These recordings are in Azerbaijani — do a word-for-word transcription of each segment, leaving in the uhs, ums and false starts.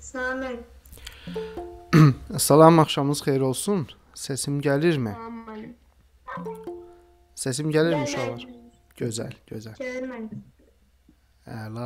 Salam. Salam, axşamınız xeyir olsun. Səsim gəlirmi? Salam. Səsim gəlirmi uşaqlar? Gəlməyim. Gözəl, gözəl. Gəlməyim. Əla.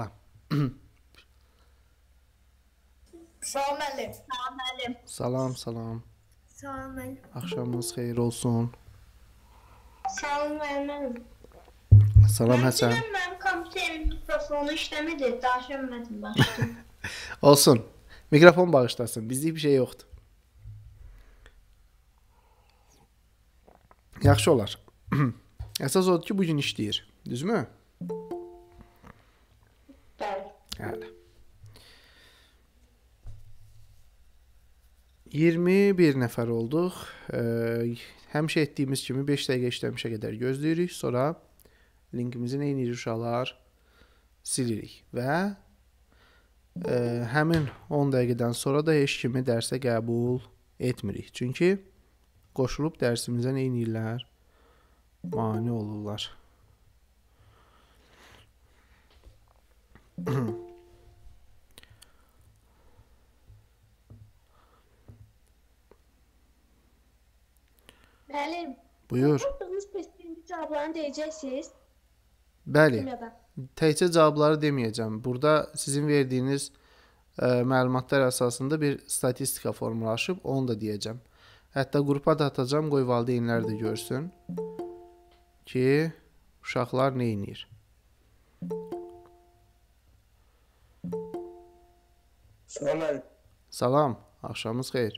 Salam müəllim. Salam müəllim. Salam, salam. Salam müəllim. Axşamınız xeyir olsun. Salam müəllim. Salam Həsən. Mənim kompüterin mikrofonu işləmir, danışa bilmədim başda. Olsun. Mikrofon bağışlasın. Bizlik bir şey yoxdur. Yaxşı olar. Əsas odur ki, bugün işləyir. Düzmü? Bəli. Hələ. iyirmi bir nəfər olduq. Ee, həmişə etdiyimiz kimi beş dəqiqə işləmişə qədər gözləyirik. Sonra linkimizi nə edirik uşaqlar? Silirik və e, həmin on dəqiqədən sonra da heç kimi dərsə qəbul etmirik. Çünki qoşulub dərsimizə nə edirlər? Mane olurlar. Müəllim. Buyur. Tapdığınız testinin cavablarını deyəcəksiniz. Bəli. Deməyəm. Təkcə cavabları deməyəcəm. Burada sizin verdiyiniz e, məlumatlar əsasında bir statistika formalaşıb, onu da deyəcəm. Hətta qrupa da atacağam, qoy valideynlər də görsün ki, uşaqlar nə edir. Salam. Salam, axşamınız xeyir.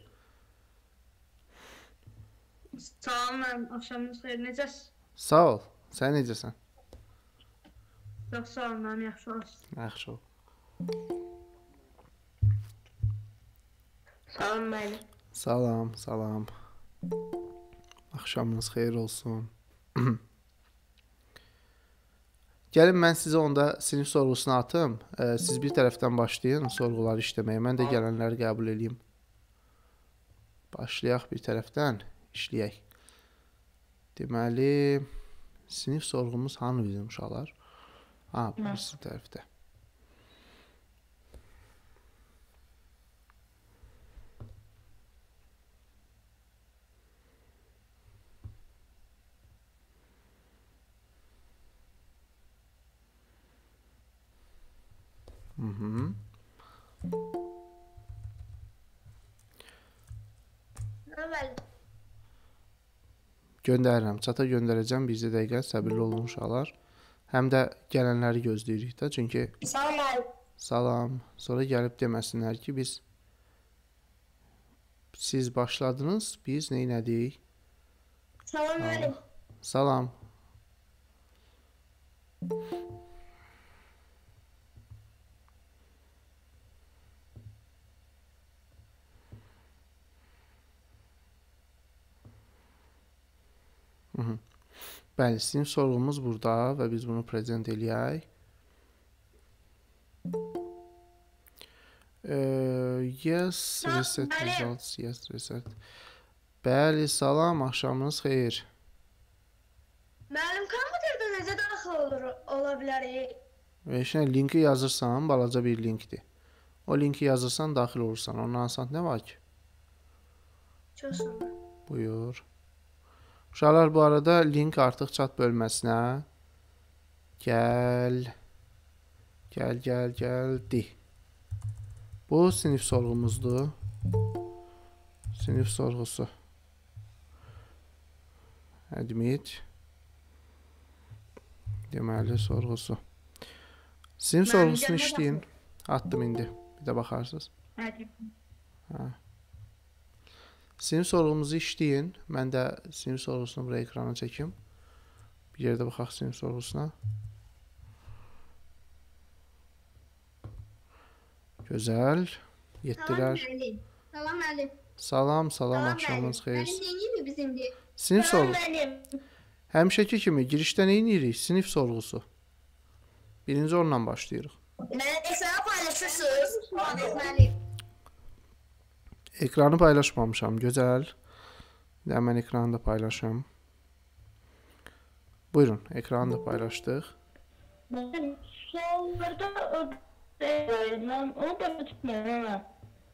Salam müəllim. Axşamınız xeyir. Necəsiz? Sağ ol. Sən necəsən? Çox sağ olun müəllim. Yaxşı olasınız. Yaxşı ol. Salam müəllim. Salam, salam. Axşamınız xeyir olsun. Gəlin mən sizə onda sinif sorğusunu atım. Ee, siz bir tərəfdən başlayın sorğuları işləməyə. Mən də gələnləri qəbul edeyim. Başlayaq bir tərəfdən, işləyək. Deməli, sinif sorğumuz hanı bizim uşaqlar? Ha, birisi tərəfdə. Hı -hı. Müəllim. Göndərirəm. Çata göndərəcəm. Bircə dəqiqə səbirli olun uşaqlar. Həm də gələnləri gözləyirik də. Çünki Salam müəllim. salam. Sonra gəlib deməsinlər ki, biz siz başladınız, biz nə elədik? Salam müəllim. Salam. Hı -hı. Bəli, sinif sorğumuz burada və biz bunu prezent eləyək. Uh, yes, reset results, yes, reset. Bəli, salam, axşamınız xeyir. Müəllim, kompüterdə necə daxil olur, ola bilərik? Veşinə linki yazırsan, balaca bir linkdir. O linki yazırsan, daxil olursan. Ondan asant nə var ki? Çox sağ olun. Buyur. Uşaqlar, bu arada link artıq chat bölməsinə gəl, gəl, gəl, gəldi. Bu sinif sorğumuzdur. Sinif sorğusu. Admit. Deməli, sorğusu. Sinif sorğusunu işləyin. Attım indi. Bir də baxarsınız. Hadi. Hə. Sinif sorğumuzu işləyin. Mən də sinif sorğusunu buraya ekrana çəkim. Bir yerdə baxaq sinif sorğusuna. Gözəl. Yetdilər. Salam müəllim. Salam, salam, axşamınız xeyir. Müəllim, neyini bizimdir? Sinif Salam sorğusu. müəllim. Həmişəki kimi girişdə nə edirik? Sinif sorğusu. Birinci onunla başlayırıq. Mən ekrana paylaşırsınız. Müəllim. Ekranı paylaşmamışam. Gözəl. Bir də mən ekranı da paylaşım. Buyurun, ekranı da paylaşdıq. Müəllim, suallarda o mən onu da tutmuyorum ama.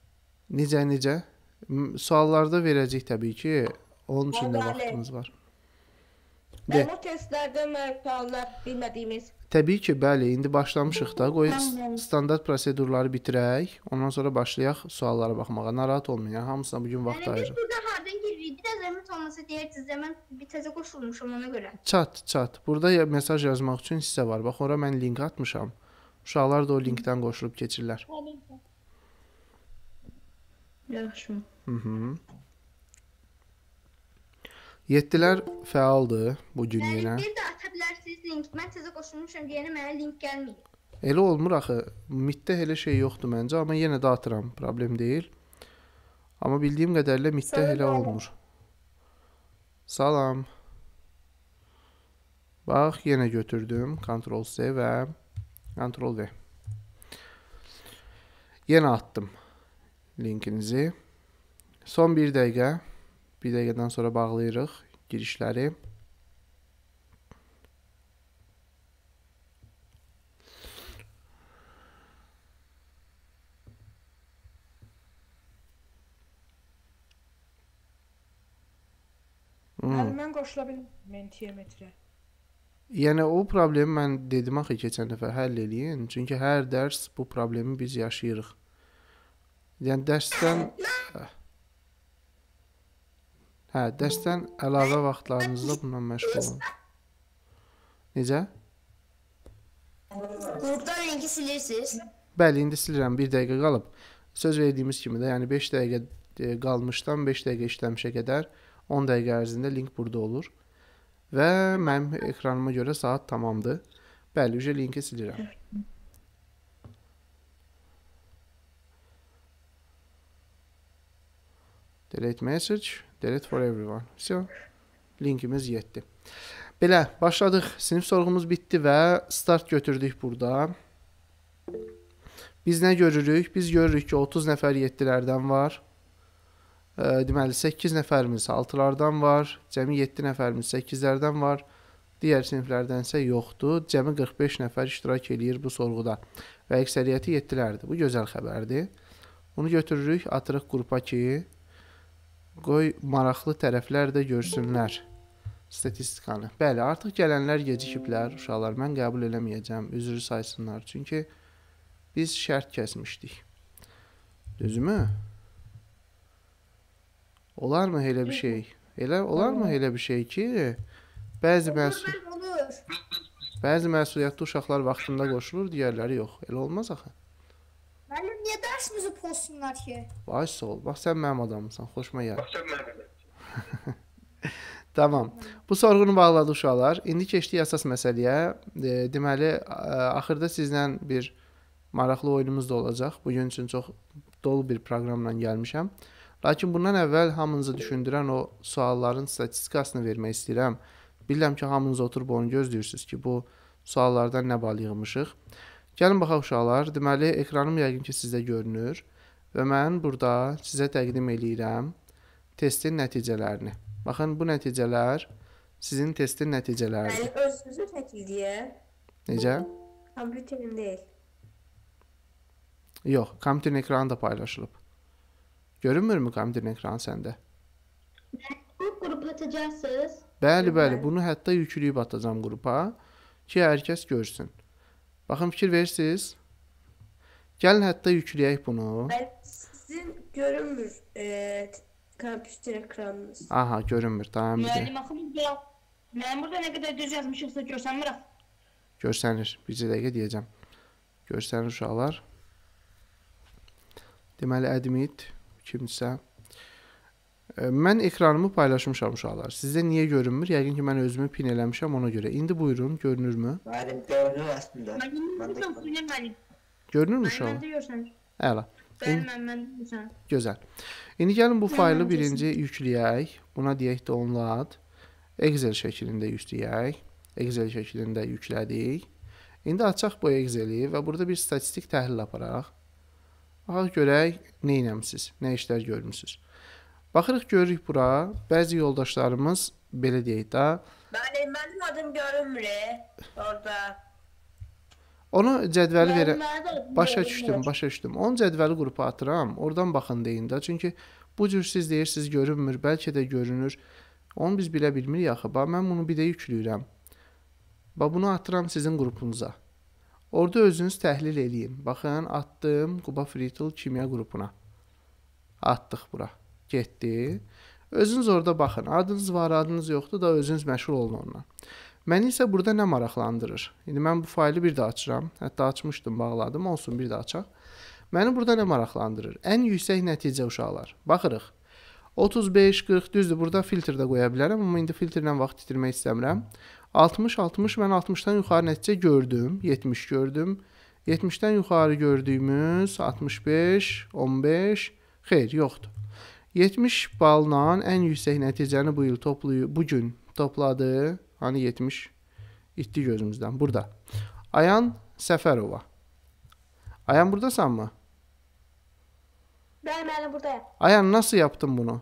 Necə, necə? M- Suallarda verəcək təbii ki. Onun üçün də Bəli. vaxtımız var. De. Demo testlərdə suallar bilmədiyimiz. Təbii ki, bəli, indi başlamışıq da. Qoy standart prosedurları bitirək. Ondan sonra başlayaq suallara baxmağa. Narahat olmayın. Yəni, hamısına bugün vaxt Yəni biz ayırırıq. burada hardan giririk? Bir də zəhmət olmasa deyirsiniz, mən bir təzə qoşulmuşam ona görə. Chat, chat. Burada ya- mesaj yazmaq üçün hissə var. Bax, ora mən link atmışam. Uşaqlar da o linkdən qoşulub keçirlər. Yaxşı. Hı -hı. Yeddilər fəaldır bu gün Yəni yenə. bir də ata bilərsiniz link. Mən təzə qoşulmuşam deyənə mənə link gəlmir. Elə olmur axı. Mitdə elə şey yoxdur məncə, amma yenə də atıram. Problem deyil. Amma bildiyim qədərilə mitdə Salam. elə olmur. Salam. Bax, yenə götürdüm. Ctrl C və Ctrl V. Yenə atdım linkinizi. Son bir dəqiqə. Bir dəqiqədən sonra bağlayırıq girişləri. Bəli, mən qoşula bilmirəm Mentimetrə. Yəni o problemi mən dedim axı keçən dəfə həll eləyin. Çünki hər dərs bu problemi biz yaşayırıq. Yəni dərsdən Hə, dərsdən əlavə vaxtlarınızda bununla məşğul olun. Necə? Qrupdan linki silirsiniz. Bəli, indi silirəm. Bir dəqiqə qalıb. Söz verdiyimiz kimi də, yəni beş dəqiqə e, qalmışdan beş dəqiqə işləmişə qədər on dəqiqə ərzində link burada olur. Və mənim ekranıma görə saat tamamdır. Bəli, ücə linki silirəm. Delete message, delete for everyone. So, linkimiz yetdi. Belə, başladıq. Sinif sorğumuz bitdi və start götürdük burada. Biz nə görürük? Biz görürük ki, otuz nəfər yeddilərdən var. E, deməli, səkkiz nəfərimiz altılardan var. Cəmi yeddi nəfərimiz səkkizlərdən var. Digər siniflərdən isə yoxdur. Cəmi qırx beş nəfər iştirak eləyir bu sorğuda. Və əksəriyyəti yeddilərdir. Bu gözəl xəbərdir. Bunu götürürük, atırıq qrupa ki, qoy maraqlı tərəflər də görsünlər statistikanı. Bəli, artıq gələnlər gecikiblər, uşaqlar. Mən qəbul eləməyəcəm, üzrü saysınlar. Çünki biz şərt kəsmişdik. Düzmü? Olarmı elə bir şey? Elə olarmı elə bir şey ki, bəzi məsul Olur. bəzi məsuliyyətli uşaqlar vaxtında qoşulur, digərləri yox. Elə olmaz axı. Müəllim, niyə dərsimizi pozsunlar ki? Vay sol. Bax sən mənim adamımsan. Xoşuma gəlir. Tamam. Bu sorğunu bağladı uşaqlar. İndi keçdik əsas məsələyə. E, deməli, a- axırda sizlə bir maraqlı oyunumuz da olacaq. Bugün üçün çox dolu bir proqramla gəlmişəm. Lakin bundan əvvəl hamınızı düşündürən o sualların statistikasını vermək istəyirəm. Bilirəm ki, hamınız oturub onu gözləyirsiniz ki, bu suallardan nə bal yığmışıq. Gəlin baxaq uşaqlar. Deməli, ekranım yəqin ki, sizdə görünür və mən burada sizə təqdim eləyirəm testin nəticələrini. Baxın, bu nəticələr sizin testin nəticələridir. Yəni özünüzü çəkildiyə, Necə? kompüterin deyil. Yox, kompüterin ekranı da paylaşılıb. Görünmürmü kompüterin ekranı səndə? Bu qrup atacaqsınız. Bəli, bəli, bunu hətta yükləyib atacağam qrupa ki, hər kəs görsün. Baxın, fikir verirsiniz. Gəlin hətta yükləyək bunu. Bəli, sizin görünmür e, kompüter ekranınız. Aha, görünmür. Tamam, bir də Müəllim axı burada. Mən burada nə qədər düz yazmışıqsa görsənmir. görsənir. Bir dəqiqə deyəcəm. Görsənir uşaqlar. Deməli, admit kimsə. E, Mən ekranımı paylaşmışam uşaqlar. Sizdə niyə görünmür? Yəqin ki, mən özümü pin eləmişəm ona görə. İndi buyurun, görünürmü? Müəllim görünür əslində. Müəllim Mən də burada oynayır müəllim. Görünürmü Müəllim uşaqlar? məndə görsənir. Əla. Bəli, mən məndə görsənir. Gözəl. İndi gəlin bu faylı birinci yükləyək. Buna deyək download. Excel şəklində yükləyək. Excel şəklində yüklədik. İndi açaq bu Excel-i və burada bir statistik təhlil aparaq. Baxaq görək nə etmisiniz, nə işlər görmüsünüz. Baxırıq görürük bura. Bəzi yoldaşlarımız belə deyək də. Bəli, mənim adım görünmür. e, Orada. Onu cədvəli verə Müəllimləri də başa görünmür. düşdüm, başa düşdüm. Onun cədvəli qrupa atıram. Oradan baxın deyin də. Çünki bu cür siz deyirsiniz görünmür, bəlkə də görünür. Onu biz bilə bilmirik axı. Bax mən bunu bir də yükləyirəm. Bax bunu atıram sizin qrupunuza. Orada özünüz təhlil eləyin. Baxın, atdım Quba Freetool kimya qrupuna. Atdıq bura. Getdi. Özünüz orada baxın. Adınız var, adınız yoxdur da özünüz məşğul olun onunla. Məni isə burada nə maraqlandırır? İndi mən bu faylı bir də açıram. Hətta açmışdım, bağladım. Olsun, bir də açaq. Məni burada nə maraqlandırır? Ən yüksək nəticə uşaqlar. Baxırıq. otuz beş qırx düzdür. Burada filtr də qoya bilərəm, amma indi filtrlə vaxt itirmək istəmirəm. altmış altmış mən altmışdan yuxarı nəticə gördüm. yetmiş gördüm. yetmişdən yuxarı gördüyümüz altmış beş, on beş. Xeyr, yoxdur. yetmiş balla ən yüksək nəticəni bu il toplayıb, bu gün topladı. Hani yetmiş itdi gözümüzdən. Burada. Ayan Səfərova. Ayan buradasanmı? Bəli, müəllim buradayam. Ayan nasıl yaptın bunu?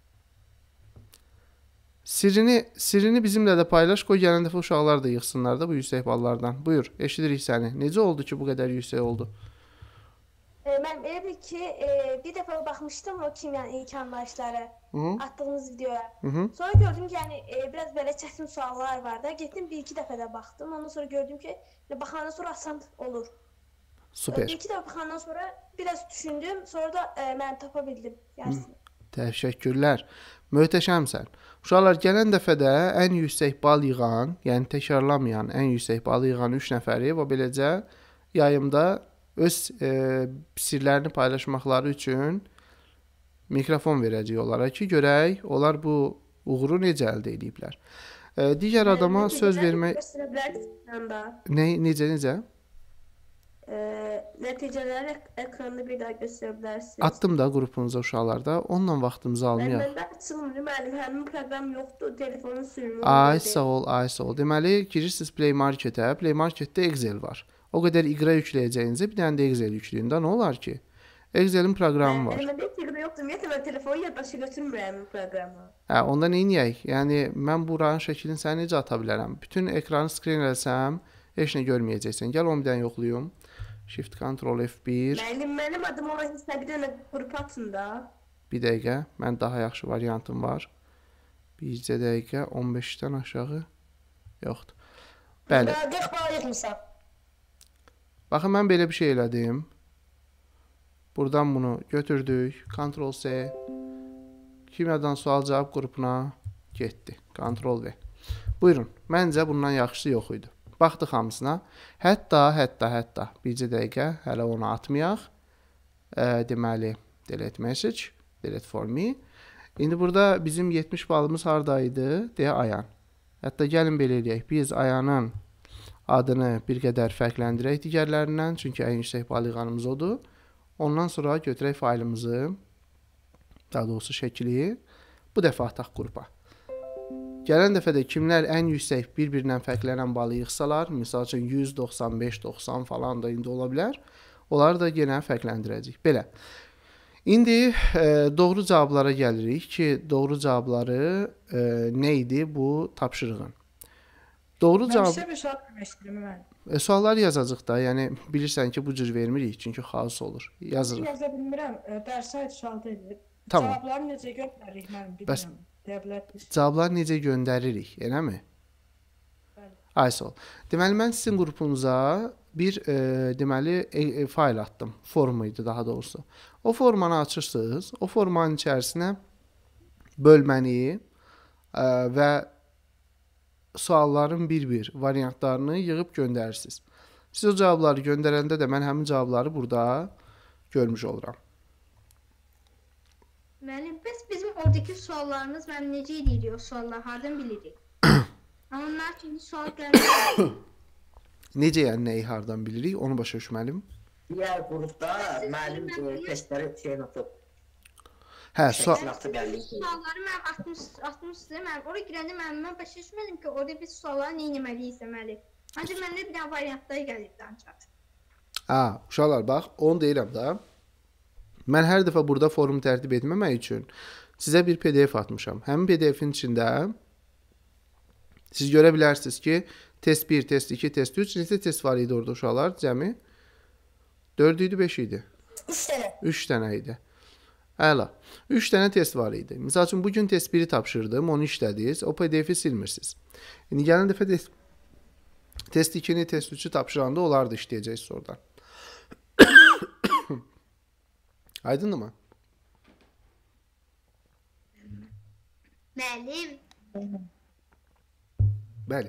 Sirrini, sirrini bizimlə də paylaş. Qoy gələn dəfə uşaqlar da yığsınlar da bu yüksək ballardan. Buyur, eşidirik səni. Necə oldu ki bu qədər yüksək oldu? E, mən elə bil ki, e, bir dəfə baxmışdım o kimyanın ilk anlayışları, Hı -hı. atdığınız videoya. Hı -hı. Sonra gördüm ki, yəni e, biraz belə çətin suallar var da. Getdim bir iki dəfə də baxdım. Ondan sonra gördüm ki, baxandan sonra asan olur. Süper. Bir iki dəfə baxandan sonra biraz düşündüm. Sonra da e, mən tapa bildim yarısını. Təşəkkürlər. Möhtəşəmsən. Uşaqlar gələn dəfədə ən yüksək bal yığan, yəni təkrarlamayan ən yüksək bal yığan üç nəfəri və beləcə yayımda öz e, sirlərini paylaşmaqları üçün mikrofon verəcəyik onlara ki, görək onlar bu uğuru necə əldə ediblər. E, digər adama söz vermək Göstərə bilərsiniz də. nə necə necə? E, nəticələri ek ekranda bir daha göstərə bilərsiniz. Atdım da qrupunuza uşaqlarda. Onunla vaxtımızı almayaq. Məndə açılmır, müəllim, həmin proqram yoxdur, telefonun sürümü. Ay sağ ol, ay sağ ol. Deməli, girirsiniz Play Market-ə. Play Market-də Excel var. O qədər iqra yükləyəcəyinizə bir dənə də Excel yükləyin də nə olar ki? Excelin proqramı var. Məndə heç iqra yoxdur, ümumiyyətlə mən telefonu yaddaşı götürmürəm həmin proqramı. Hə, onda nə edək? Yəni mən buranın şəklini sənə necə ata bilərəm? Bütün ekranı skrin eləsəm, heç nə görməyəcəksən. Gəl onu bir dənə yoxlayım. Shift Ctrl F bir. Müəllim, mənim adım olan heç nə bir dənə qrup atın da. Bir dəqiqə. Mən daha yaxşı variantım var. Bircə dəqiqə on beşdən aşağı yoxdur. Bəli. qırx bal yığmısan. Baxın mən belə bir şey elədim. Buradan bunu götürdük. Ctrl C. Kimyadan sual cavab qrupuna getdi. Ctrl V. Buyurun. Məncə bundan yaxşısı yox idi. Baxdıq hamısına. Hətta, hətta, hətta. Bircə dəqiqə. Hələ onu atmayaq. E, deməli, delete message. Delete for me. İndi burada bizim yetmiş balımız haradaydı? Deyə Ayan. Hətta gəlin belə eləyək. Biz Ayanın adını bir qədər fərqləndirək digərlərindən. Çünki ən yüksək bal yığanımız odur. Ondan sonra götürək faylımızı, daha doğrusu şəkili, bu dəfə ataq qrupa. Gələn dəfədə kimlər ən yüksək bir-birindən fərqlənən balı yığsalar, misal üçün yüz doxsan beş doxsan falan da indi ola bilər, onları da yenə fərqləndirəcəyik. Belə. İndi e, doğru cavablara gəlirik ki, doğru cavabları e, nə idi bu tapşırığın? Doğru cavab... Mən sizə bir sual vermək istəyirəm mən. E, suallar yazacaq da, yəni bilirsən ki, bu cür vermirik, çünki xaos olur. Yazırıq. Yaza bilmirəm, dərsə aid sual deyil. Tamam. Cavabları necə göndəririk mən Bəs- bilmirəm. Deyə bilərsiniz. Cavablar necə göndəririk, eləmi? Bəli. Ay sağ ol. Deməli mən sizin qrupunuza bir e, deməli e, e, fayl atdım. Form idi daha doğrusu. O formanı açırsınız. O formanın içərisinə bölməni e, və sualların bir-bir variantlarını yığıb göndərirsiniz. Siz o cavabları göndərəndə də mən həmin cavabları burada görmüş oluram. Müəllim, bəs bizim oradakı suallarımız mən necə edirik o suallar, hardan bilirik? Amma onlar üçün sual gəlmir. Necə yəni nəyi hardan bilirik? Onu başa düşməliyəm. Diğer grupta müəllim e, testləri şeyin atıb. Hə, sual Testini atıb gəldik. Sualları mən atmış, atmışdım. Mən oraya girəndə mən, mən başa düşmədim ki, orada biz sualları nə etməliyik deməli. Ancaq məndə bir dənə variantlar gəlibdi ancaq. Ha, uşaqlar bax, onu deyirəm də. Mən hər dəfə burada forum tərtib etməmək üçün sizə bir P D F atmışam. Həmin P D F-in içində siz görə bilərsiniz ki, Test bir, test iki, test üç. Neçə test var idi orada uşaqlar cəmi? dörd idi, beş idi. üç dənə. üç dənə idi. Əla. üç dənə test var idi. Misal üçün bugün test biri tapşırdım, onu işlədiniz. O P D F-i silmirsiniz. İndi gələn dəfə test test ikini, test üçü tapşıranda onları da işləyəcəksiniz oradan. Aydındır mı? Müəllim, Bəli.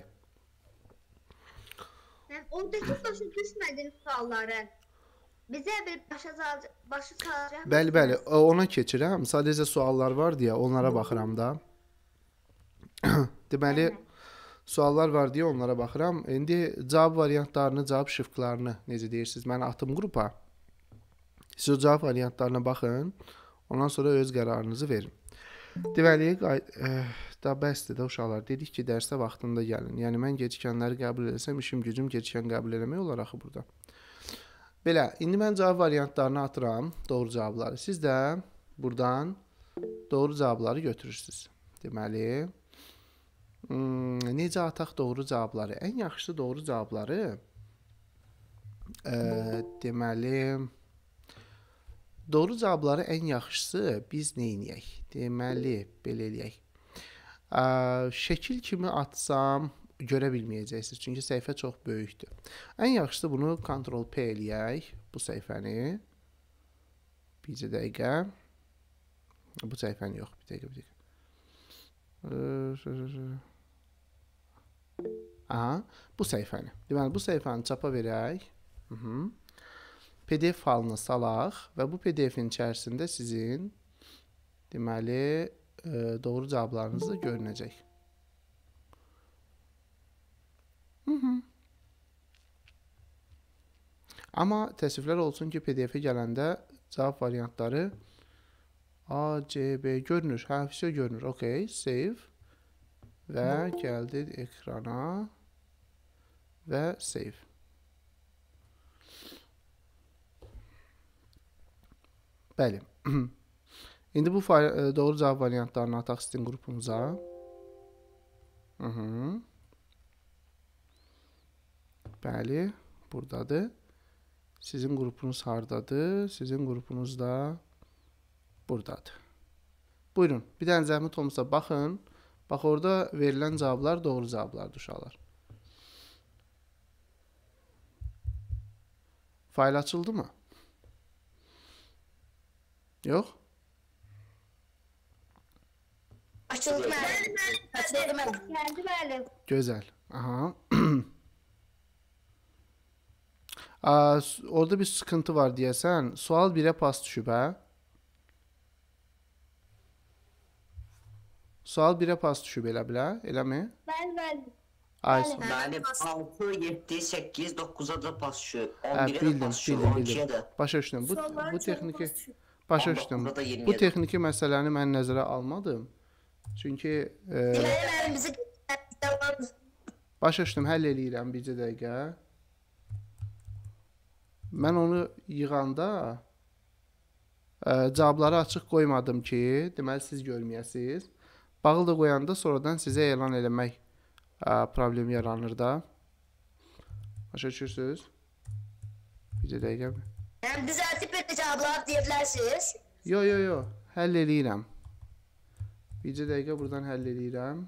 mən oradakı başa düşmədim sualları. Bizə bir başa sal- başa salacaq. Bəli, bəli. O- Ona keçirəm. Sadəcə suallar var deyə onlara baxıram da. Deməli, suallar var deyə onlara baxıram. İndi cavab variantlarını, cavab şıfqlarını necə deyirsiniz? Mən atım qrupa. Siz o cavab variantlarına baxın. Ondan sonra öz qərarınızı verin. Deməli, qay- eh, da bəsdir də uşaqlar. Dedik ki, dərsə vaxtında gəlin. Yəni mən gecikənləri qəbul etsəm, işim gücüm gecikən qəbul eləmək olar axı burada. Belə, indi mən cavab variantlarını atıram, doğru cavabları. Siz də buradan doğru cavabları götürürsünüz. Deməli, hmm, necə ataq doğru cavabları? Ən yaxşısı doğru cavabları e, deməli, doğru cavabları ən yaxşısı biz nə edək? Deməli, belə eləyək. Ə, şəkil kimi atsam görə bilməyəcəksiniz. Çünki səhifə çox böyükdür. Ən yaxşısı bunu Ctrl P eləyək. Bu səhifəni. Bircə dəqiqə. Bu səhifəni yox. Bir dəqiqə, bir dəqiqə. Aha, bu səhifəni. Deməli, bu səhifəni çapa verək. Hı -hı. P D F faylını salaq və bu P D F-in içərisində sizin deməli e, doğru cavablarınız da görünəcək. Hı -hı. Amma təəssüflər olsun ki, P D F-ə gələndə cavab variantları A, C, B görünür. Hə, все görünür. OK, save və gəldi ekrana və save. Bəli. İndi bu fayl, doğru cavab variantlarını ataq sizin qrupunuza. Hı -hı. Bəli, buradadır. Sizin qrupunuz hardadır? Sizin qrupunuz da buradadır. Buyurun, bir dənə zəhmət olmasa baxın. Bax, orada verilən cavablar doğru cavablardır uşaqlar. Fayl açıldı mı? Yox? Açıldı müəllim. Açıldı müəllim. Gəldi müəllim. Gözəl. Aha. Aa, orada bir sıkıntı var deyəsən. Sual birə pas düşüb, hə? Sual birə pas düşüb elə bilə, eləmi? Bəli, bəli. Ay, Mənim altı, yeddi, səkkiz, dokkuza da pas düşüb. hə, on birə də bildim, pas düşüb. bildim, on ikiyə bildim. də. Başa düşdüm. Bu, Sualların bu çoxu texniki, pas düşüb. başa on düşdüm. doqquzda da iyirmi Bu yedi. texniki məsələni mən nəzərə almadım. Çünki e, Müəllim bizi başa düşdüm, həll eləyirəm bircə dəqiqə. Mən onu yığanda e, cavabları açıq qoymadım ki, deməli siz görməyəsiniz. Bağlı da qoyanda sonradan sizə elan eləmək e, problemi yaranır da. Başa düşürsünüz? Bircə dəqiqə. Yəni düzəltib bir cavablar deyə bilərsiniz. Yo, yo, yo. Həll eləyirəm. Bircə dəqiqə buradan həll eləyirəm.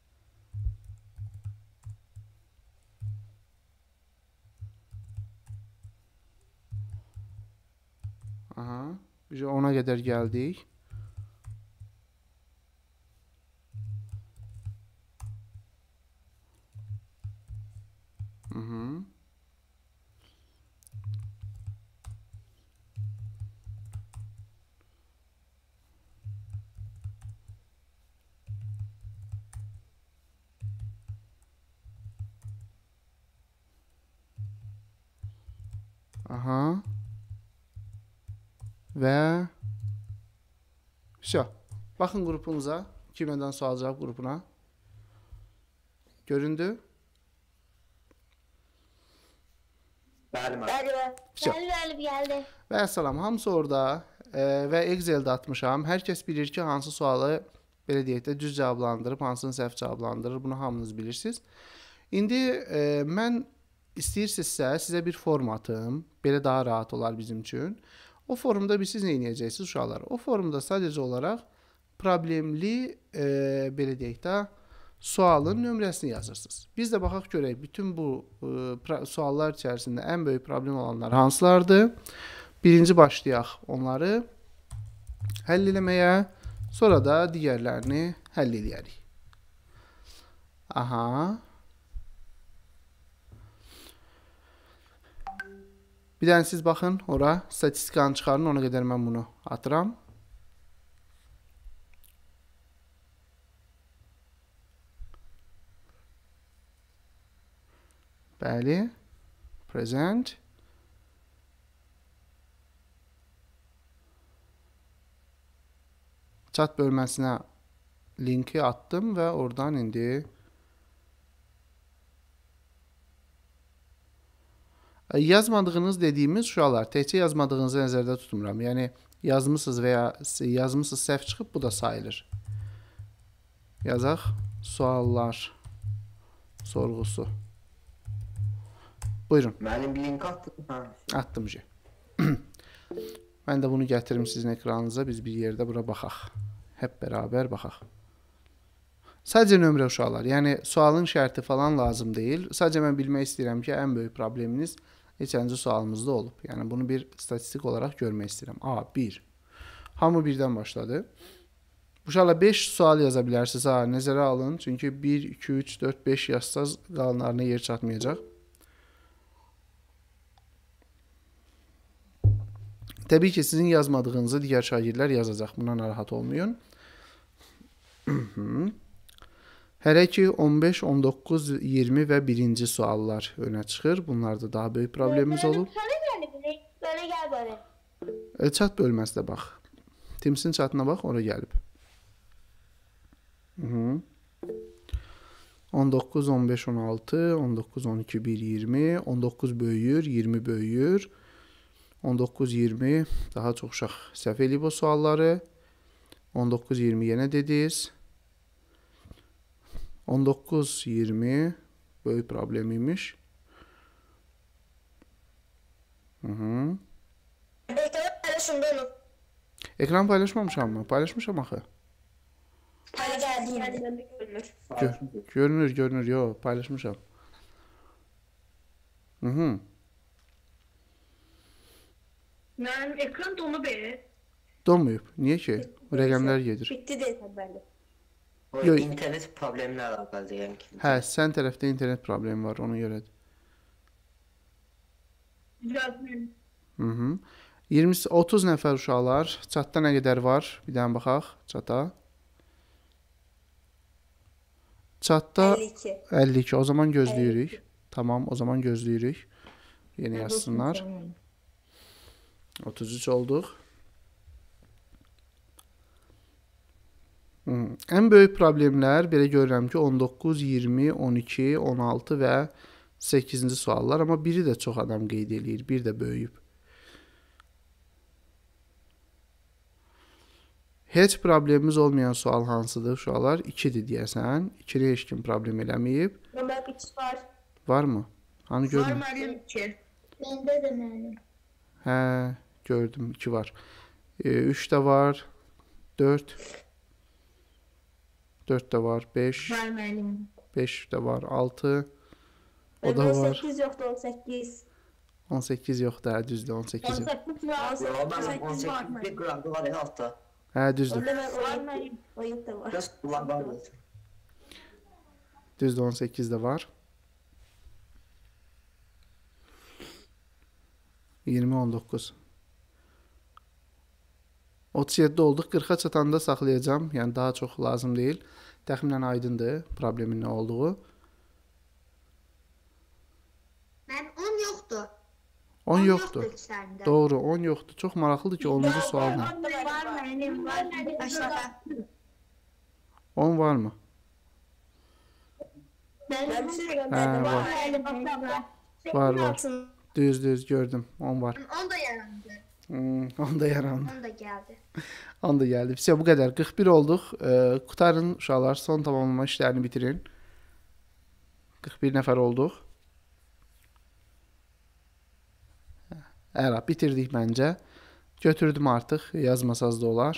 Aha. Biz ona qədər gəldik. Hı -hı. Aha. Və Şo. Baxın qrupunuza, kimdən sual cavab qrupuna. Göründü? Bəli, müəllim. Bəli. Şo. Bəli, bəli, gəldi. Və salam, hamısı orada e, və Excel-də atmışam. Hər kəs bilir ki, hansı sualı belə deyək də düz cavablandırıb, hansını səhv cavablandırır. Bunu hamınız bilirsiniz. İndi e, mən istəyirsinizsə sizə bir form atım. Belə daha rahat olar bizim üçün. O formda bir siz nə edəcəksiniz uşaqlar? O formda sadəcə olaraq problemli e, belə deyək də sualın nömrəsini yazırsınız. Biz də baxaq görək bütün bu e, suallar içərisində ən böyük problem olanlar hansılardır? Birinci başlayaq onları həll eləməyə, sonra da digərlərini həll edərik. Aha. Bir dənə siz baxın, ora statistikanı çıxarın, ona qədər mən bunu atıram. Bəli. Present. Chat bölməsinə linki attım və oradan indi yazmadığınız dediyimiz uşaqlar, təkcə yazmadığınızı nəzərdə tutmuram. Yəni yazmısınız və ya yazmısınız səhv çıxıb, bu da sayılır. Yazaq suallar sorğusu. Buyurun. Mənim link attım. Ha. Attım ki. Mən də bunu gətirim sizin ekranınıza. Biz bir yerdə bura baxaq. Hep bərabər baxaq. Sadəcə nömrə uşaqlar. Yəni sualın şərti falan lazım deyil. Sadəcə mən bilmək istəyirəm ki, ən böyük probleminiz neçənci sualımızda olub. Yəni bunu bir statistik olaraq görmək istəyirəm. A, bir. Hamı birdən başladı. Uşaqlar beş sual yaza bilərsiniz. Ha, nəzərə alın. Çünki bir, iki, üç, dörd, beş yazsaz qalanlarına yer çatmayacaq. Təbii ki, sizin yazmadığınızı digər şagirdlər yazacaq. Buna narahat olmayın. Hələ ki on beş, on doqquz, iyirmi və birinci suallar önə çıxır. Bunlarda daha böyük problemimiz olub. Böyle gel böyle. E, chat bölməsinə bax. Teams'in chatına bax, ora gəlib. Hı -hı. on doqquz, on beş, on altı, on doqquz, on iki, bir, iyirmi, on doqquz böyüyür, iyirmi böyüyür. on doqquz, iyirmi daha çox uşaq səhv eləyib o sualları. on doqquz, iyirmi yenə dediniz. on doqquz, iyirmi böyük problem imiş. Hı -hı. Ekranı paylaşımda onu. Ekran paylaşmamışam mı? Paylaşmışam axı. Hadi geldi. Geldi görünür. Gö görünür, görünür. Yo, paylaşmışam. Hı -hı. Mənim ekran donub e. Donmuyub. Niyə ki? Rəqəmlər gedir. Bitti değil haberli. O Yo- internet problemlə əlaqəlidir yəni ki. Hə, sən tərəfdə internet problemi var, ona görədir. Yazmayın. Hı -hı. iyirmi otuz nəfər uşaqlar. Chatda nə qədər var? Bir dənə baxaq chata. Chatda elli iki. əlli iki. O zaman gözləyirik. Tamam, o zaman gözləyirik. Yeni yazsınlar. otuz üç olduq. Hı. Ən böyük problemlər belə görürəm ki, on doqquz, iyirmi, on iki, on altı və səkkizinci suallar, amma biri də çox adam qeyd eləyir, bir də böyüyüb. Heç problemimiz olmayan sual hansıdır uşaqlar? ikidir deyəsən. ikini heç kim problem eləməyib. Numara üç var. Var mı? Hani Var gördüm. müəllim iki. Bende de müəllim. Hə, gördüm. iki var. üç də var. dörd. dörd də var. beş. Var müəllim. beş də var. altı. O Bende da on var. sekiz yoktu on sekiz. on səkkiz yoxdur, hə, düzdür, on səkkiz yox. on səkkiz var. Yo, on mən sekiz on var səkkiz mı? bir qravda var ya altta. Hə, düzdür. Onda ben oyun, oyun da var. Biraz bunlar var. Düzdür, on səkkiz də var. iyirmi, on doqquz. otuz yeddi olduq. qırxa çatanda saxlayacağam. Yəni daha çox lazım deyil. Təxminən aydındır problemin nə olduğu. Mənim on yoxdur. on yoxdur. içərisində. Doğru, on yoxdur. Çox maraqlıdır ki, onuncu sual nə? Var müəllim, var. Aşağıda. on var mı? Ben bir şey Hə, gönderdim. var. Var, var. Düz, düz gördüm. on var. on da yarandı. Hmm, on da yarandı. on da gəldi. on da gəldi. Bizə bu qədər. qırx bir olduq. Ee, qutarın uşaqlar, son tamamlama işlərini bitirin. qırx bir nəfər olduq. Əla, bitirdik məncə. Götürdüm artıq, yazmasaz da olar.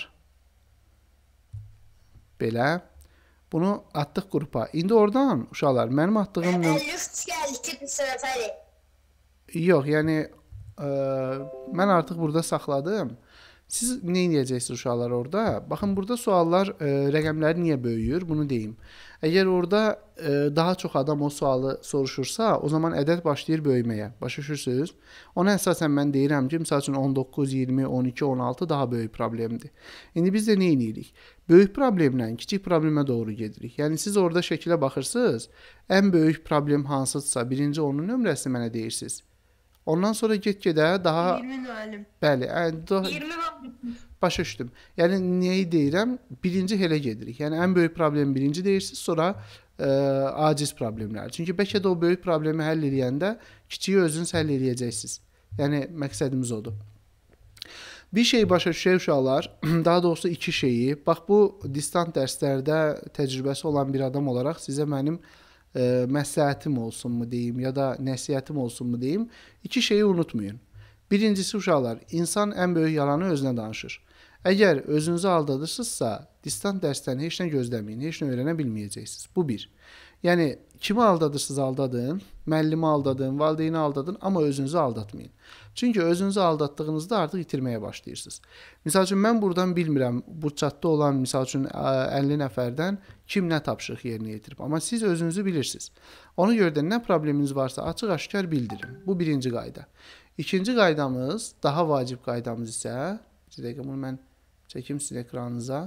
Belə. Bunu atdıq qrupa. İndi oradan uşaqlar, mənim atdığım... əlli üç gəldi ki, nəfəri. Yox, yəni ə, mən artıq burada saxladım. Siz nə edəcəksiniz uşaqlar orada? Baxın, burada suallar ə, rəqəmləri niyə böyüyür? Bunu deyim. Əgər orada ə, daha çox adam o sualı soruşursa, o zaman ədəd başlayır böyüməyə. Başa düşürsünüz? Ona əsasən mən deyirəm ki, məsəl üçün on doqquz, iyirmi, on iki, on altı daha böyük problemdir. İndi biz də nə edirik? Böyük problemlə kiçik problemə doğru gedirik. Yəni siz orada şəkilə baxırsınız, ən böyük problem hansıdırsa, birinci onun nömrəsini mənə deyirsiniz. Ondan sonra get-gedə daha... iyirmi müəllim. Bəli, yəni, daha... iyirmi var. Başa düşdüm. Yəni, nəyi deyirəm? Birinci helə gedirik. Yəni, ən böyük problemi birinci deyirsiniz, sonra ə, aciz problemlər. Çünki bəlkə də o böyük problemi həll edəndə kiçiyi özünüz həll edəcəksiniz. Yəni, məqsədimiz odur. Bir şey başa düşək uşaqlar, daha doğrusu iki şeyi. Bax, bu distant dərslərdə təcrübəsi olan bir adam olaraq sizə mənim ə, məsləhətim olsunmu deyim, ya da nəsihətim olsunmu deyim. İki şeyi unutmayın. Birincisi uşaqlar, insan ən böyük yalanı özünə danışır. Əgər özünüzü aldadırsınızsa, distant dərsdən heç nə gözləməyin, heç nə öyrənə bilməyəcəksiniz. Bu bir. Yəni, kimi aldadırsınız aldadın, müəllimi aldadın, valideyni aldadın, amma özünüzü aldatmayın. Çünki özünüzü aldatdığınızda artıq itirməyə başlayırsınız. Misal üçün, mən buradan bilmirəm, bu çatda olan, misal üçün, əlli nəfərdən kim nə tapşırıq yerinə yetirib. Amma siz özünüzü bilirsiniz. Ona görə də nə probleminiz varsa açıq-aşkar bildirin. Bu birinci qayda. İkinci qaydamız, daha vacib qaydamız isə, bir dəqiqə bunu mən çəkim sizin ekranınıza.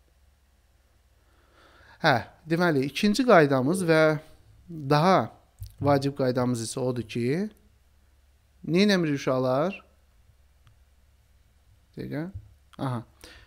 Hə, deməli, ikinci qaydamız və daha vacib qaydamız isə odur ki, nə eləmirik uşaqlar? Bir dəqiqə. Aha.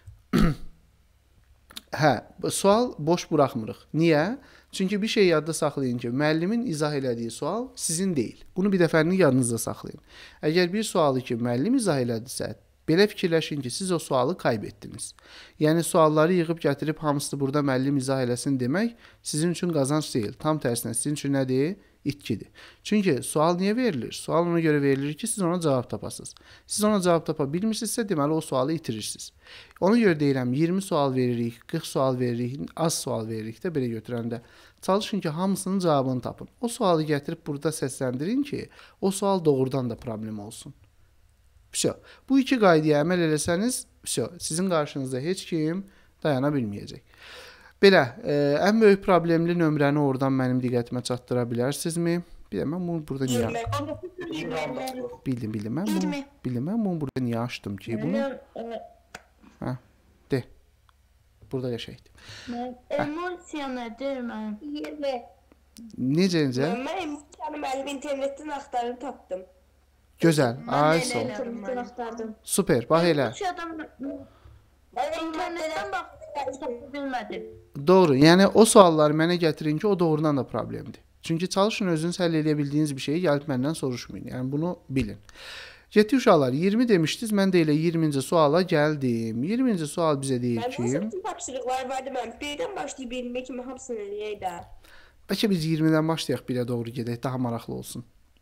Hə, sual boş buraxmırıq. Niyə? Çünki bir şey yadda saxlayın ki, müəllimin izah elədiyi sual sizin deyil. Bunu bir dəfərini yadınızda saxlayın. Əgər bir sualı ki, müəllim izah elədisə, belə fikirləşin ki, siz o sualı kaybetdiniz. Yəni, sualları yığıb gətirib hamısı burada müəllim izah eləsin demək sizin üçün qazanc deyil. Tam tərsinə, sizin üçün nədir? İtkidir. Çünki sual niyə verilir? Sual ona görə verilir ki, siz ona cavab tapasınız. Siz ona cavab tapa bilmirsinizsə, deməli o sualı itirirsiniz. Ona görə deyirəm, iyirmi sual veririk, qırx sual veririk, az sual veririk də belə götürəndə. Çalışın ki, hamısının cavabını tapın. O sualı gətirib burada səsləndirin ki, o sual doğrudan da problem olsun. Pişo. Bu iki qaydaya əməl eləsəniz, pişo, sizin qarşınızda heç kim dayana bilməyəcək. Belə, ə, ən böyük problemli nömrəni oradan mənim diqqətimə çatdıra bilərsinizmi? Bir də mən bunu burada niyə... Bildim, bildim. Mən bunu, bildim, mən bunu burada niyə açdım ki? Bunu... Hə, de. Burada qəşəkdir. Emosiya nədir mən? iyirmi. Necə, necə? Mən emosiyanı mənim internetdən axtarıb tapdım. Gözəl, ay sağ ol. İnternetten axtardım. Super, bax elə. Emosiyadan internetdən baxıb bilmədim. Doğru, yəni o sualları mənə gətirin ki, o doğrudan da problemdir. Çünki çalışın özünüz həll edə bildiyiniz bir şeyi gəlib məndən soruşmayın. Yəni bunu bilin. Getdik uşaqlar, iyirmi demişdiniz, mən də elə iyirminci suala gəldim. iyirminci sual bizə deyir ki... Mənim bütün tapşırıqlar vardı, mən birdən başlayıb iyirmiyə kimi hamısını eləyək də. Bəlkə biz iyirmidən başlayaq, birə doğru gedək, daha maraqlı olsun.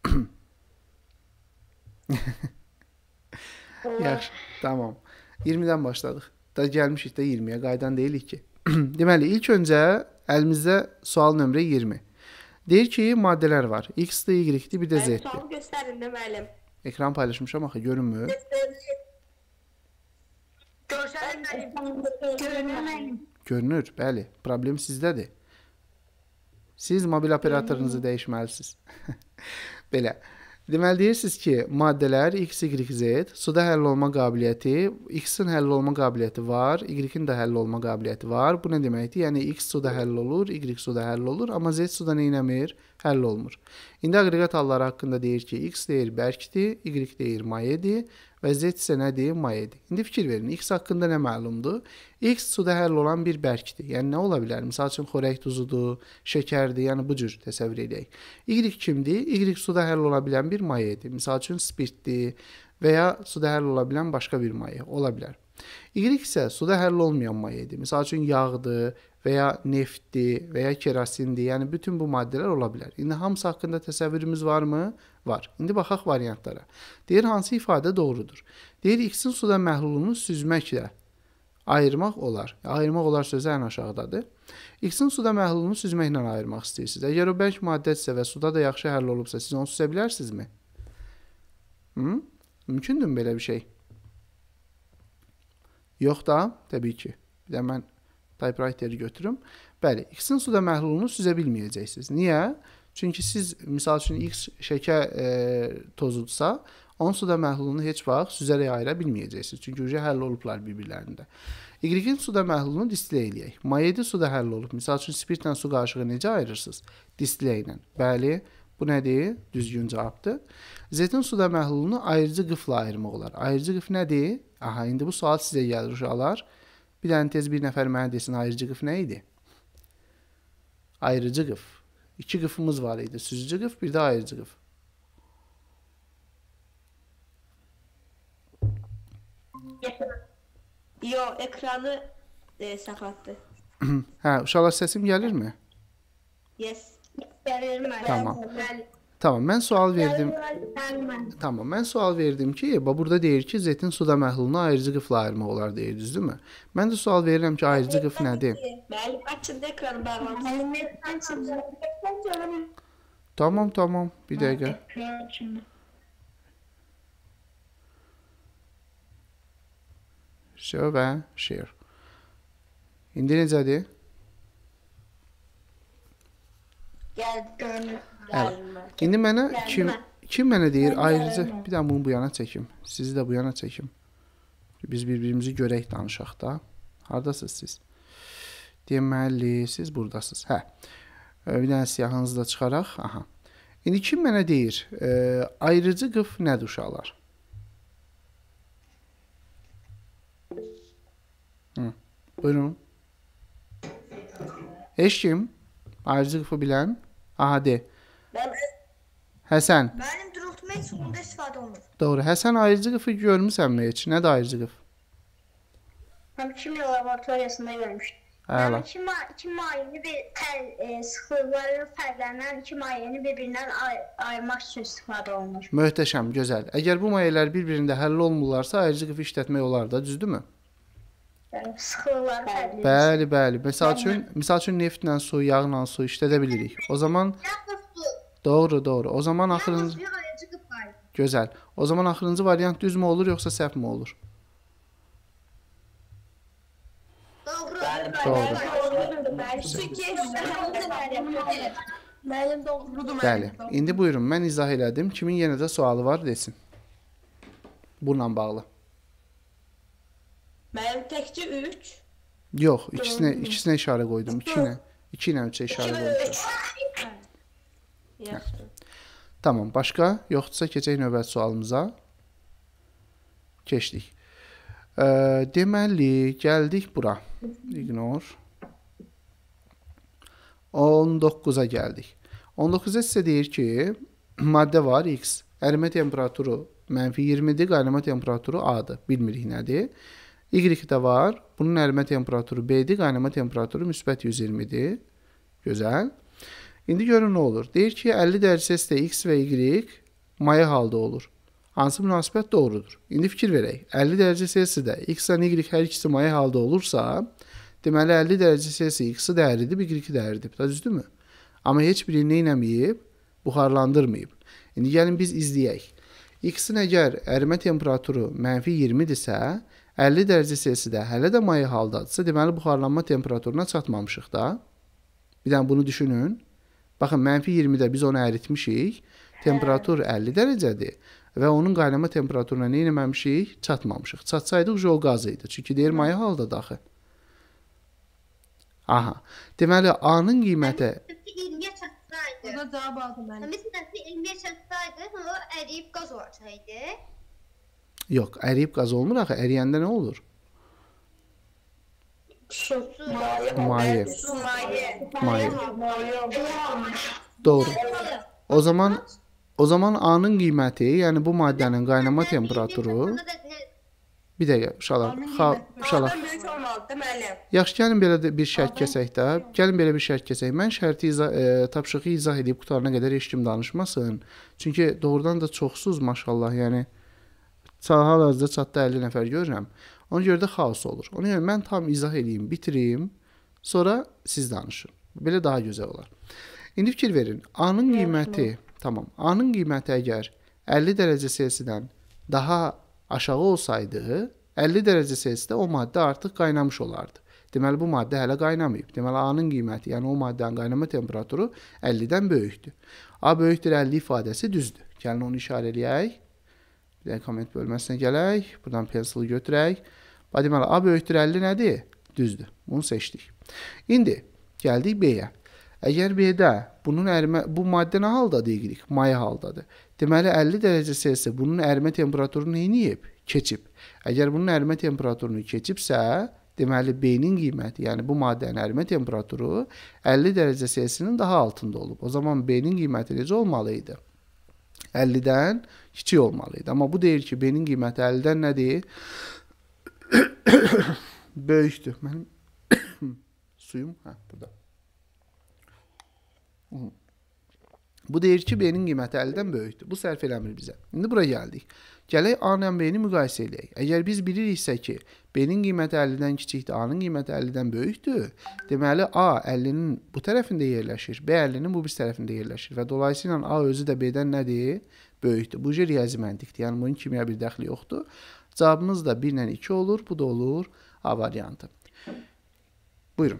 Yaxşı, tamam. iyirmidən başladıq. Da gəlmişik də iyirmiyə, qaydan deyilik ki. Deməli, ilk öncə əlimizdə sual nömrə iyirmi. Deyir ki, maddələr var. X-dir, Y-dir, bir də Z-dir. Sualı göstərin də müəllim. Ekran paylaşmışam, axı görünmür. Görünməyim. Görünür, bəli. Problem sizdədir. Siz mobil operatorunuzu dəyişməlisiniz. Belə. Deməli, deyirsiniz ki, maddələr X, Y, Z, suda həll olma qabiliyyəti, X-in həll olma qabiliyyəti var, Y-in də həll olma qabiliyyəti var. Bu nə deməkdir? Yəni, X suda həll olur, Y suda həll olur, amma Z suda neynəmir? Həll olmur. İndi aqreqat halları haqqında deyir ki, X deyir bərkdir, Y deyir mayedir və Z isə nədir? Mayedir. İndi fikir verin, X haqqında nə məlumdur? X suda həll olan bir bərkdir. Yəni, nə ola bilər? Misal üçün, xörək duzudur, şəkərdir, yəni bu cür təsəvvür edək. Y kimdir? Y suda həll ola bilən bir mayedir. Misal üçün, spirtdir və ya suda həll ola bilən başqa bir maye ola bilər. Y isə suda həll olmayan mayedir. Misal üçün, yağdır və ya neftdir, və ya kerasindir. Yəni bütün bu maddələr ola bilər. İndi hamısı haqqında təsəvvürümüz varmı? Var. İndi baxaq variantlara. Deyir hansı ifadə doğrudur? Deyir X-in suda məhlulunu süzməklə ayırmaq olar. Ayırmaq olar sözü ən aşağıdadır. X-in suda məhlulunu süzməklə ayırmaq istəyirsiniz. Əgər o bərk maddədirsə və suda da yaxşı həll olubsa, siz onu süzə bilərsinizmi? Hı? Mümkündür belə bir şey? Yox da, təbii ki. Bir də mən typewriteri götürüm. Bəli, X-in suda məhlulunu süzə bilməyəcəksiniz. Niyə? Çünki siz, misal üçün, X şəkər e, tozudursa, onun suda məhlulunu heç vaxt süzərək ayıra bilməyəcəksiniz. Çünki uca həll olublar bir-birlərində. Y-in suda məhlulunu distilə eləyək. Mayedi suda həll olub. Misal üçün, spirtlə su qarışığı necə ayırırsınız? Distilə ilə. Bəli, bu nədir? Düzgün cavabdır. Z-in suda məhlulunu ayırıcı qıfla ayırmaq olar. Ayırıcı qıf nədir? Aha, indi bu sual sizə gəlir uşaqlar. Bir dənə tez bir nəfər mənə desin, ayırıcı qıf nə idi? Ayırıcı qıf. İki qıfımız var idi. Süzücü qıf, bir də ayırıcı qıf. Yo, ekranı e, saxlatdı. Hə, uşaqlar səsim gəlirmi? Yes. Gəlir müəllim. Tamam. Bəli. Tamam, mən sual verdim. Bəli müəllim. Tamam, mən sual verdim ki, bax burada deyir ki, Z-in suda məhlulunu ayırıcı qıfla ayırmaq olar deyir, düzdürmü? Mən də sual verirəm ki, ayırıcı qıf nədir? Müəllim, açında ekranı bağlamış. Tamam, tamam, bir dəqiqə. Show və share. İndi necədir? Gəl, görünür. İndi mənə kim kim mənə deyir ayrıca bir də bunu bu yana çəkim. Sizi də bu yana çəkim. Biz bir-birimizi görək danışaq da. Hardasınız siz? Deməli, siz burdasınız. Hə. Bir dənə siyahınızı da çıxaraq. Aha. İndi kim mənə deyir? E, ayrıcı qıf nədir uşaqlar? Hı. Buyurun. Heç kim? Ayrıcı qıfı bilən? Aha, de. Ben Həsən. Mənim durultma üsulunda istifadə olunur. Doğru. Həsən ayrıcı qıfı görmüsənmi heç? Nədir ayrıcı qıf? Mən kimya laboratoriyasında görmüşdüm. Əla. Yəni iki, ma iki mayeni bir təl, e, sıxlıqları fərqlənən iki mayeni bir-birindən ay ayırmaq üçün istifadə olunur. Möhtəşəm, gözəl. Əgər bu mayələr bir-birində həll olmurlarsa, ayrıcı qıfı işlətmək olar da, düzdürmü? Yəni sıxlıqları fərqli. Bəli, bəli. Məsəl üçün, misal üçün neftlə su, yağla su işlədə bilirik. O zaman doğru, doğru. O zaman axırıncı gözəl. O zaman axırıncı variant düzmü olur yoxsa səhv mi olur? Doğru. Mənim doğrudur. Bəli. İndi buyurun, mən izah elədim. Kimin yenə də sualı var desin. Bununla bağlı. Mənim təkcə üç. Yox, ikisinə ikisinə işarə qoydum. iki ilə iki ilə üçə işarə qoydum. Yaxşı. Tamam, başqa? Yoxdursa keçək növbəti sualımıza. Keçdik. E, deməli, gəldik bura. Ignore. on doqquza gəldik. on doqquzda sizə deyir ki, maddə var X. Ərimə temperaturu mənfi iyirmidir, qaynama temperaturu A-dır. Bilmirik nədir. Y-də var. Bunun ərimə temperaturu B-dir, qaynama temperaturu müsbət yüz iyirmidir. Gözəl. İndi görün nə olur. Deyir ki, əlli dərəcə Celsiusdə X və Y maya halda olur. Hansı münasibət doğrudur? İndi fikir verək. əlli dərəcə Celsiusdə X və Y hər ikisi maya halda olursa, deməli əlli dərəcə Celsius X-i dəyəridir, Y-i dəyəridir. Bu da düzdürmü? Amma heç birini nə etməyib? Buxarlandırmayıb. İndi gəlin biz izləyək. X-in əgər ərimə temperaturu mənfi iyirmidirsə, əlli dərəcə Celsiusdə hələ də maya haldadırsa, deməli buxarlanma temperaturuna çatmamışıq da. Bir dənə bunu düşünün. Baxın, mənfi iyirmidə biz onu əritmişik. Temperatur əlli dərəcədir. Və onun qaynama temperaturuna nə etməmişik? Çatmamışıq. Çatsaydıq o qaz idi. Çünki deyir maya halda daxı. Aha. Deməli, A-nın qiyməti iyirmiyə çatsaydı. Burada cavab aldım mən. Məsələn, iyirmiyə çatsaydı, o əriyib qaz olsaydı. yox, əriyib qaz olmur axı. Əriyəndə nə olur? Su, Maye. su, maye. Maye. Doğru. O zaman o zaman A-nın qiyməti, yəni bu maddənin qaynama temperaturu Bir dəqiqə uşaqlar. A'nın Xa, qiyməti uşaqlar. A'dan böyük olmalıdır müəllim. Yaxşı, gəlin belə də bir şərt Adam- kəsək də. Gəlin belə bir şərt kəsək. Mən şərti izah, e, tapşırığı izah edib qutarana qədər heç kim danışmasın. Çünki doğrudan da çoxsuz maşallah, yəni hal-hazırda çatda əlli nəfər görürəm. Ona görə də xaos olur. Ona görə mən tam izah edeyim, bitirim, sonra siz danışın. Belə daha gözəl olar. İndi fikir verin. A-nın qiyməti, tamam. A-nın qiyməti əgər əlli dərəcə Selsidən daha aşağı olsaydı, əlli dərəcə Selsidə o maddə artıq qaynamış olardı. Deməli bu maddə hələ qaynamayıb. Deməli A-nın qiyməti, yəni o maddənin qaynama temperaturu əllidən böyükdür. A böyükdür əlli ifadəsi düzdür. Gəlin onu işarə eləyək. Bir də komment bölməsinə gələk. Buradan pensili götürək. Deməli A böyükdür əlli nədir? Düzdür. Bunu seçdik. İndi gəldik B-yə. Əgər B-də bunun ərimə, bu maddə nə halda deyirik? Maya haldadır. Deməli əlli dərəcə Selsi bunun ərimə temperaturunu neyniyib? Keçib. Əgər bunun ərimə temperaturunu keçibsə, deməli B-nin qiyməti, yəni bu maddənin ərimə temperaturu əlli dərəcə Selsinin daha altında olub. O zaman B-nin qiyməti necə olmalıydı? əllidən kiçik olmalıydı. Amma bu deyir ki, B-nin qiyməti əllidən nədir? Böyükdür. Mənim suyum, hə, burada. Bu deyir ki, B-nin qiyməti əllidən böyükdür. Bu sərf eləmir bizə. İndi buraya gəldik. Gələk A ilə B-ni müqayisə edək. Əgər biz biliriksə ki, B-nin qiyməti əllidən kiçikdir, A-nın qiyməti əllidən böyükdür, deməli A əllinin bu tərəfində yerləşir, B əllinin bu bir tərəfində yerləşir və dolayısıyla A özü də B-dən nədir? Böyükdür. Bu cür riyazi məntiqdir. Yəni bunun kimya bir dəxli yoxdur. Cavabımız da bir ilə iki olur. Bu da olur A variantı. Buyurun.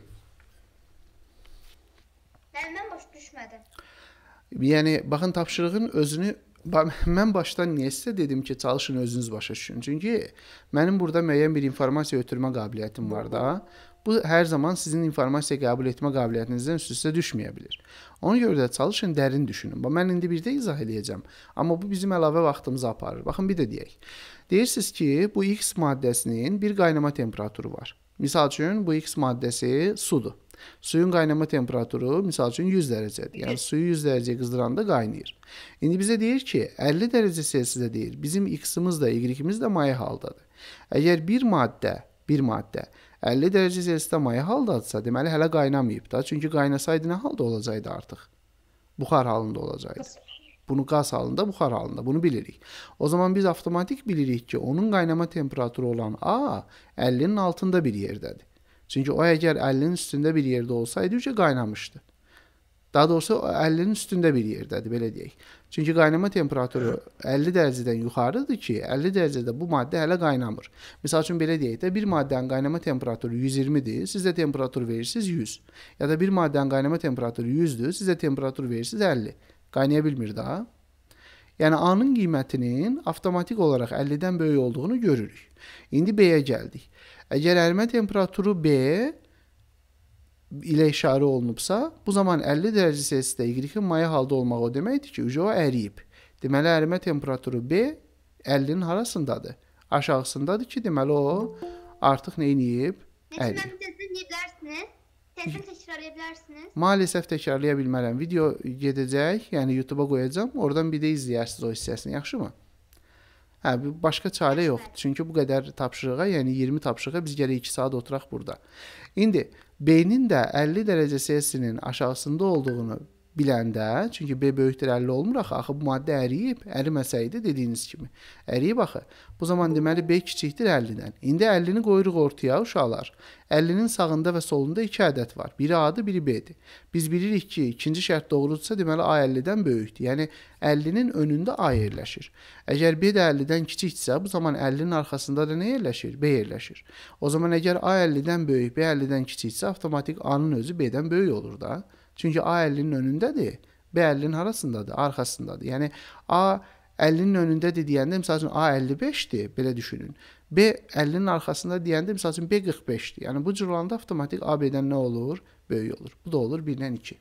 Mən baş düşmədim. Yəni baxın tapşırığın özünü mən başdan niyə sizə dedim ki, çalışın özünüz başa düşün. Çünki mənim burada müəyyən bir informasiya ötürmə qabiliyyətim var da. Bu hər zaman sizin informasiya qəbul etmə qabiliyyətinizdən üst-üstə düşməyə bilər. Ona görə də çalışın dərin düşünün. Mən indi bir də izah edəcəm. Amma bu bizim əlavə vaxtımızı aparır. Baxın bir də deyək. Deyirsiniz ki, bu X maddəsinin bir qaynama temperaturu var. Misal üçün bu X maddəsi sudur. Suyun qaynama temperaturu misal üçün yüz dərəcədir. Yəni suyu yüz dərəcəyə qızdıranda qaynayır. İndi bizə deyir ki, əlli dərəcə Selsidə deyir. Bizim X-imiz də, Y-imiz də maya haldadır. Əgər bir maddə, bir maddə əlli dərəcə Selsidə maya haldadırsa, deməli hələ qaynamayıb da. Çünki qaynasaydı nə halda olacaqdı artıq? Buxar halında olacaqdı. Bunu qaz halında, buxar halında. Bunu bilirik. O zaman biz avtomatik bilirik ki, onun qaynama temperaturu olan A əllinin altında bir yerdədir. Çünki o əgər əllinin üstündə bir yerdə olsaydı, ücə qaynamışdı. Daha doğrusu əllinin üstündə bir yerdədir, belə deyək. Çünki qaynama temperaturu əlli dərəcədən yuxarıdır ki, əlli dərəcədə bu maddə hələ qaynamır. Misal üçün belə deyək də, bir maddənin qaynama temperaturu yüz iyirmidir, siz də temperatur verirsiniz yüz. Ya da bir maddənin qaynama temperaturu yüzdür, siz də temperatur verirsiniz əlli. Qaynaya bilmir daha. Yəni A-nın qiymətinin avtomatik olaraq əllidən böyük olduğunu görürük. İndi B-yə gəldik. Əgər ərimə temperaturu B ilə işarə olunubsa, bu zaman əlli dərəcə Selsidə Y-in maya halda olmağı o deməkdir ki, o əriyib. Deməli, ərimə temperaturu B əllinin harasındadır? Aşağısındadır ki, deməli o artıq neyniyib? Əriyib. Tezdən təkrarlaya bilərsiniz. Maalesef təkrarlaya bilmərəm. Video gedəcək, yəni YouTube-a qoyacağam. Oradan bir də izləyərsiniz o hissəsini, yaxşı mı? Hə, başqa çarə yoxdur. Çünki bu qədər tapşırığa, yəni iyirmi tapşırığa biz gərək iki saat oturaq burada. İndi B-nin də əlli dərəcə Selsinin aşağısında olduğunu biləndə, çünki B böyükdür əlli olmur axı, axı bu maddə əriyib, əriməsəydi dediyiniz kimi. Əriyib axı. Bu zaman deməli B kiçikdir əllidən. İndi əllini qoyuruq ortaya uşaqlar. əllinin sağında və solunda iki ədəd var. Biri A-dır, biri B-dir. Biz bilirik ki, ikinci şərt doğrudursa, deməli A əllidən böyükdür. Yəni əllinin önündə A yerləşir. Əgər B də əllidən kiçikdirsə, bu zaman əllinin arxasında da nə yerləşir? B yerləşir. O zaman əgər A əllidən böyük, B əllidən kiçikdirsə, avtomatik A-nın özü B-dən böyük olur da. Çünki A əllinin önündədir, B əllinin harasındadır? Arxasındadır. Yəni A əllinin önündədir deyəndə, misal üçün A əlli beşdir, belə düşünün. B əllinin arxasında deyəndə, misal üçün B qırx beşdir. Yəni bu cür olanda avtomatik A B-dən nə olur? Böyük olur. Bu da olur birdən iki.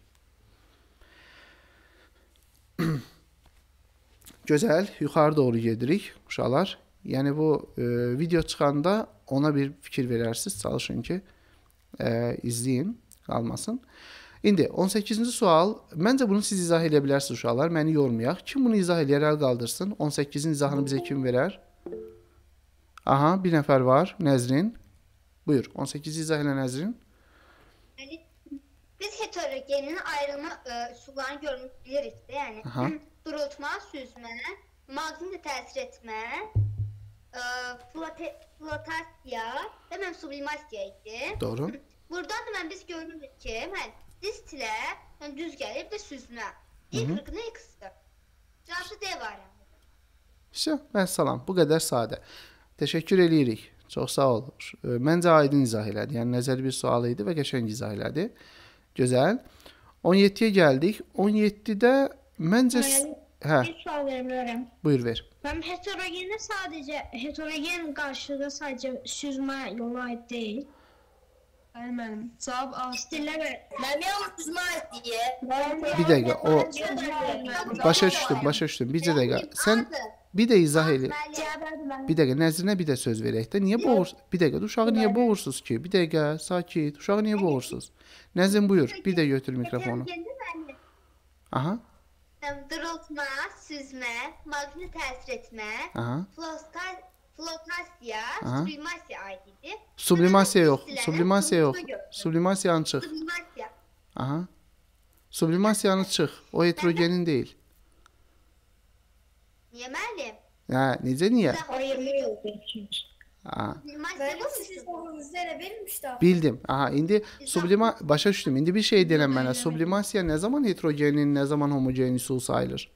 Gözəl, yuxarı doğru gedirik uşaqlar. Yəni bu e, video çıxanda ona bir fikir verərsiniz. Çalışın ki, e, izləyin, qalmasın. İndi on səkkizinci sual. Məncə bunu siz izah edə bilərsiniz uşaqlar. Məni yormayaq. Kim bunu izah eləyər, əl qaldırsın. on səkkizin izahını bizə kim verər? Aha, bir nəfər var. Nəzrin. Buyur. on səkkiz izah elə Nəzrin. Yəni biz heterogenin ayrılma ə, üsullarını görmüş bilirik də, yəni Aha. durultma, süzmə, maqnit təsir etmə, ə, flote, flotasiya və mən sublimasiya idi. Doğru. Buradan da mən biz görürük ki, mən distilə yəni düz gəlib də süzmə. İlk rıqını X-dir. Cavabı D variantı. İşte, vəssalam. Bu qədər sadə. Təşəkkür eləyirik. Çox sağ ol. E, Məncə aydın izah elədi. Yəni nəzəri bir sual idi və qəşəng izah elədi. Gözəl. on yeddiyə gəldik. on yeddidə məncə s- hə, Bir sual verebilirim. buyur ver. Ben heterogeni sadece heterogen karşılığı sadece süzme yolu ait değil. Bəli müəllim. Cavab A. Stiller ve Mənim yalnız düzmə aiddir. Bir dəqiqə. O başa düşdüm, başa düşdüm. Bir dəqiqə. Sən bir də izah elə. Bir dəqiqə Nəzrinə bir də söz verək də. Niyə boğur? Bir dəqiqə. Uşağı niyə boğursunuz ki? Bir dəqiqə, sakit. Uşağı niyə boğursunuz? Nəzrin buyur. Bir də götür mikrofonu. Heterogendə Aha. mən durultma, süzmə, maqnit təsir etmə, Aha. flota- flotasiya, Aha. sublimasiya aid idi. Sublimasiya yox. Distilərə Sublimasiya yox. durultma götürdüm. Sublimasiyanı çıx. Sublimasiya. Aha. Sublimasiyanı çıx. O heterogenin deyil. Niyə müəllim? Hə, necə niyə? ayırma yolu çünkü. Ha. Sublimasiya bu Siz mu? oğlunuzda elə vermişdi. Bildim. Aha, indi sublima başa düşdüm. İndi bir şey deyirəm mənə. Sublimasiya nə zaman heterogenin, nə zaman homogen üsul sayılır?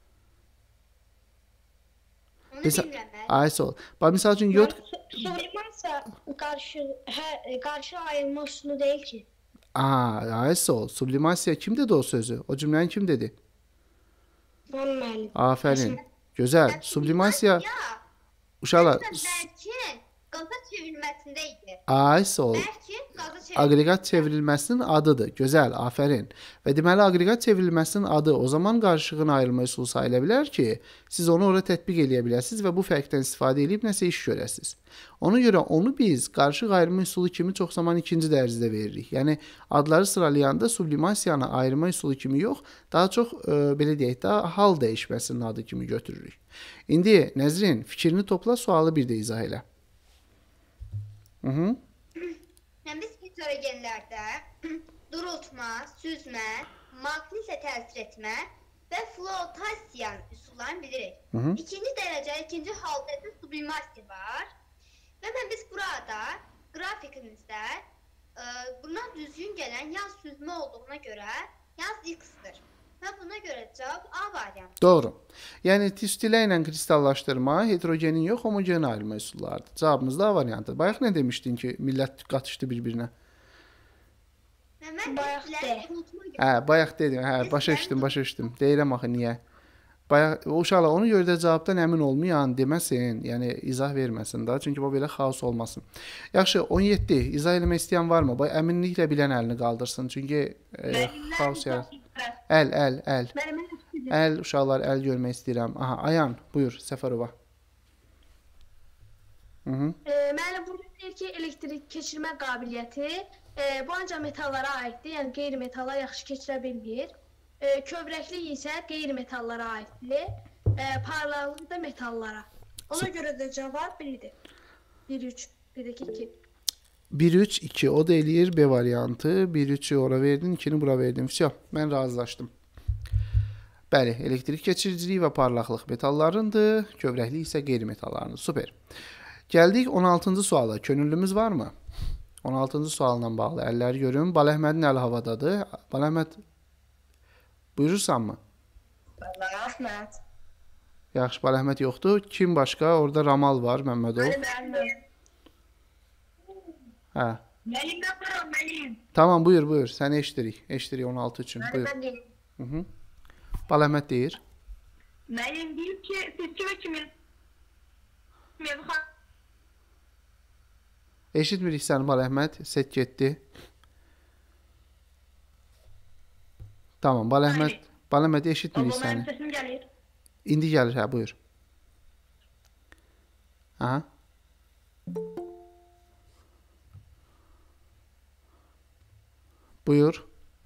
Onu Mesela- bilmirəm mən. Ay sol. Bax misal üçün yod Sublimansa karşı he, karşı ayırma usulu değil ki. Aa, ay sol. Sublimasiya kim dedi o sözü? O cümləni kim dedi? Von müəllim. Afərin. Gözəl. Sublimasiya Ya, uşaqlar. bəlkə qaza çevrilməsində idi. Ay sol. Bəlkə qaza çevrilməsində. Aqreqat çevrilməsinin adıdır. Gözəl, afərin. Və deməli aqreqat çevrilməsinin adı o zaman qarışığın ayrılma üsulu sayıla bilər ki, siz onu ora tətbiq eləyə bilərsiniz və bu fərqdən istifadə edib nəsə iş görəsiniz. Ona görə onu biz qarışıq ayrılma üsulu kimi çox zaman ikinci dərəcədə veririk. Yəni adları sıralayanda sublimasiyanı ayrılma üsulu kimi yox, daha çox e, belə deyək də hal dəyişməsinin adı kimi götürürük. İndi Nəzrin, fikrini topla, sualı bir də izah elə. Mhm. Yəni biz heterogenlərdə durultma, süzmə, maqnitlə təsir etmə və flotasiya üsullarını bilirik. Hı -hı. İkinci dərəcə, ikinci halda isə sublimasiya var. Və mən biz burada qrafikimizdə ə, bundan düzgün gələn yaz süzmə olduğuna görə yaz X-dir. Və buna görə cavab A variantı. Doğru. Yəni tüstülə ilə kristallaşdırma heterogenin yox, homogen ayrılma üsullarıdır. Cavabımız da A variantı. Bayaq nə demişdin ki, millət qatışdı bir-birinə? Və mən Bayaq bizlər de. durultma Hə, bayaq dedim. Hə, başa düşdüm, başa düşdüm. Deyirəm axı niyə? Bayaq o uşaqlar onu görə də cavabdan əmin olmayan deməsin, yəni izah verməsin də, çünki bu belə xaos olmasın. Yaxşı, on yeddi. İzah eləmək istəyən varmı? Bay əminliklə bilən əlini qaldırsın, çünki e, xaos yarat. Əl, əl, əl. Əl uşaqlar, əl görmək istəyirəm. Aha, Ayan, buyur Səfərova. Mhm. E, Müəllim burada deyir ki, elektrik keçirmə qabiliyyəti e, bu ancaq metallara aiddir, yəni qeyri-metallar yaxşı keçirə bilmir. E, kövrəklik isə qeyri-metallara aiddir. E, parlaqlıq da metallara. Ona görə də cavab birdir. bir üç, bir iki iki. bir üç iki o da eləyir B variantı. bir üçü ora verdin, ikini bura verdin. Всё, mən razılaşdım. Bəli, elektrik keçiriciliyi və parlaqlıq metallarındır, kövrəklik isə qeyri-metallarındır. Super. Gəldik on altıncı suala. Könüllümüz varmı? on altıncı sualla bağlı əlləri görün. Baləhmədin əli havadadır. Baləhməd buyurursan mı? Əhməd. Yaxşı, Baləhməd yoxdur. Kim başqa? Orada Ramal var, Məmmədov. Hə. Müəllim yaparım müəllim. Tamam, buyur, buyur. Səni eşidirik. Eşidirik on altı üçün. Buyur. Mən deyim. Hı -hı. Baləhməd deyir. Müəllim deyir ki, seçki və kimya mövzu Eşitmirik səni Baləhməd. Set getdi. Tamam, Baləhməd. Baləhməd eşitmirik Abla mənim səni. səsim gəlir. İndi gəlir, hə, buyur. Aha. Buyur.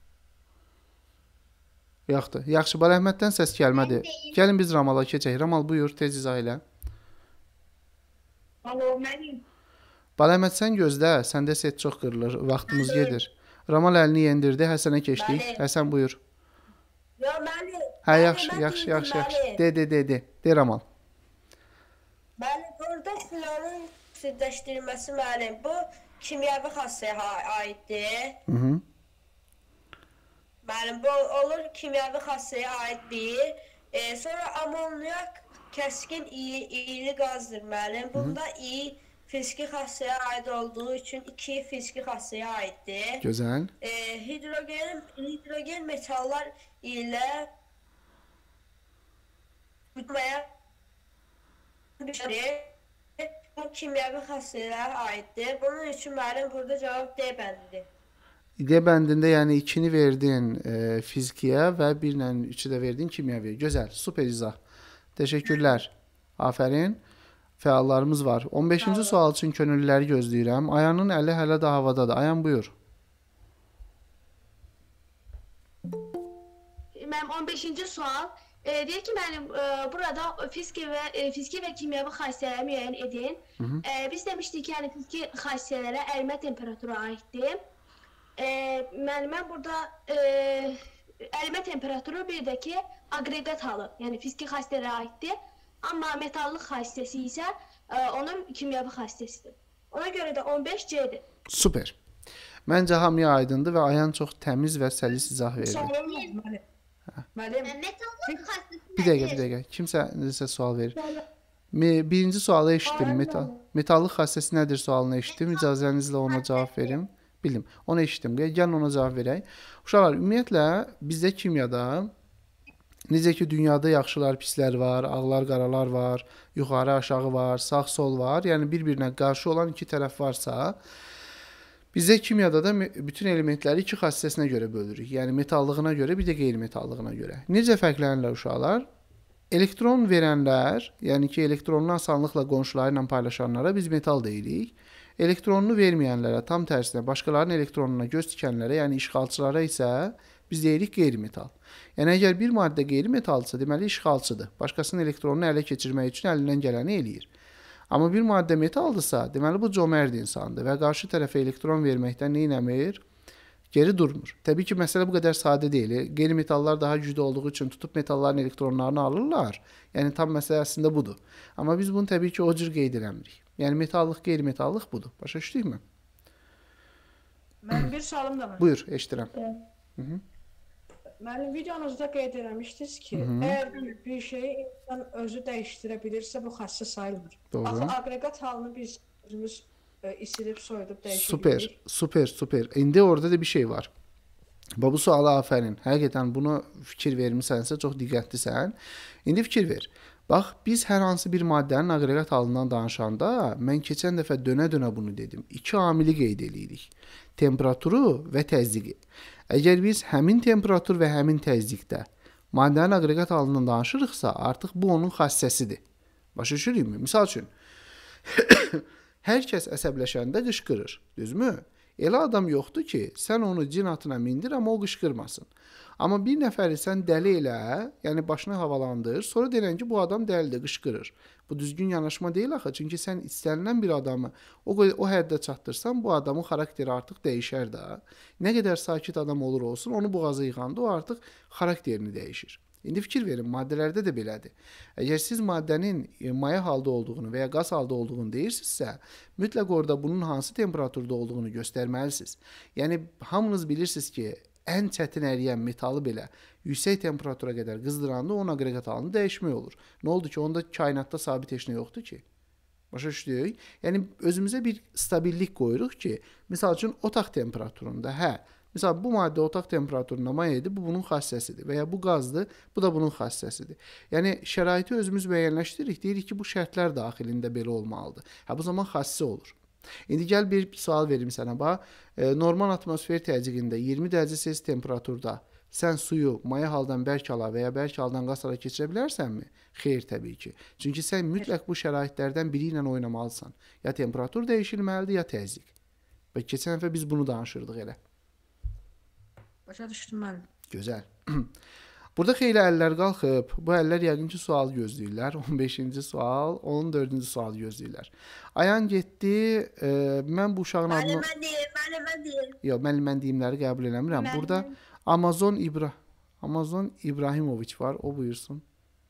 Yoxdur. Yaxşı, Baləhməddən səs gəlmədi. Gəlin biz Ramala keçək. Ramal buyur, tez izah elə. Alo, mənim. Baləmət sən gözlə, səndə set çox qırılır, vaxtımız gedir. Ramal əlini yendirdi, Həsənə keçdik. Bəli. Həsən buyur. Yo, mənim. Hə, bəli, yaxşı, mən yaxşı, deyirdim, yaxşı, yaxşı. bəli. De, de, de, de. De Ramal. Bəli, burada filanın sidləşdirilməsi müəllim. Bu kimyəvi xassəyə ha- aiddir. Hı -hı. Müəllim, bu olur kimyəvi xassəyə aid bir. E, sonra amonyak kəskin iyi, iyili qazdır müəllim. Bunda iyi fiziki xassəyə aid olduğu üçün iki fiziki xassəyə aiddir. Gözəl. E, hidrogen, hidrogen metallar ilə bütmeye bir şey. Bu kimyəvi xassələrə aiddir. Bunun üçün müəllim burada cavab D bəndidir. D bəndində yəni ikini verdin e, fizikiyə və birlə üçü də verdin kimyəviyə. Gözəl, super izah. Təşəkkürlər. Afərin. Fəallarımız var. on beşinci sual üçün könüllüləri gözləyirəm. Ayanın əli hələ də havadadır. Ayan buyur. Mənim on beşinci sual e, deyir ki, mənim e, burada fiziki və e, fiziki və kimyəvi xassələri müəyyən edin. Hı -hı. E, biz demişdik ki, yəni fiziki xassələrə ərimə temperaturu aiddir. E, mənim mən burada e, ərimə temperaturu bir də ki, aqreqat halı, yəni fiziki xassələrə aiddir. Amma metallıq xassəsi isə e, onun kimyəvi xassəsidir. Ona görə də on beş C'dir. Super. Məncə hamıya aydındır və Ayan çox təmiz və səlis izah verdi. Müəllim. Müəllim. Metallıq xassəsi Bir dəqiqə, bir dəqiqə. Kimsə nəsə sual verir. Me- Birinci sualı eşitdim. Metal, metallıq xassəsi nədir sualını eşitdim. İcazənizlə ona cavab verim. Bildim. Onu eşitdim. Gəlin ona cavab verək. Uşaqlar, ümumiyyətlə bizdə kimyada necə ki dünyada yaxşılar, pislər var, ağlar, qaralar var, yuxarı, aşağı var, sağ, sol var. Yəni bir-birinə qarşı olan iki tərəf varsa, bizdə kimyada da me- bütün elementləri iki xassəsinə görə bölürük. Yəni metallığına görə, bir də qeyri-metallığına görə. Necə fərqlənirlər uşaqlar? Elektron verənlər, yəni ki elektronunu asanlıqla qonşuları ilə paylaşanlara biz metal deyirik. Elektronunu verməyənlərə, tam tərsinə, başqalarının elektronuna göz tikənlərə, yəni işğalçılara isə biz deyirik qeyri-metal. Yəni əgər bir maddə qeyri-metalsa, deməli işğalçıdır. Başqasının elektronunu ələ keçirmək üçün əlindən gələni eləyir. Amma bir maddə metaldırsa, deməli bu cömərd insandır və qarşı tərəfə elektron verməkdən nə etmir? Geri durmur. Təbii ki, məsələ bu qədər sadə deyil. Qeyri-metallar daha güclü olduğu üçün tutub metalların elektronlarını alırlar. Yəni tam məsələ əslində budur. Amma biz bunu təbii ki, o cür qeyd eləmirik. Yəni metallıq, qeyri-metallıq budur. Başa düşdükmü? Mənim bir sualım da var. Buyur, eşidirəm. Mənim videonuzda qeyd eləmişdiniz ki, əgər bir şeyi insan özü dəyişdirə bilirsə, bu xassə sayılmır. Doğru. Axı aqreqat halını biz özümüz e, isidib, soyudub dəyişə Super, bilirik. super, super. İndi orada da bir şey var. Bu suala afərin. Həqiqətən bunu fikir vermisənsə, çox diqqətlisən. İndi fikir ver. Bax, biz hər hansı bir maddənin aqreqat halından danışanda, mən keçən dəfə dönə-dönə bunu dedim. İki amili qeyd edirik. Temperaturu və təzyiqi. Əgər biz həmin temperatur və həmin təzyiqdə maddənin aqreqat halından danışırıqsa, artıq bu onun xassəsidir. Başa düşürükmü? Misal üçün, hər kəs əsəbləşəndə qışqırır, düzmü? Elə adam yoxdur ki, sən onu cin atına mindir, amma o qışqırmasın. Amma bir nəfəri sən dəli elə, yəni başını havalandır, sonra denən ki, bu adam dəlidir, qışqırır. Bu düzgün yanaşma deyil axı, çünki sən istənilən bir adamı o, o həddə çatdırsan, bu adamın xarakteri artıq dəyişər də. Nə qədər sakit adam olur olsun, onu boğaza yığanda o artıq xarakterini dəyişir. İndi fikir verin, maddələrdə də belədir. Əgər siz maddənin maya halda olduğunu və ya qaz halda olduğunu deyirsinizsə, mütləq orada bunun hansı temperaturda olduğunu göstərməlisiniz. Yəni, hamınız bilirsiniz ki, ən çətin əriyən metalı belə yüksək temperatura qədər qızdıranda onun aqreqat halını dəyişmək olur. Nə oldu ki, onda kainatda sabit heç nə yoxdur ki? Başa düşdük? Yəni, özümüzə bir stabillik qoyuruq ki, misal üçün, otaq temperaturunda, hə, misal, bu maddə otaq temperaturunda mayadır, bu bunun xassəsidir və ya bu qazdır, bu da bunun xassəsidir. Yəni, şəraiti özümüz müəyyənləşdiririk, deyirik ki, bu şərtlər daxilində belə olmalıdır. Hə, bu zaman xassi olur. İndi gəl bir sual verim sənə, bax, e, normal atmosfer təzyiqində iyirmi dərəcə Selsi temperaturda sən suyu maya haldan bərk hala və ya bərk haldan qaz hala keçirə bilərsənmi? Xeyr, təbii ki. Çünki sən mütləq bu şəraitlərdən biri ilə oynamalısan. Ya temperatur dəyişilməlidir, ya təzyiq. Və keçən dəfə biz bunu danışırdıq elə. Başa düşdüm mən. Gözəl. Burada xeyli əllər qalxıb. Bu əllər yəqin ki, sual gözləyirlər. on beşinci sual, on dördüncü sual gözləyirlər. Ayan getdi. E, mən bu uşağın adını... Müəllim mən deyim, müəllim mən deyim. Yox, müəllim mən deyimləri qəbul eləmirəm. Burada Amazon İbra Amazon İbrahimoviç var. O buyursun.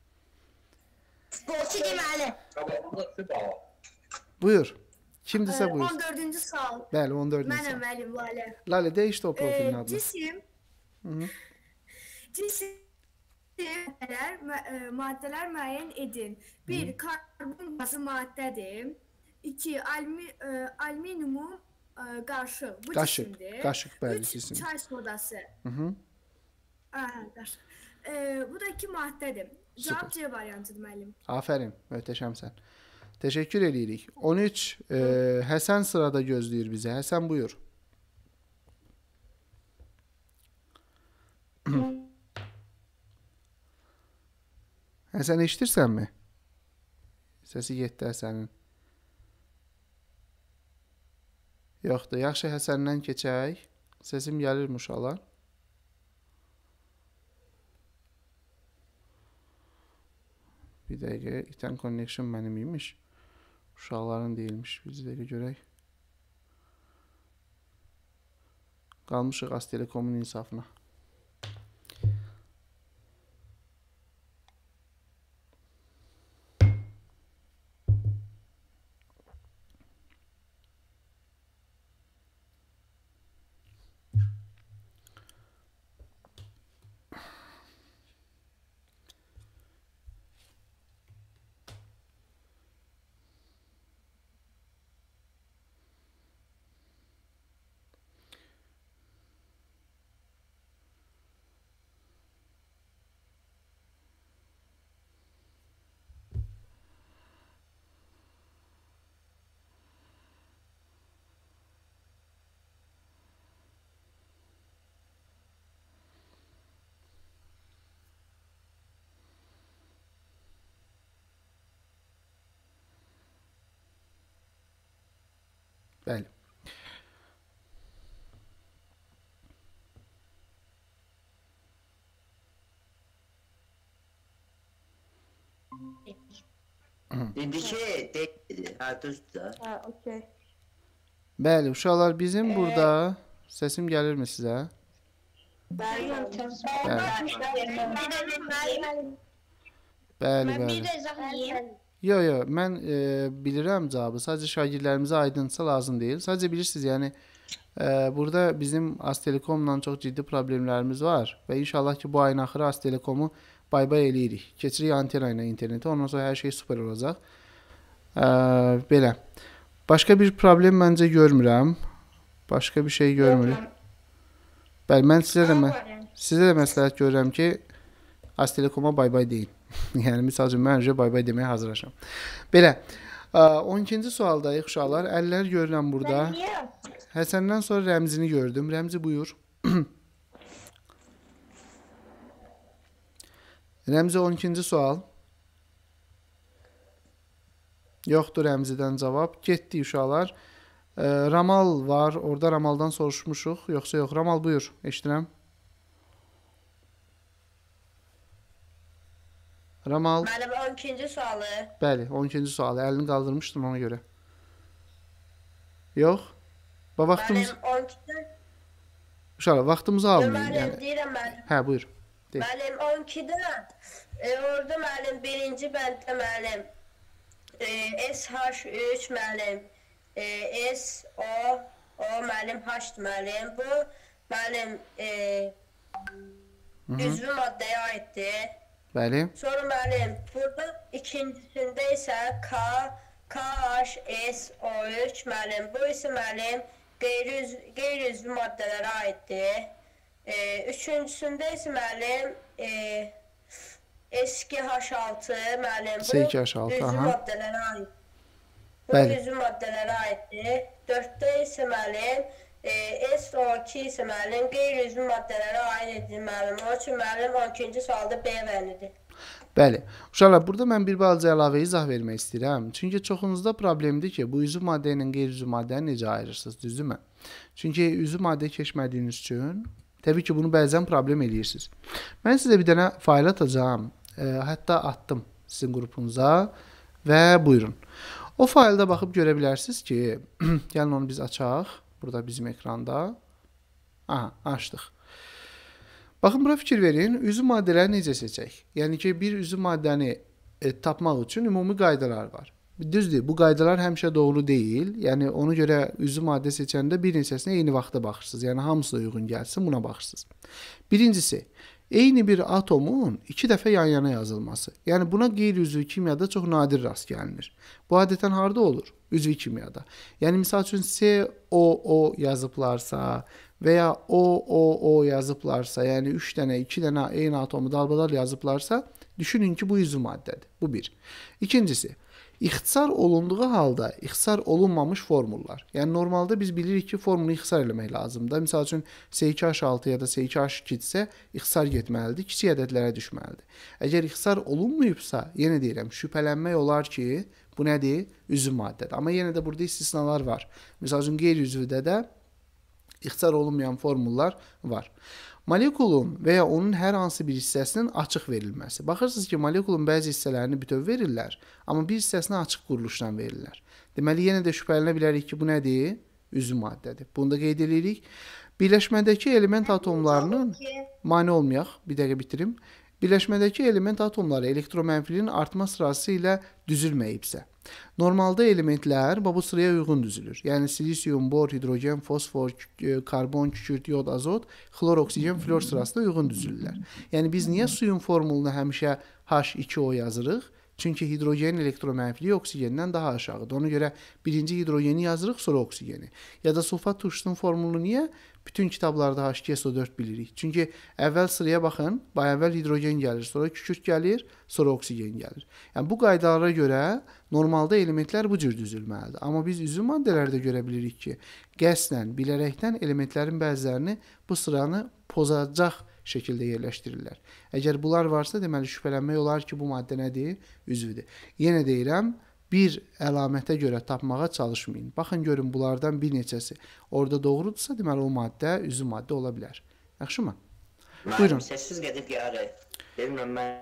Sporçu deməli. Buyur. Kimdirsə Ee, buyursun. on dördüncü sual. Bəli, on dördüncü Mənəm sual. müəllim Lalə. Lalə dəyişdi o profilin Ee, adını. cisim Hı-hı. cisim maddələr, mə- e, maddələr müəyyən edin. bir Karbon qazı maddədir. iki Almi, e, alüminium e, qarışıq. Bu Qaşıq, cisimdir. qaşıq bəli üç cisim. Çay sodası. Hı-hı. Aha, qaşıq. E, bu da iki maddədir. Cavab C variantıdır müəllim. Afərin, möhtəşəmsən. Təşəkkür edirik. on üç e, Həsən sırada gözləyir bizə. Həsən buyur. Həsən eşidirsənmi? Səsi getdi Həsənin. Yoxdur. Yaxşı Həsəndən keçək. Səsim gəlir uşaqlar. Bir dəqiqə, itən connection mənim imiş. Uşaqların deyilmiş. Bir dəqiqə görək. Qalmışıq Aztelekomun insafına. Bəli. Dedi ki, dedi, ha düzdür. Ha, okey. Bəli, uşaqlar bizim burada səsim gəlirmi sizə? Bəli. Bəli, Bir bəli. də izahlayayım. Yo, yo, mən e, bilirəm cavabı. Sadəcə şagirdlərimizə aydınsa lazım deyil. Sadəcə bilirsiniz, yəni e, burada bizim Aztelekomla çox ciddi problemlərimiz var və inşallah ki bu ayın axırı Aztelekomu bay-bay eləyirik. Keçirik antena ilə interneti. Ondan sonra hər şey super olacaq. E, belə. Başqa bir problem məncə görmürəm. Başqa bir şey görmürəm. Bəli, mən sizə də mən, sizə də məsləhət görürəm ki Aztelekoma bay-bay deyin. Yəni misal üçün mən önce bay-bay deməyə hazırlaşam. Belə, on ikinci sualdayıq uşaqlar. Əllər görürəm burada. Həsəndən sonra Rəmzini gördüm. Rəmzi buyur. Rəmzi on ikinci sual. Yoxdur Rəmzidən cavab. Getdi uşaqlar. Ramal var. Orada Ramaldan soruşmuşuq. Yoxsa yox. Ramal buyur. Eşidirəm. Ramal. Müəllim on ikinci sualı. Bəli, on ikinci sualı. Əlini qaldırmışdın ona görə. Yox. Va vaxtımız... Müəllim on ikidə... Uşaqlar, vaxtımızı almayın. Müəllim, Yəni. deyirəm müəllim. Hə, buyur. De. Müəllim on ikidə e, orada müəllim birinci bənddə müəllim e, S H üç müəllim e, S O O müəllim H müəllim. Bu müəllim e, üzvü maddəyə aiddir. Bəli. Sonra müəllim, burada ikincisində isə K, KH, S, O üç müəllim. Bu isə müəllim qeyri-üz qeyri-üzvü maddələrə aiddir. E, üçüncüsündə isə müəllim e, S iki H altı müəllim. S iki H altı, üzvü aha. maddələrə aid. Bu Bəli. üzvü maddələrə aiddir. Dörddə isə müəllim e, S O iki isə müəllim qeyri-üzvü maddələrə aid edilir müəllim. Onun üçün müəllim on ikinci sualda B vənidir. Bəli. Uşaqlar, burada mən bir balaca əlavə izah vermək istəyirəm. Çünki çoxunuzda problemdir ki, bu üzvü maddə ilə qeyri-üzvü maddəni necə ayırırsınız, düzdürmü? Çünki üzvü maddə keçmədiyiniz üçün Təbii ki, bunu bəzən problem eləyirsiniz. Mən sizə bir dənə fayl atacağım. E, hətta attım sizin qrupunuza və buyurun. O faylda baxıb görə bilərsiniz ki, gəlin onu biz açaq. Burada bizim ekranda. Aha, açdıq. Baxın, bura fikir verin. Üzvü maddələri necə seçək? Yəni ki, bir üzvü maddəni e, tapmaq üçün ümumi qaydalar var. Düzdür, bu qaydalar həmişə doğru deyil. Yəni, ona görə üzvü maddə seçəndə bir neçəsinə eyni vaxtda baxırsınız. Yəni, hamısı uyğun gəlsin, buna baxırsınız. Birincisi, eyni bir atomun iki dəfə yan-yana yazılması. Yəni, buna qeyri-üzvü kimyada çox nadir rast gəlinir. Bu adətən harda olur? Üzvü kimyada. Yəni, misal üçün C O O yazıblarsa və ya O O O yazıblarsa, yəni üç dənə, iki dənə eyni atomu dalbadal yazıblarsa, düşünün ki, bu üzvü maddədir. Bu bir. İkincisi, İxtisar olunduğu halda ixtisar olunmamış formullar. Yəni normalda biz bilirik ki, formulu ixtisar eləmək lazımdır. Misal üçün C iki H altı ya da C iki H iki isə ixtisar getməlidir, kiçik ədədlərə düşməlidir. Əgər ixtisar olunmayıbsa, yenə deyirəm, şübhələnmək olar ki, bu nədir? Üzvü maddədir. Amma yenə də burada istisnalar var. Misal üçün qeyri-üzvüdə də ixtisar olunmayan formullar var. Molekulun və ya onun hər hansı bir hissəsinin açıq verilməsi. Baxırsınız ki, molekulun bəzi hissələrini bütöv verirlər, amma bir hissəsini açıq quruluşla verirlər. Deməli, yenə də şübhələnə bilərik ki, bu nədir? Üzvü maddədir. Bunu da qeyd edirik. Birləşmədəki element atomlarının mane olmayaq, bir dəqiqə bitirim. Birləşmədəki element atomları elektromənfilinin artma sırası ilə düzülməyibsə, normalda elementlər bu sıraya uyğun düzülür. Yəni silisium, bor, hidrogen, fosfor, karbon, kükürt, yod, azot, xlor, oksigen, flor sırasında uyğun düzülürlər. Yəni biz niyə suyun formulunu həmişə H iki O yazırıq? Çünki hidrogenin elektromənfiliyi oksigendən daha aşağıdır. Ona görə birinci hidrogeni yazırıq, sonra oksigeni. Ya da sulfat turşusunun formulunu niyə? Bütün kitablarda H iki S O dörd bilirik. Çünki əvvəl sıraya baxın, əvvəl hidrogen gəlir, sonra kükürt gəlir, sonra oksigen gəlir. Yəni bu qaydalara görə normalda elementlər bu cür düzülməlidir. Amma biz üzvü maddələrdə görə bilirik ki, qəsdən, bilərəkdən elementlərin bəzilərini bu sıranı pozacaq şəkildə yerləşdirirlər. Əgər bunlar varsa, deməli şübhələnmək olar ki, bu maddə nədir? Üzvüdür. Yenə deyirəm, bir əlamətə görə tapmağa çalışmayın. Baxın, görün, bunlardan bir neçəsi orada doğrudursa, deməli o maddə üzvü maddə ola bilər. Yaxşı mı? Buyurun. Səssiz gedib yarı. Bilmirəm mən.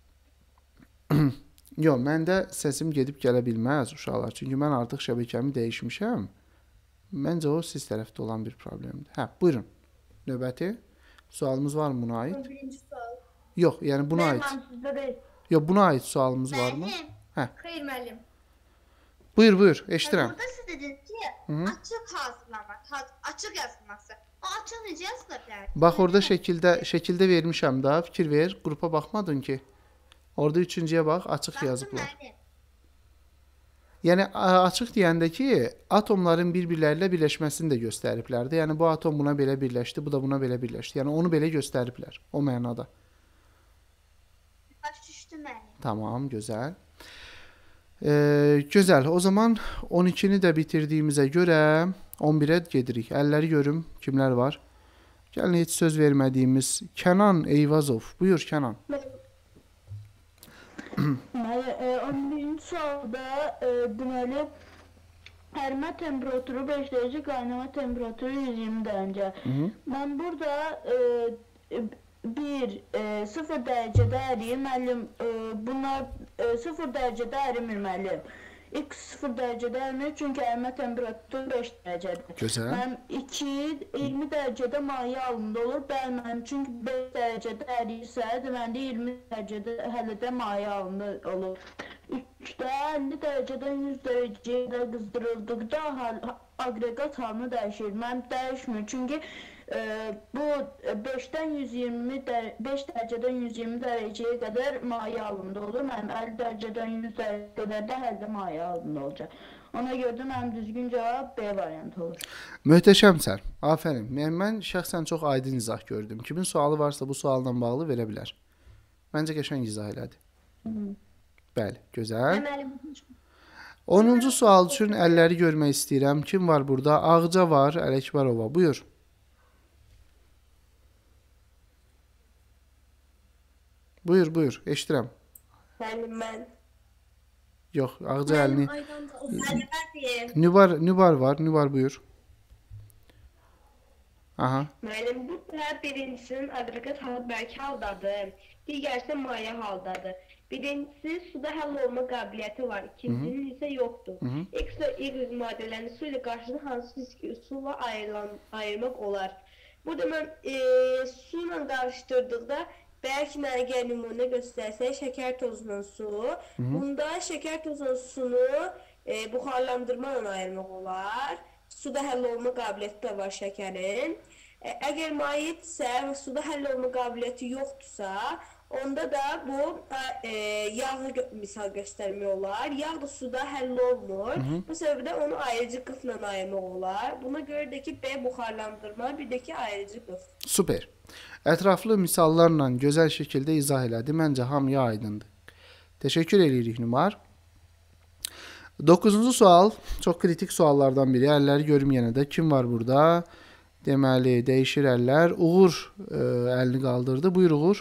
Yox, məndə səsim gedib gələ bilməz uşaqlar. Çünki mən artıq şəbəkəmi dəyişmişəm. Məncə o siz tərəfdə olan bir problemdir. Hə, buyurun. Növbəti. Sualımız var mı buna aid? Birinci sual. Yox, yəni buna aid. Yox, buna aid sualımız var mı? Müəllim. Hə. Xeyr müəllim. Buyur, buyur, eşidirəm. Burada siz dediniz ki, Hı-hı. açıq hazırlamaq, açıq yazılması. O açıq necə yazıla bilər? Bax, orada şəkildə şəkildə vermişəm də, fikir ver. Qrupa baxmadın ki. Orada üçüncüyə bax, açıq yazıblar. Yəni açıq deyəndə ki, atomların bir-birləri ilə birləşməsini də göstəriblər də. Yəni bu atom buna belə birləşdi, bu da buna belə birləşdi. Yəni onu belə göstəriblər o mənada. Baş düşdü mənim. Tamam, gözəl. Ee, gözəl. O zaman on ikini də bitirdiyimizə görə on birə gedirik. Əlləri görüm kimlər var. Gəlin, heç söz vermədiyimiz Kənan Eyvazov. Buyur Kənan. on birinci sualda e, deməli ərimə temperaturu beş dərəcə, qaynama temperaturu yüz iyirmi dərəcə. Mən burada e, bir e, sıfır dərəcədə əriyir, müəllim. E, bunlar e, sıfır dərəcədə ərimir, müəllim. X sıfır dərəcədə ərimir, çünki ərimə temperaturu beş dərəcədir. Gözəl. Mənim iki iyirmi dərəcədə maye halında olur. Bəli, mənim çünki beş dərəcədə əriyirsə, deməli iyirmi dərəcədə hələ də maye halında olur. üçdə əlli dərəcədən yüz dərəcəyə qızdırıldıqda hal, aqreqat halını dəyişir. Mənim dəyişmir, çünki e, bu beşdən yüz iyirmi beş dərəcədən yüz iyirmi dərəcəyə qədər maye halında olur. Mənim əlli dərəcədən yüz dərəcəyə qədər də hələ də maye halında olacaq. Ona görə də mənim düzgün cavab B variantı olur. Möhtəşəmsən. Afərin. Yəni mən şəxsən çox aydın izah gördüm. Kimin sualı varsa bu sualla bağlı verə bilər. Məncə qəşəng izah elədi. Hı. Bəli, gözəl. onuncu sual üçün əlləri görmək istəyirəm. Kim var burada? Ağca var, Ələkbərova. Buyur. Buyur, buyur. Eşidirəm. Müəllim mən. Yox, Ağca əlini. Müəllim mən deyim. Nübar, Nübar var. Nübar buyur. Aha. Müəllim, bu da birincisinin aqreqat halı bərk haldadır, digərisi maye haldadır. Birincisi suda həll olma qabiliyyəti var, ikincinin isə yoxdur. X və Y maddələrini su ilə qarşılıqlı hansı üsulla ayrılan, ayırmaq olar? Burada mən e, su ilə qarışdırdıqda bəlkə mənə gəl nümunə göstərsək, şəkər tozunun su. Bunda şəkər tozunun sunu e, buxarlandırma ilə ayırmaq olar. Suda həll olma qabiliyyəti də var şəkərin. E, əgər mayedirsə və suda həll olma qabiliyyəti yoxdursa, onda da bu e, yağı gö misal göstərmək olar. Yağ da suda həll olmur. Hı -hı. Bu səbəbdə onu ayrıcı qıfla ayırmaq olar. Buna görə də ki, B buxarlandırma, bir də ki, ayrıcı qıf. Super. Ətraflı misallarla gözəl şəkildə izah elədi. Məncə hamıya aydındır. Təşəkkür edirik Nümar. Dokuzuncu sual, çox kritik suallardan biri. Əlləri görüm yenə də. Kim var burada? Deməli, dəyişir əllər. Uğur ə, əlini qaldırdı. Buyur Uğur.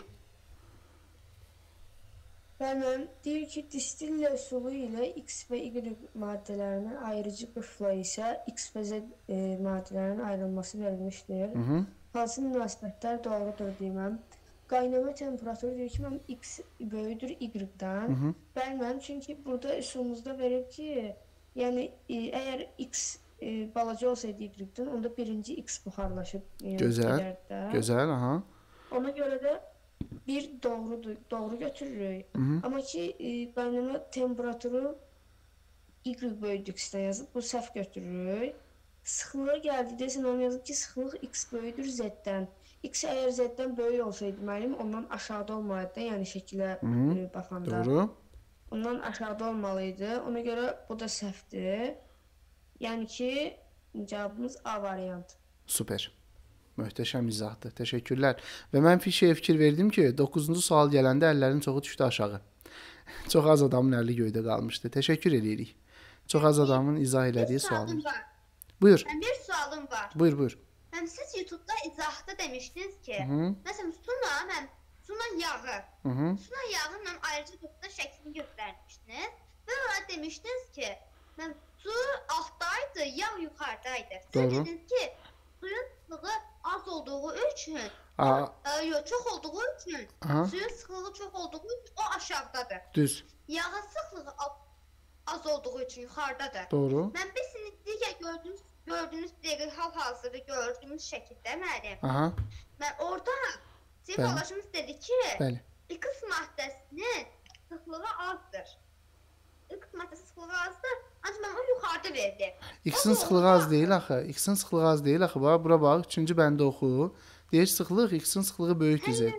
Bəli, deyir ki, distillə üsulu ilə X və Y maddələrinin ayrıcı qıfla isə X və Z e, maddələrinin ayrılması verilmişdir. Hı -hı. Hansı münasibətlər doğrudur deyirəm. Qaynama temperaturu deyir ki, mən X böyüdür Y-dən. Bəli, çünki burada üsulumuzda verir ki, yəni e, əgər X e, balaca olsaydı Y-dən, onda birinci X buxarlaşıb e, gözəl, gedərdə. Gözəl, aha. Ona görə də bir doğrudur, doğru götürürük. Hı -hı. Amma ki, e, qaynama temperaturu Y böyüdükdə yazıb, bu səhv götürürük. Sıxlığa gəldi desən, onu yazıb ki, sıxlıq X böyüdür Z-dən. X əgər Z-dən böyük olsaydı müəllim, ondan aşağıda olmalıydı, yəni şəkilə e, baxanda. Doğru. Ondan aşağıda olmalıydı. Ona görə bu da səhvdir. Yəni ki, cavabımız A variantı. Super. Möhtəşəm izahdır. Təşəkkürlər. Və mən fişəyə fikir verdim ki, doqquzuncu sual gələndə əllərin çoxu düşdü aşağı. Çox az adamın əli göydə qalmışdı. Təşəkkür edirik. Çox az adamın izah elədiyi sualdır. Buyur. Mən bir sualım var. Buyur, buyur. Mən siz YouTube-da izahda demişdiniz ki, məsələn, suna, mən suna yağı, Hı -hı. suna yağı mən ayrıca qıfda şəklini göstərmişdiniz və orada demişdiniz ki, mən su altdaydı, yağ yuxarıdaydı. Siz dediniz ki, suyun sıxlığı az olduğu üçün, e, yox, çox olduğu üçün, Aha. suyun sıxlığı çox olduğu üçün o aşağıdadır. Düz. Yağın sıxlığı az olduğu üçün yuxarıdadır. Doğru. Mən bir sinir digər gördüyünüz, gördüyünüz dəqiq hal-hazırda gördüyümüz şəkildə müəllim. Aha. Mən orada sinif yoldaşımız dedi ki, Bəli. X maddəsinin sıxlığı azdır. X maddəsi sıxlığı azdır, ancaq mən o yuxarıda verdim. X-in sıxlığı az deyil axı. X-in sıxlığı az deyil axı. Bax, bura bax, üçüncü bəndə oxu. Deyir sıxlıq, X-in sıxlığı böyükdür Z.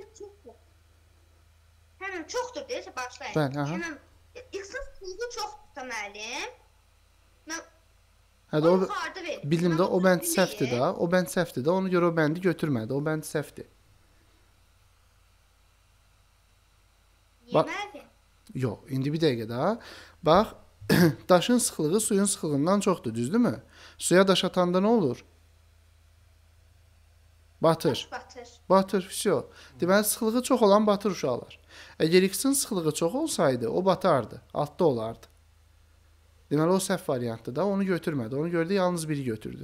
Həmən çoxdur deyirsə başlayın. Bəli, aha. Həmən X-in sıxlığı çoxdursa müəllim, mən Hə də o bildim də o bənd səhvdir də. O bənd səhvdir də. Ona görə o bəndi götürmədi. O bənd səhvdir. Yemədi. Yox, indi bir dəqiqə daha. Bax, daşın sıxlığı suyun sıxlığından çoxdur, düzdürmü? Suya daş atanda nə olur? Batır. Batır. Batır, vəsiyo. Deməli, sıxlığı çox olan batır uşaqlar. Əgər X-in sıxlığı çox olsaydı, o batardı, altda olardı. Deməli, o səhv variantdır da, onu götürmədi. Onu gördü, yalnız biri götürdü.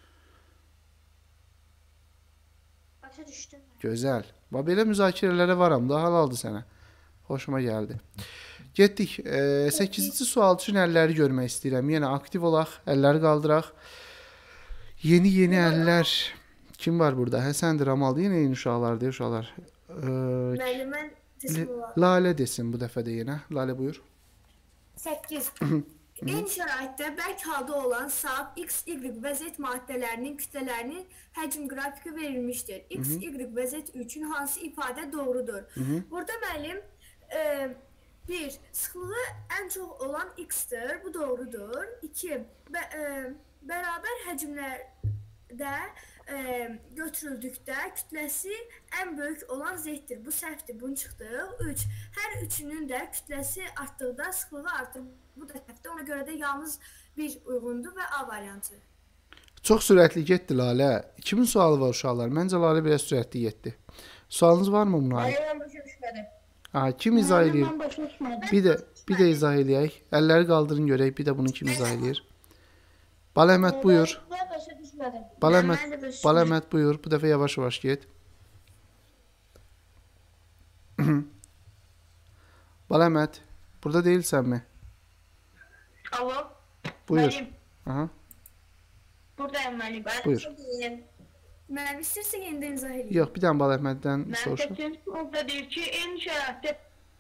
Başa düşdüm. Gözəl. Bax, belə müzakirələrə varam da, halaldır sənə. Hoşuma gəldi. Getdik. E, səkkizinci sual üçün əlləri görmək istəyirəm. Yenə aktiv olaq, əlləri qaldıraq. Yeni-yeni əllər. Kim var burada? Həsəndir, Amal deyil, eyni uşaqlar deyil, uşaqlar. Müəllimən desin olar. Lalə desin bu dəfə də yenə. Lalə buyur. səkkiz. Eyni şəraitdə bərk halda olan saf, X, Y və Z maddələrinin kütlələrinin həcm qrafiki verilmişdir. X, Y və Z üçün hansı ifadə doğrudur? Hı -hı. Burada müəllim e, bir, sıxlığı ən çox olan X-dir, bu doğrudur. İki, bə, e, bərabər həcmlərdə e, götürüldükdə kütləsi ən böyük olan Z-dir, bu səhvdir, bunu çıxdıq. Üç, hər üçünün də kütləsi artdıqda sıxlığı artır. Bu da səhvdir, ona görə də yalnız bir uyğundur və A variantı. Çox sürətli getdi Lalə. Kimin sualı var uşaqlar? Məncə Lalə biraz sürətli getdi. Sualınız var mı buna? Hayır, mən başa düşmədim. Ha, kim izah eləyir? Bir də bir də izah eləyək. Əlləri qaldırın görək. Bir də bunu kim izah eləyir? Bal Əhməd buyur. Mən başa düşmədim. ifadə. Baləmət, Baləmət buyur. Bu dəfə yavaş-yavaş get. Baləmət, burada deyilsənmi? Alo. Buyur. Mənim. Aha. Buradayım mənim. Buyur. Mən istəyirsən yenidən izah edeyim. Yox, bir dənə Baləmətdən Mən soruşum. seçim orada deyir ki, eyni şəraitdə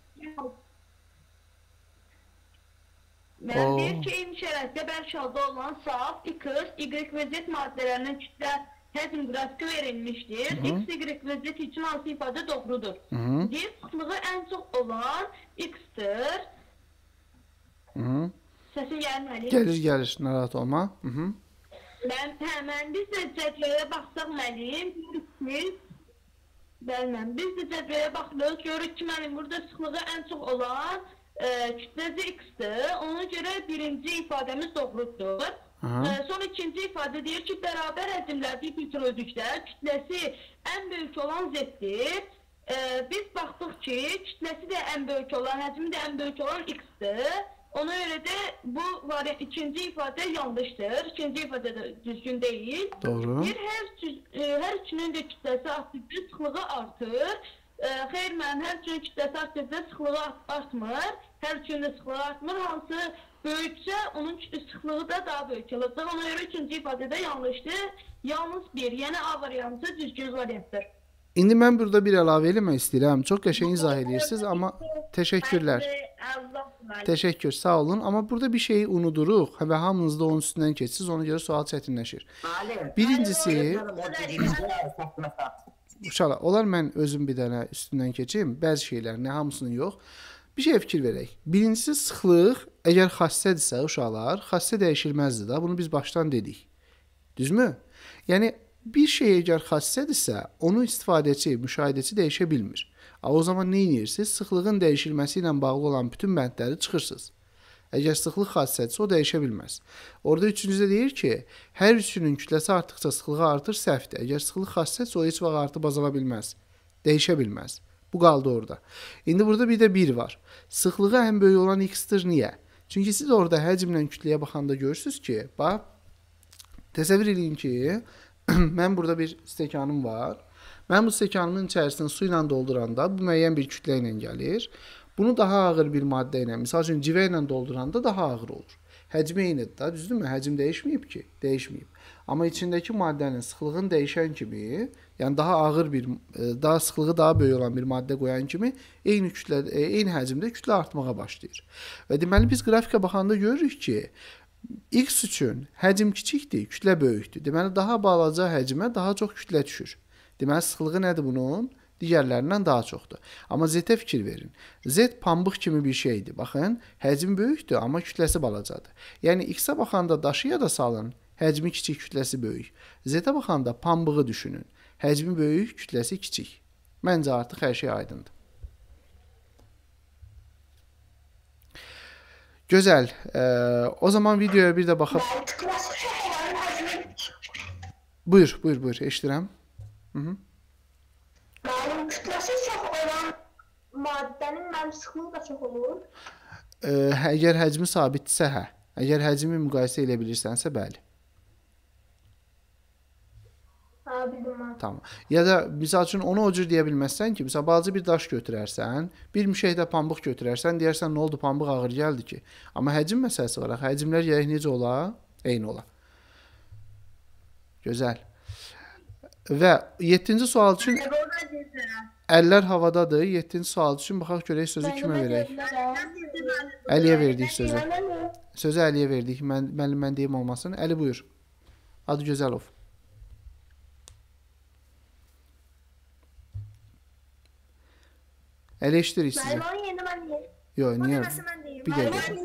Mən Oo. deyir ki, eyni şəraitdə bərk halda olan saf, X, Y və Z maddələrinin kütlə həcm qrafiki verilmişdir. Hı -hı. X, Y və Z üçün hansı ifadə doğrudur? Hı -hı. Deyir, sıxlığı ən çox olan X-dir. Hı -hı. Səsin gəlməli. Gəlir, gəlir, narahat olma. Hı -hı. Mən həmən biz də cədvələ baxsaq mənim, görürük ki, bəlmən, biz də cədvələ baxırıq, görürük ki, mənim burada sıxlığı ən çox olan e, kütləsi X-dir. Ona görə birinci ifadəmiz doğrudur. E, sonra ikinci ifadə deyir ki, bərabər həcmlərdə götürüldükdə kütləsi ən böyük olan Z-dir. E, biz baxdıq ki, kütləsi də ən böyük olan, həcmi də ən böyük olan X-dir. Ona görə də bu variant ikinci ifadə yanlışdır. İkinci ifadə də düzgün deyil. Doğru. Bir hər e, hər üçünün də kütləsi artdıqca sıxlığı artır. E, xeyr, mən hər üçünün kütləsi artdıqca sıxlığı artmır. Hər üçünün də sıxlığı artmır. Hansı böyüksə onun sıxlığı da daha böyük olacaq. Ona görə ikinci ifadə də yanlışdır. Yalnız bir, yəni A variantı düzgün variantdır. İndi mən burada bir əlavə eləmək istəyirəm. Çox qəşəng izah edirsiniz, amma təşəkkürlər. Təşəkkür, sağ olun. Amma burada bir şeyi unuduruq və hamınız da onun üstündən keçsiniz, ona görə sual çətinləşir. Birincisi, uşaqlar, olar mən özüm bir dənə üstündən keçim, bəzi şeylərini, hamısını yox. Bir şey fikir verək. Birincisi, sıxlıq, əgər xassədirsə, uşaqlar, xassə dəyişilməzdir da, bunu biz başdan dedik. Düzmü? Yəni, bir şey əgər xassədirsə, onu istifadəçi, müşahidəçi dəyişə bilmir. O zaman nə edirsiniz? Sıxlığın dəyişilməsi ilə bağlı olan bütün bəndləri çıxırsınız. Əgər sıxlıq xassədirsə, o dəyişə bilməz. Orada üçüncüdə deyir ki, hər üçünün kütləsi artdıqca sıxlığı artır, səhvdir. Əgər sıxlıq xassədirsə, o heç vaxt artıb azala bilməz. Dəyişə bilməz. Bu qaldı orada. İndi burada bir də bir var. Sıxlığı ən böyük olan X-dir. Niyə? Çünki siz orada həcmlə kütləyə baxanda görürsünüz ki, bax, təsəvvür edin ki, mən burada bir stəkanım var. Mən bu stəkanımın içərisini su ilə dolduranda bu müəyyən bir kütlə ilə gəlir. Bunu daha ağır bir maddə ilə, misal üçün civə ilə dolduranda daha ağır olur. Həcmi eynidir da, düzdürmü? Həcm dəyişməyib ki, dəyişməyib. Amma içindəki maddənin sıxlığını dəyişən kimi, yəni daha ağır bir, daha sıxlığı daha böyük olan bir maddə qoyan kimi eyni kütlə, eyni həcmdə kütlə artmağa başlayır. Və deməli biz qrafikə baxanda görürük ki, X üçün həcm kiçikdir, kütlə böyükdür. Deməli daha balaca həcmə daha çox kütlə düşür. Deməli sıxlığı nədir bunun? Digərlərindən daha çoxdur. Amma Z-ə fikir verin. Z pambıq kimi bir şeydir. Baxın, həcmi böyükdür, amma kütləsi balacadır. Yəni X-ə baxanda daşıya da salın, həcmi kiçik, kütləsi böyük. Z-ə baxanda pambığı düşünün. Həcmi böyük, kütləsi kiçik. Məncə artıq hər şey aydındır. Gözəl. Ee, o zaman videoya bir də baxıb... Buyur, buyur, buyur. Eşidirəm. Hı -hı. Mənim kütləsi çox olan maddənin mənim sıxlığı da çox olur. Ee, əgər həcmi sabitdirsə, hə. Əgər həcmi müqayisə edə bilirsənsə, bəli. Hə, bildim mən. Tamam. Ya da misal üçün onu o cür deyə bilməzsən ki, misal balaca bir daş götürərsən, bir müşəhdə pambıq götürərsən, deyərsən nə oldu, pambıq ağır gəldi ki. Amma həcm məsələsi var. Həcmlər yəni necə ola? Eyni ola. Gözəl. Və yeddinci sual üçün əllər havadadır. yeddinci sual üçün baxaq görək sözü kimə verək. Əliyə verdik sözü. Sözü Əliyə verdik. Mən, mən, mən deyim olmasın. Əli buyur. Adı Gözəlov. Əli eşidirik sizi. Yox, niyə? Bir dəqiqə.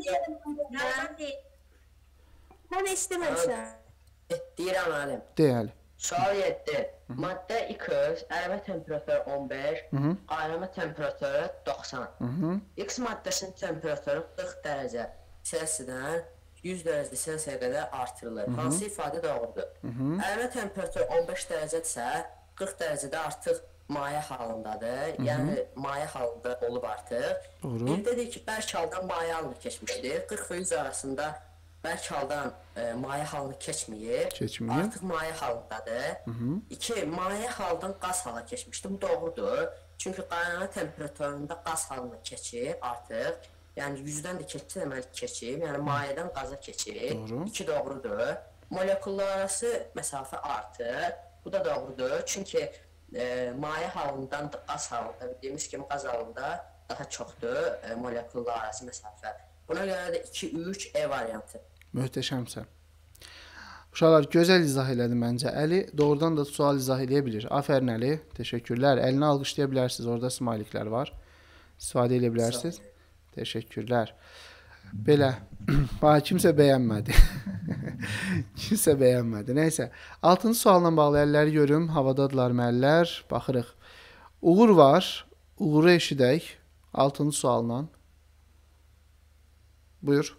Mən istəməmişəm. Deyirəm müəllim. Dey Əli. Sual yeddi. Maddə X, ərəmə temperaturu on beş, ayrımə temperaturu doxsan. X maddəsinin temperaturu qırx dərəcə Selsidən yüz dərəcə Selsiyə qədər artırılır. Hansı ifadə doğrudur? Ərəmə temperaturu on beş dərəcədirsə, qırx dərəcədə artıq maye halındadır. Yəni maye halında olub artıq. Bir də deyir ki, bərk haldan maye halına keçmişdir. qırx və yüz arasında bərk haldan e, maye halını keçməyib. Keçməyib. Artıq maye halındadır. Hı -hı. İki, maye haldan qaz hala keçmişdi. Bu doğrudur. Çünki qaynama temperaturunda qaz halına keçir artıq. Yəni yüzdən də keçsə deməli keçib. Yəni mayədən qaza keçir. Doğru. İki doğrudur. Molekullar arası məsafə artır. Bu da doğrudur. Çünki e, maye halından da qaz halında, bildiyimiz kimi qaz halında daha çoxdur e, molekullar arası məsafə. Buna görə də iki üç E variantı. Möhtəşəmsən. Uşaqlar gözəl izah elədi məncə. Əli doğrudan da sual izah edə bilir. Afərin Əli. Təşəkkürlər. Əlini alqışlaya bilərsiniz. Orada smayliklər var. İstifadə edə bilərsiniz. Təşəkkürlər. Belə. Bax kimsə bəyənmədi. kimsə bəyənmədi. Nəysə. altıncı sualla bağlı əlləri görüm. Havadadılar məllər. Baxırıq. Uğur var. Uğuru eşidək. altıncı sualla. Buyur.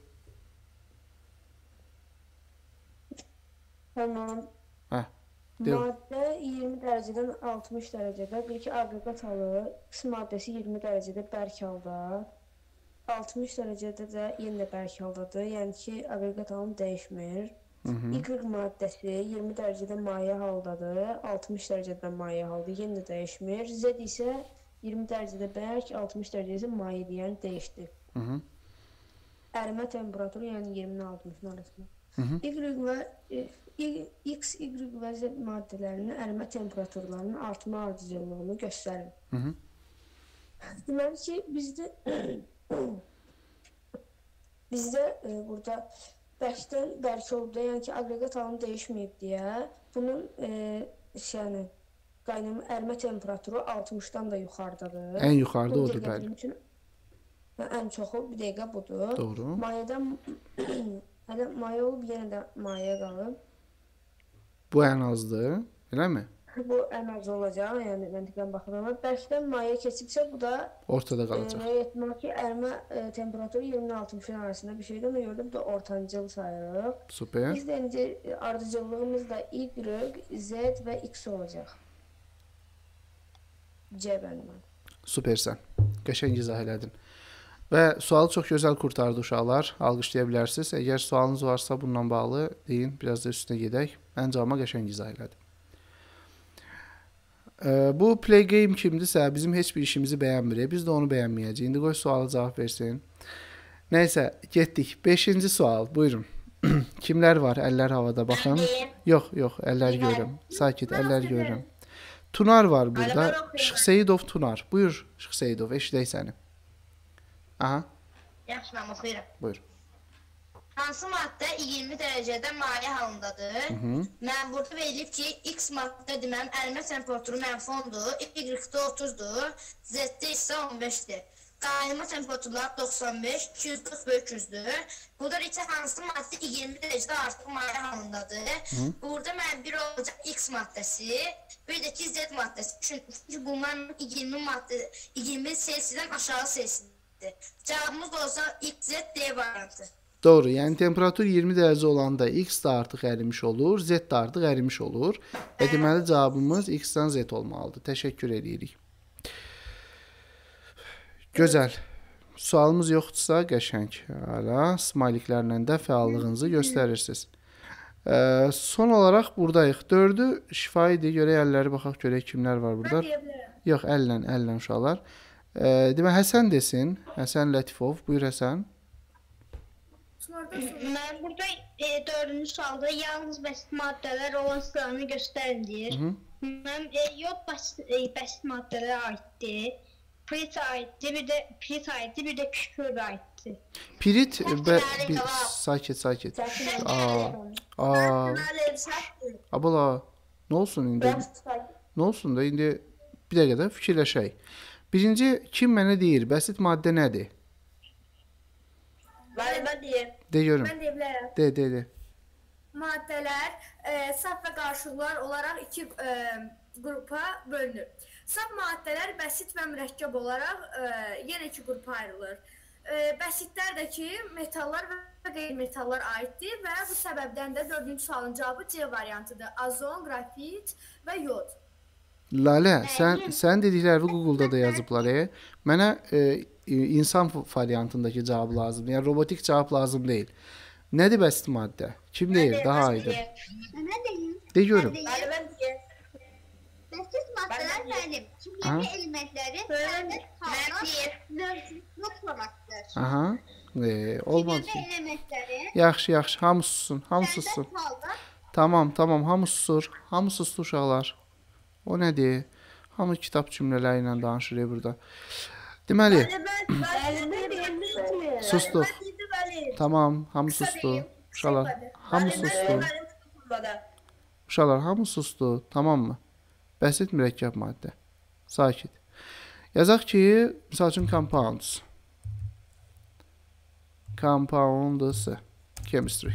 Tamam. Hə. Maddə iyirmi dərəcədən altmış dərəcədə, bir ki aqreqat halı, X maddəsi iyirmi dərəcədə bərk halda, altmış dərəcədə də yenə bərk haldadır. Yəni ki, aqreqat halım dəyişmir. Hı -hı. Y maddəsi iyirmi dərəcədə maye haldadır, altmış dərəcədə maye halda, yenə dəyişmir. Z isə iyirmi dərəcədə bərk, altmış dərəcədə mayedir, yəni dəyişdi. Hı -hı. Ərimə temperaturu, yəni iyirmi altmışın arasında. Hı -hı. Y və X, Y və Z maddələrinin ərimə temperaturlarının artma ardıcıllığını göstərir. Hı -hı. Deməli ki, bizdə bizdə e, burada bərkdən bərk oldu, yəni ki, aqreqat halım dəyişməyib deyə bunun e, yəni qaynama ərimə temperaturu altmışdan da yuxarıdadır. Ən yuxarıda Bu odur, dəqiqə bəli. bizim üçün ən çoxu bir dəqiqə budur. Doğru. Mayədən hələ maye olub, yenə də maye qalıb. Bu ən azdır, eləmi? Bu ən az olacaq, yəni məntiqən baxıram. Bərkdən maye keçibsə, bu da ortada qalacaq. E, etmək ki, ərimə e, temperaturu iyirmi altmışın arasında bir şeydir. Ona görə də bu da ortancıl sayılır. Super. Biz də indi ardıcıllığımız da Y, Z və X olacaq. C bəndə. Supersən. Qəşəng izah elədin. Və sualı çox gözəl qurtardı uşaqlar. Alqışlaya bilərsiniz. Əgər sualınız varsa bununla bağlı deyin, biraz da üstünə gedək. Məncə qəşəng izah elədi. Ee, bu play game kimdirsə bizim heç bir işimizi bəyənmir. Biz də onu bəyənməyəcəyik. İndi qoy suala cavab versin. Nəysə, getdik. beşinci sual. Buyurun. Kimlər var? Əllər havada baxın. Yox, yox, əllər görürəm. Sakit, əllər görürəm. Tunar var burada. Şıxseyidov Tunar. Buyur Şıxseyidov, eşidək səni. Aha. Yaxşı, mən oxuyuram. Buyur. Hansı maddə iyirmi dərəcədə maye halındadır? Hı -hı. Mən burada verilib ki, X maddə deməm, ərimə temperaturu mənfi ondur, Y-də otuzdur, Z-də isə on beşdir. Qaynama temperaturları doxsan beş, iki yüz qırx böyük yüzdür. Burada isə hansı maddə iyirmi dərəcədə artıq maye halındadır? Hı. Burada mən bir olacaq X maddəsi, bir də ki Z maddəsi. Çünki bunlar iyirmi maddə, iyirmi Selsidən aşağı Selsidir. Cavabımız olsa X, Z, D variantı. Doğru, yəni temperatur iyirmi dərəcə olanda X də artıq ərimiş olur, Z də artıq ərimiş olur. Və deməli cavabımız X-dən Z olmalıdır. Təşəkkür edirik. Gözəl. Sualımız yoxdursa qəşəng. Hala, smayliklərlə də fəallığınızı göstərirsiniz. Ee, son olaraq buradayıq. dördü şifaidir. Görək əlləri baxaq, görək kimlər var burada. Yox, əllə, əllə uşaqlar. Ee, demə Həsən desin. Həsən Lətifov. Buyur Həsən. Mən burada e, dördüncü sualda yalnız bəsit maddələr olan sıranı göstərin deyir. Hı -hı. Mən e, yod bəsit, e, bəsit maddələrə aiddir. Pirit aiddir, bir də pirit aiddir, bir də kükürt aiddir. Pirit və bir sakit sakit. Aa. Aa. Abala, nə olsun indi? Nə olsun da indi bir dəqiqə də fikirləşək. Birinci kim mənə deyir, bəsit maddə nədir? Mən, mən deyim. De görüm. Mən deyə bilərəm. De, de, de. Maddələr e, saf və qarşılıqlar olaraq iki e, qrupa bölünür. Saf maddələr bəsit və mürəkkəb olaraq e, yenə iki qrupa ayrılır. E, bəsitlər də ki, metallar və qeyri-metallar aiddir və bu səbəbdən də dördüncü sualın cavabı C variantıdır. Azon, qrafit və yod. Lalə, sən sən dediklərini Google-da da yazıblar. E. Mənə e, insan variantındakı cavab lazımdır. Yəni robotik cavab lazım deyil. Nədir bəsit maddə? Kim deyir? Daha aydın. Mən deyim. De görüm. Mən deyim. Bəsit maddələr mənim. Kimyəvi elementlərin sərbəst halda mövcudluq formasıdır. Aha. E, olmaz. Kimyəvi elementlərin Yaxşı, yaxşı. Hamı sussun. Hamı sussun. sərbəst halda Tamam, tamam. Hamı susur. Hamı susdu uşaqlar. O nədir? Hamı kitab cümlələri ilə danışır burada. Deməli, sustuq. Tamam, hamı susdu. Uşaqlar, hamı susdu. Uşaqlar, hamı susdu. Tamam mı? Bəsit mürəkkəb maddə. Sakit. Yazaq ki, misal üçün compounds. Compounds. Chemistry.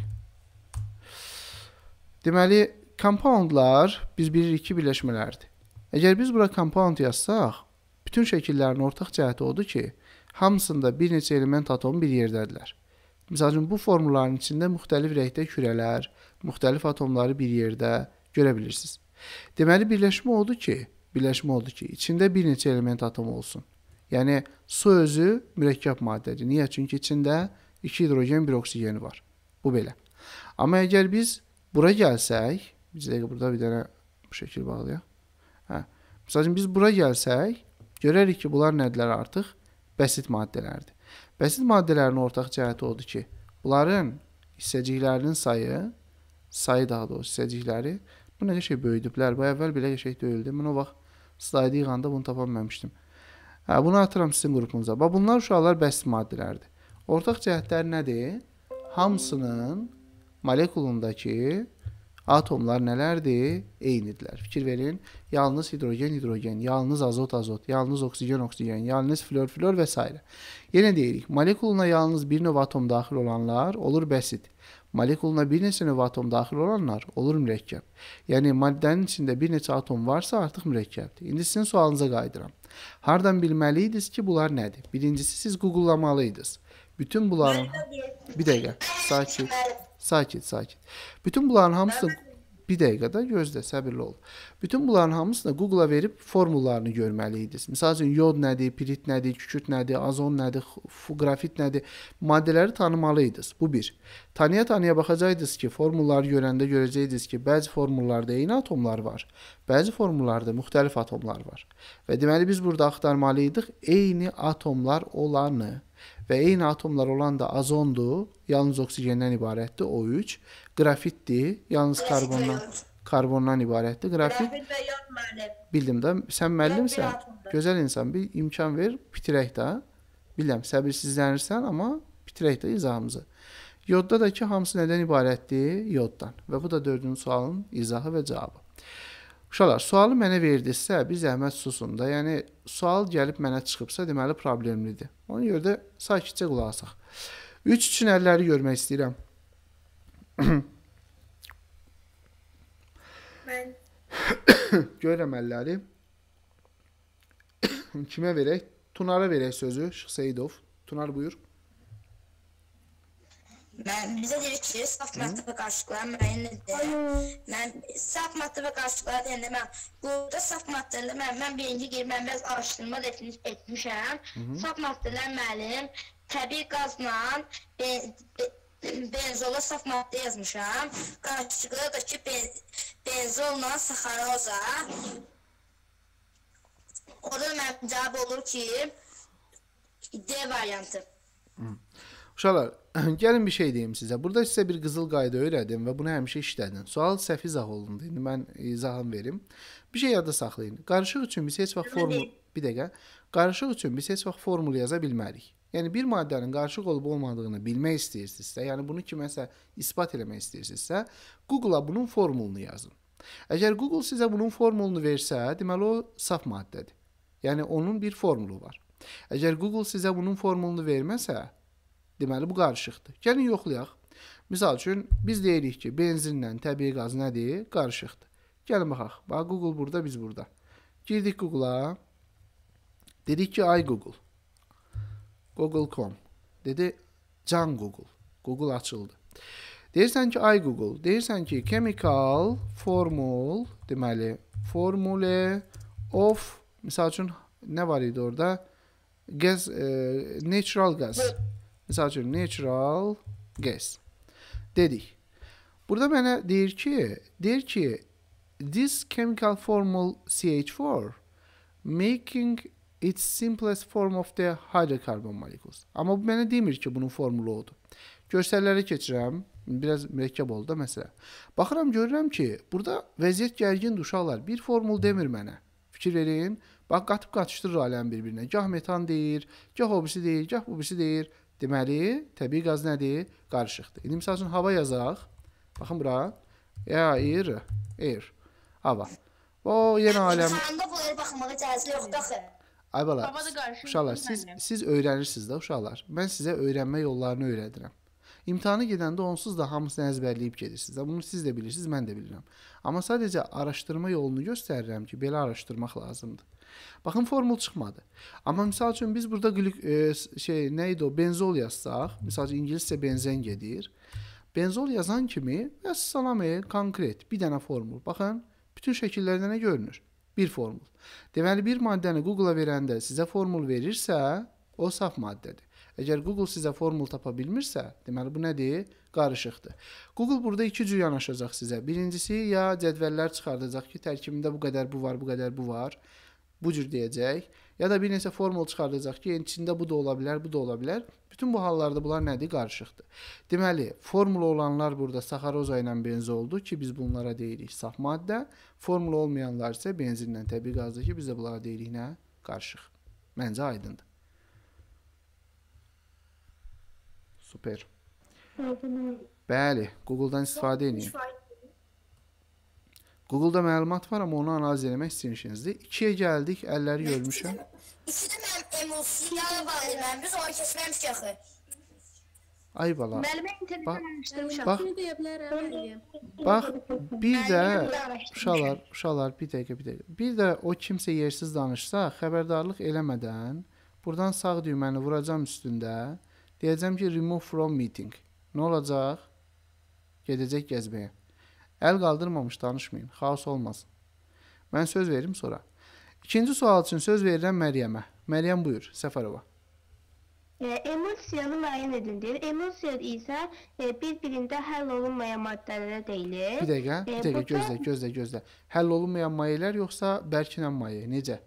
Deməli, compoundlar biz bilirik ki, birləşmələrdir. Əgər biz bura compound yazsaq, bütün şəkillərin ortaq cəhəti odur ki, hamısında bir neçə element atomu bir yerdədirlər. Məsələn, bu formulların içində müxtəlif rəngdə kürələr, müxtəlif atomları bir yerdə görə bilirsiniz. Deməli, birləşmə odur ki, birləşmə odur ki, içində bir neçə element atomu olsun. Yəni, su özü mürəkkəb maddədir. Niyə? Çünki içində iki hidrogen, bir oksigeni var. Bu belə. Amma əgər biz bura gəlsək, biz dəqiqə burada bir dənə bu şəkil bağlayaq. Hə. Məsələn, biz bura gəlsək, görərik ki, bunlar nədirlər artıq? Bəsit maddələrdir. Bəsit maddələrin ortaq cəhəti odur ki, bunların hissəciklərinin sayı, sayı daha doğrusu hissəcikləri, bu nə şey böyüdüblər. Bu əvvəl belə şey deyildi. Mən o vaxt slaydı yığanda bunu tapanmamışdım. Hə, bunu atıram sizin qrupunuza. Bax, bunlar uşaqlar bəsit maddələrdir. Ortaq cəhətləri nədir? Hamısının molekulundakı atomlar nələrdir? Eynidirlər. Fikir verin. Yalnız hidrogen, hidrogen, yalnız azot, azot, yalnız oksigen, oksigen, yalnız flor, flor və s. Yenə deyirik, molekuluna yalnız bir növ atom daxil olanlar olur bəsit. Molekuluna bir neçə növ atom daxil olanlar olur mürəkkəb. Yəni, maddənin içində bir neçə atom varsa artıq mürəkkəbdir. İndi sizin sualınıza qayıdıram. Hardan bilməliydiniz ki, bunlar nədir? Birincisi, siz Google-lamalıydınız. Bütün bunların... Bir dəqiqə, sakit, sakit, sakit. Bütün bunların hamısı... Bir dəqiqədə gözlə, səbirli ol. Bütün bunların hamısını Google-a verib formullarını görməliydiniz. Misal üçün, yod nədir, pirit nədir, kükürt nədir, azon nədir, grafit nədir? Maddələri tanımalıydınız. Bu bir. Tanıya-tanıya baxacaqdınız ki, formulları görəndə görəcəydiniz ki, bəzi formullarda eyni atomlar var, bəzi formullarda müxtəlif atomlar var. Və deməli, biz burada axtarmalıydıq eyni atomlar olanı. Və eyni atomlar olan da azondur, yalnız oksigenden ibarətdir, O üç. Grafitdir, yalnız karbondan, karbondan ibarətdir. Grafit, Grafit və yod müəllim. bildim də, sən müəllimsən, gözəl insan, bir imkan ver, bitirək də. Biləm, səbirsizlənirsən, amma bitirək də izahımızı. Yodda da ki, hamısı nədən ibarətdir? Yoddan. Və bu da dördüncü sualın izahı və cavabı. Uşaqlar, sualı mənə verdinizsə, bir zəhmət susun da. Yəni, sual gəlib mənə çıxıbsa, deməli problemlidir. Ona görə də sakitcə qulaq asaq. üç üçün əlləri görmək istəyirəm. Mən Görürəm əlləri. Kimə verək? Tunara verək sözü. Şıx Seyidov. Tunar buyur. Mən bizə deyir ki, saf maddə və qarşılıqları müəyyəndir. Mən saf maddə və qarşılıqları deyəndə mən burada saf maddələrdə mən, mən birinci qeyri mən biraz araşdırma definiş etmişəm. Saf maddələr müəllim təbii qazla be, be, benzola saf maddə yazmışam. Qarşılıqları da ki ben, benzolla saxaroza. Orada mənim cavab olur ki D variantı. Uşaqlar, gəlin bir şey deyim sizə. Burada sizə bir qızıl qayda öyrədim və bunu həmişə işlədin. Sual səhv izah olundu. İndi mən izahını verim. Bir şey yadda saxlayın. Qarışıq üçün biz heç vaxt formul... Bir dəqiqə. Qarışıq üçün biz heç vaxt formul yaza bilmərik. Yəni, bir maddənin qarışıq olub olmadığını bilmək istəyirsinizsə, yəni bunu kiməsə ispat eləmək istəyirsinizsə, Google-a bunun formulunu yazın. Əgər Google sizə bunun formulunu versə, deməli o saf maddədir. Yəni, onun bir formulu var. Əgər Google sizə bunun formulunu verməsə, deməli, bu qarışıqdır. Gəlin, yoxlayaq. Misal üçün, biz deyirik ki, benzinlə təbii qaz nədir? Qarışıqdır. Gəlin, baxaq. Bax, Google burada, biz burada. Girdik Google-a. Dedik ki, ay Google. Google nöqtə com. Dedi, can Google. Google açıldı. Deyirsən ki, ay Google. Deyirsən ki, chemical formul, deməli, formule of, misal üçün, nə var idi orada? Gas, e, natural gas. Misal üçün, natural gas. dedik. Burada mənə deyir ki, deyir ki, this chemical formula C H four making its simplest form of the hydrocarbon molecules. Amma bu mənə demir ki, bunun formulu odur. Görsəllərə keçirəm. Biraz mürəkkəb oldu da məsələ. Baxıram, görürəm ki, burada vəziyyət gərgindir uşaqlar. Bir formul demir mənə. Fikir verin. Bax, qatıb qatışdırır aləm bir-birinə. Gah metan deyir, gah o birisi deyir, gah bu birisi deyir. Deməli, təbii qaz nədir? Qarışıqdır. İndi misal üçün hava yazaq. Baxın bura. Air, air. Hava. O, yenə aləm. İmtahanda bunları baxmağa icazə yoxdur axı. Ay bala, uşaqlar, siz, siz öyrənirsiniz də uşaqlar. Mən sizə öyrənmə yollarını öyrədirəm. İmtahana gedəndə onsuz da hamısını əzbərləyib gedirsiniz. Bunu siz də bilirsiniz, mən də bilirəm. Amma sadəcə araşdırma yolunu göstərirəm ki, belə araşdırmaq lazımdır. Baxın, formul çıxmadı. Amma misal üçün biz burada glük, e, şey, nə idi o, benzol yazsaq, misal üçün ingiliscə benzen gedir. Benzol yazan kimi, əssalamı, konkret, bir dənə formul. Baxın, bütün şəkillərdə nə görünür? Bir formul. Deməli, bir maddəni Google-a verəndə sizə formul verirsə, o saf maddədir. Əgər Google sizə formul tapa bilmirsə, deməli bu nədir? Qarışıqdır. Google burada iki cür yanaşacaq sizə. Birincisi, ya cədvəllər çıxardacaq ki, tərkibində bu qədər bu var, bu qədər bu var. Bu cür deyəcək. Ya da bir neçə formul çıxardacaq ki, içində bu da ola bilər, bu da ola bilər. Bütün bu hallarda bunlar nədir? Qarışıqdır. Deməli, formulu olanlar burada saxaroza ilə benzoldur ki, biz bunlara deyirik saf maddə. Formulu olmayanlar isə benzinlə təbii qazdır ki, biz də bunlara deyirik nə? Qarışıq. Məncə aydındır. Super. Bəli, Google-dan istifadə edin. Google-da məlumat var, amma onu analiz etmək istəyirsinizdir. ikiyə gəldik, əlləri görmüşəm. İkidə mənim emulsiya var, mən biz onu keçməmişik axı. Ay bala. Müəllimə internetdən araşdırmışam. Bax, Bunu deyə bilərəm. bax, bir də uşaqlar, uşaqlar, bir dəqiqə, bir dəqiqə. Bir də o kimsə yersiz danışsa, xəbərdarlıq eləmədən buradan sağ düyməni vuracam üstündə. Deyəcəm ki, remove from meeting. Nə olacaq? Gedəcək gəzməyə. Əl qaldırmamış danışmayın. Xaos olmasın. Mən söz verim sonra. İkinci sual üçün söz verirəm Məryəmə. Məryəm buyur, Səfərova. E, emulsiyanı müəyyən edin deyir. Emulsiya isə e, bir-birində həll olunmayan maddələrə deyilir. Bir dəqiqə, bir dəqiqə, burada... gözlə, gözlə, gözlə. Həll olunmayan mayelər yoxsa bərkinən maye? Necə?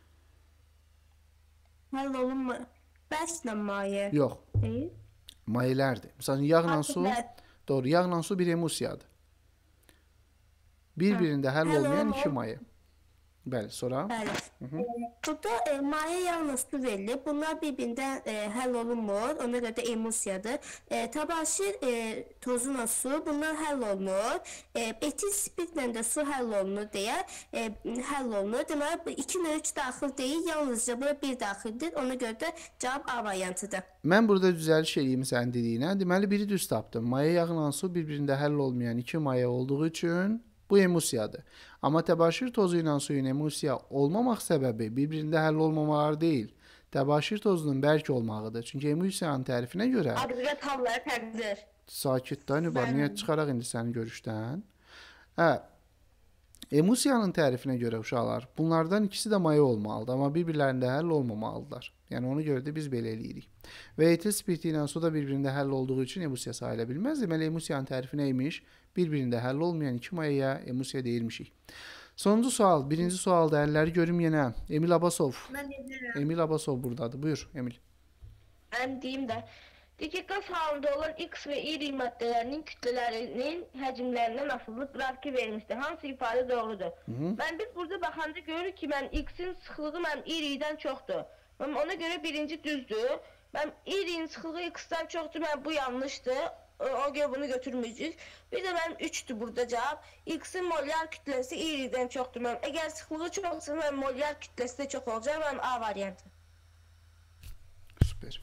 Həll olunmayan... Bəslə maye. Yox. Deyil. Mayelərdir. Məsələn, yağla su, doğru, yağla su bir emulsiyadır. Bir-birində həll olmayan iki maye. Bəli, sonra? Bəli. E, burada e, maye yalnız su verilir. Bunlar bir-birində e, həll olunmur. Ona görə də emulsiyadır. E, tabaşir e, tozuna su, bunlar həll olunur. E, etil spirtlə də su həll olunur deyə e, həll olunur. Deməli, bu iki növ üç daxil deyil, yalnızca bura bir daxildir. Ona görə də cavab A variantıdır. Mən burada düzəliş edeyim sənin dediyinə. Deməli, biri düz tapdım. Maye yağla su bir-birində həll olmayan iki maye olduğu üçün bu emulsiyadır. Amma təbaşir tozu ilə suyun emulsiya olmamaq səbəbi bir-birində həll olmamaları deyil. Təbaşir tozunun bərk olmağıdır. Çünki emulsiyanın tərifinə görə... Aqrəqat halları fərqlidir. Sakit da, Nübar, çıxaraq indi sənin görüşdən. Hə, emulsiyanın tərifinə görə uşaqlar, bunlardan ikisi də maye olmalıdır, amma bir-birlərində həll olmamalıdırlar. Yəni, onu görə də biz belə eləyirik. Və etil spirti ilə su da bir-birində həll olduğu üçün emulsiya sayıla bilməz. Deməli, emulsiyanın tərifi neymiş? Bir-birində həll olmayan iki mayaya emulsiya deyilmişik. Sonuncu sual, birinci sualda əlləri görüm yenə. Emil Abbasov. Mən deyirəm. Emil Abbasov buradadır. Buyur, Emil. Mən deyim də. Deyir ki, qaz halında olan X və Y maddələrinin kütlələrinin həcmlərindən asılı qrafiki verilmişdir. Hansı ifadə doğrudur? Hı -hı. Mən biz burada baxanda görürük ki, mən X-in sıxlığı mən Y-dən çoxdur. Ona görə birinci düzdür. Mən Y-in sıxlığı X-dən çoxdur, mən bu yanlışdır. Ona görə bunu götürməyəcəyik. Bir də mənim üçdür burada cavab. X-in molyar kütləsi Y-dən çoxdur. Mən əgər sıxlığı çoxsa, mən molyar kütləsi də çox olacaq. Mən A variantı. Süper.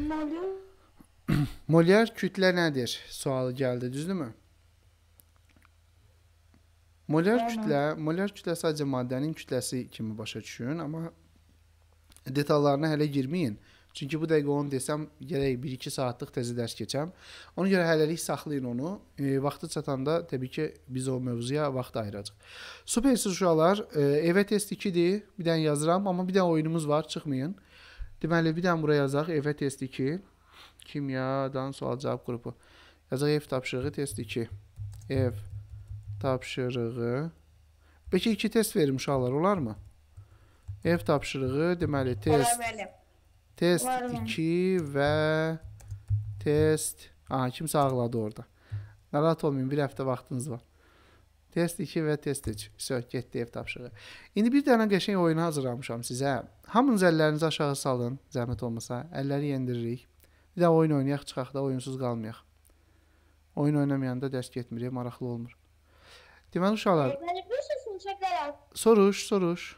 Molyar kütlə nədir? Sualı gəldi, düzdürmü? Molyar kütlə, molyar kütlə sadəcə maddənin kütləsi kimi başa düşün, amma detallarına hələ girməyin. Çünki bu dəqiqə onu desəm, gərək bir iki saatlıq təzə dərs keçəm. Ona görə hələlik saxlayın onu. E, vaxtı çatanda təbii ki, biz o mövzuya vaxt ayıracaq. Supersiz uşaqlar, e, evə test ikidir. Bir dənə yazıram, amma bir dənə oyunumuz var, çıxmayın. Deməli, bir dənə buraya yazaq, evə test iki. Kimyadan sual cavab qrupu. Yazaq ev tapşırığı test iki. Ev tapşırığı. Bəlkə iki test verim uşaqlar, olar mı? Ev tapşırığı, deməli test. Test iki və test. Aha, kimsə ağladı orada. Narahat olmayın, bir həftə vaxtınız var. Test iki və test üç. Söz, getdi ev tapşırığı. İndi bir dənə qəşəng oyunu hazırlamışam sizə. Hamınız əllərinizi aşağı salın, zəhmət olmasa. Əlləri yendiririk. Bir də oyun oynayaq, çıxaq da oyunsuz qalmayaq. Oyun oynamayanda dərs getmirik, maraqlı olmur. Deməli uşaqlar. Soruş, soruş.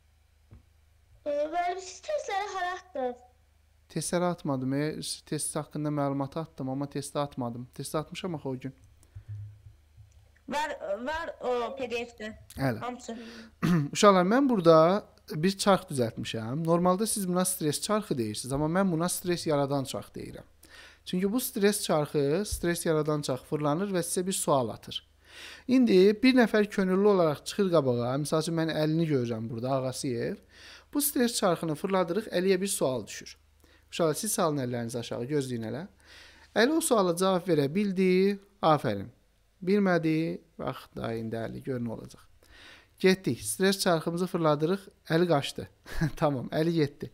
Bəli, siz testləri hara atdınız? Testləri atmadım. E, test haqqında məlumatı atdım, amma testi atmadım. Testi atmışam axı o gün. Var, var o P D F-də. Hələ. Hamısı. Uşaqlar, mən burada bir çarx düzəltmişəm. Normalda siz buna stres çarxı deyirsiniz, amma mən buna stres yaradan çarx deyirəm. Çünki bu stres çarxı, stres yaradan çarx fırlanır və sizə bir sual atır. İndi bir nəfər könüllü olaraq çıxır qabağa. Məsəl üçün mən əlini görürəm burada, Ağasıyev. Bu stres çarxını fırladırıq, əliyə bir sual düşür. Uşaqlar, siz salın əllərinizi aşağı, gözləyin hələ. Əli o suala cavab verə bildi, afərin. Bilmədi, bax, da indi əli, gör nə olacaq. Getdik, stres çarxımızı fırladırıq, əli qaçdı. Tamam, əli getdi.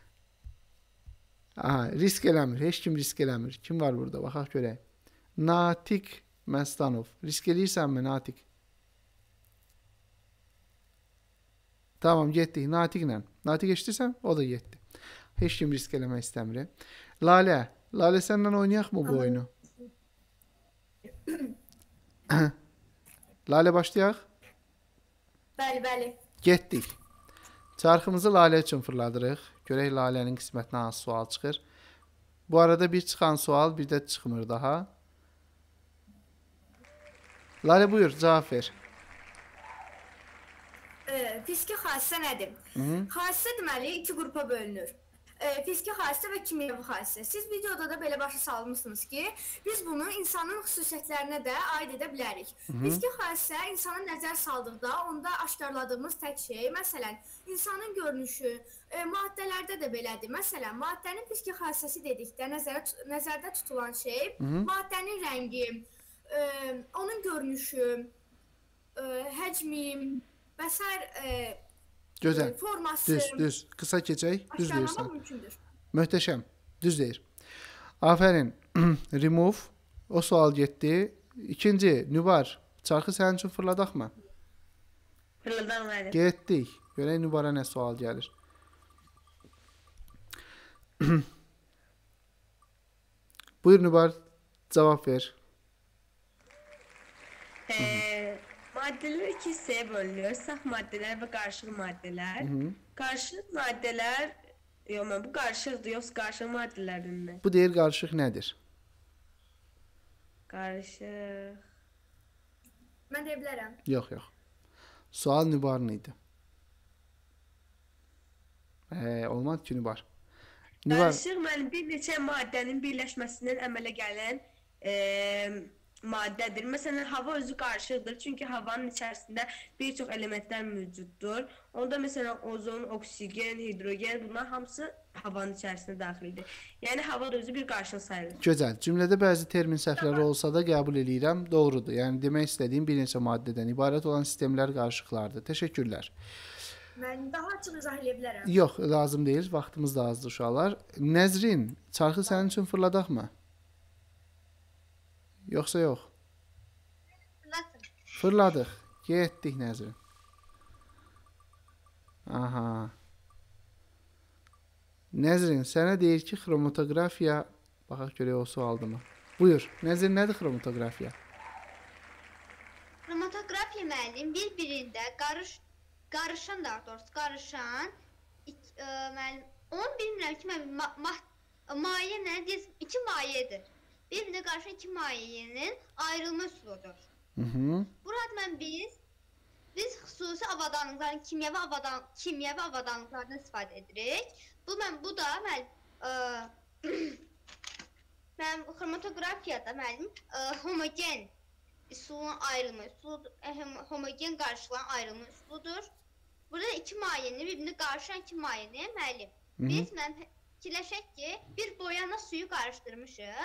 Aha, risk eləmir, heç kim risk eləmir. Kim var burada, baxaq görək. Natiq Məstanov, risk eləyirsənmi Natiq? Tamam, getdik, Natiqlə. Natiq eşitirsən, o da getdi. Heç kim risk eləmək istəmir. Lalə, Lalə səndən oynayaq mı bu oyunu? Lalə başlayaq? Bəli, bəli. Getdik. Çarxımızı Lalə üçün fırladırıq. Görək Lalənin qismətinə hansı sual çıxır. Bu arada bir çıxan sual, bir də çıxmır daha. Lalə buyur, cavab ver. E, fiziki xassisə nədir? Xassisə deməli iki qrupa bölünür. E, fiziki xassisə və kimyəvi xassisə. Siz videoda da belə başa salmışsınız ki, biz bunu insanın xüsusiyyətlərinə də aid edə bilərik. Fiziki xassisə insana nəzər saldıqda onda aşkarladığımız tək şey, məsələn, insanın görünüşü, e, maddələrdə də belədir. Məsələn, maddənin fiziki xassəsi dedikdə nəzərə, nəzərdə tutulan şey, Hı -hı. maddənin rəngi, e, onun görünüşü, e, həcmi və sair e, Gözəl. Forması. Düz, düz. Qısa keçək. Düz deyirsən. Möhtəşəm. Düz deyir. Afərin. Remove. O sual getdi. İkinci, Nübar. Çarxı sənin üçün fırladaq mı? Fırladaq mı? Getdik. Görək Nübara nə sual gəlir. Buyur Nübar. Cavab ver. Eee... Maddeler iki hissəyə bölünür. Saf maddelər və qarışıq maddələr. Hı -hı. Qarışıq maddələr, yox mən bu qarışıqdır, yoxsa qarışıq maddələrindən. Bu deyir qarışıq nədir? Qarışıq. Mən deyə bilərəm. Yox, yox. Sual Nübarın idi. Ee, olmadı ki Nübar. Nübar. Qarışıq mənim bir neçə maddənin birləşməsindən əmələ gələn eee maddədir. Məsələn, hava özü qarışıqdır. Çünki havanın içərisində bir çox elementlər mövcuddur. Onda məsələn, ozon, oksigen, hidrogen, bunlar hamısı havanın içərisində daxildir. Yəni, hava özü bir qarışıq sayılır. Gözəl. Cümlədə bəzi termin səhvləri olsa da qəbul edirəm. Doğrudur. Yəni, demək istədiyim bir neçə maddədən ibarət olan sistemlər qarışıqlardır. Təşəkkürlər. Mən daha açıq izah edə bilərəm. Yox, lazım deyil. Vaxtımız da azdır uşaqlar. Nəzrin, çarxı sənin üçün fırladaq mı? Yoxsa yox? Fırlatın. Fırladıq. Getdik Nəzrin. Aha. Nəzrin, sənə deyir ki, xromatografiya... Baxaq görək o sualdı mı? Buyur. Nəzrin, nədir xromatografiya? Xromatografiya müəllim bir-birində qarış, qarışan daha doğrusu qarışan iki, ə, müəllim, onu bilmirəm ki, müəllim, ma, ma, maye nə deyəsin, iki mayedir. Bir-birində qarışan iki mayenin ayrılma üsuludur. Hı -hı. Burada mən biz biz xüsusi avadanlıqların, kimyəvi avadan kimyəvi avadanlıqlardan istifadə edirik. Bu mən bu da mən ə, mən xromatografiyada müəllim homogen üsulun ayrılma üsuludur, homogen qarışıqların ayrılma üsuludur. Burada iki mayenin bir-birinə qarışan iki mayeni müəllim. Biz mən fikirləşək ki, bir boyana suyu qarışdırmışıq.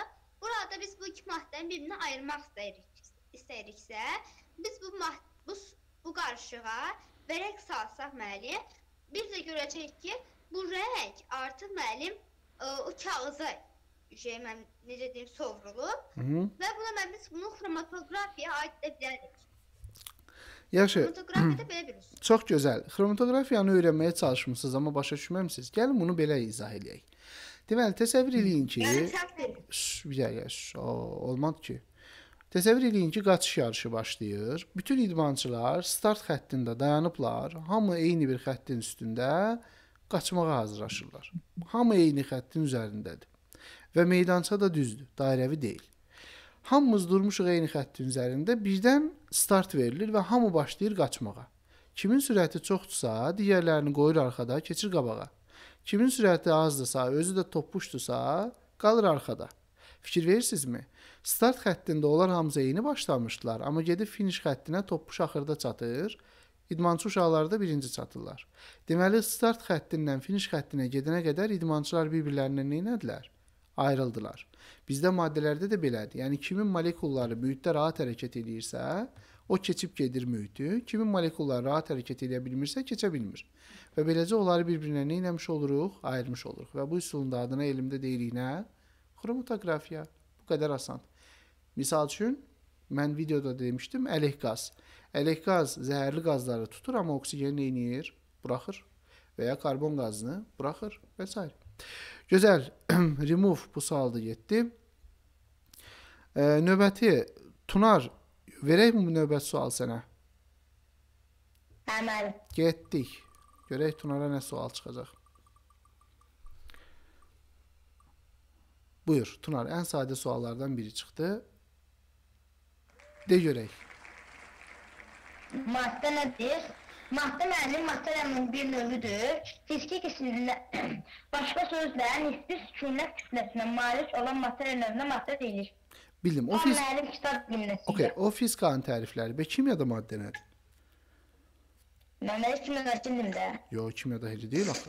burada biz bu iki maddəni bir-birinə ayırmaq istəyirik, istəyiriksə, biz bu bu bu qarışığa rəng salsaq müəllim, biz də görəcəyik ki, bu rəng artıq müəllim o kağıza şey mən necə deyim sovrulub və buna mən biz bunu xromatoqrafiyaya aid edə bilərik. Yaxşı. Xromatografiyada belə bir üsul. Çox gözəl. Xromatografiyanı öyrənməyə çalışmısınız, amma başa düşməmisiniz. Gəlin bunu belə izah edək. Deməli, təsəvvür eləyin ki, bir dəqiqə, olmadı ki. Təsəvvür eləyin ki, qaçış yarışı başlayır. Bütün idmançılar start xəttində dayanıblar. Hamı eyni bir xəttin üstündə qaçmağa hazırlaşırlar. Hamı eyni xəttin üzərindədir. Və meydança da düzdür, dairəvi deyil. Hamımız durmuşuq eyni xəttin üzərində, birdən start verilir və hamı başlayır qaçmağa. Kimin sürəti çoxdursa, digərlərini qoyur arxada, keçir qabağa. Kimin sürəti azdırsa, özü də toppuşdursa, qalır arxada. Fikir verirsinizmi? Start xəttində onlar hamısı eyni başlamışdılar, amma gedib finiş xəttinə toppuş axırda çatır, idmançı uşaqlar da birinci çatırlar. Deməli, start xəttindən finiş xəttinə gedənə qədər idmançılar bir-birlərindən neynədilər? Ayrıldılar. Bizdə maddələrdə də belədir. Yəni, kimin molekulları mühitdə rahat hərəkət edirsə, o keçib gedir mühiti, kimin molekulları rahat hərəkət edə bilmirsə, keçə bilmir. Və beləcə onları bir-birinə neynəmiş oluruq? Ayırmış oluruq. Və bu üsulun da adına elmdə deyirik nə? Xromatografiya. Bu qədər asan. Misal üçün, mən videoda demişdim, ələk qaz. Ələk qaz zəhərli qazları tutur, amma oksigeni neynir? Buraxır. Və ya karbon qazını buraxır və s. Gözəl. Remove bu sualda getdi. E, növbəti Tunar, verək mi növbət sual sənə? Əməl. Getdik. Görək Tunara nə sual çıxacaq. Buyur, Tunar, ən sadə suallardan biri çıxdı. De görək. Maddə nədir? Maddə müəllim, maddələrin bir növüdür. Fiziki qismində başqa sözlə nisbi sükunət kütləsinə malik olan maddə növünə maddə deyilir. Bildim. O, o fiz... müəllim kitab bilməsidir. Okay, o fizikanın tərifləri. Və kimyada maddə nədir? Mən də kimyada bildim də. Yox, kimyada elə deyil axı.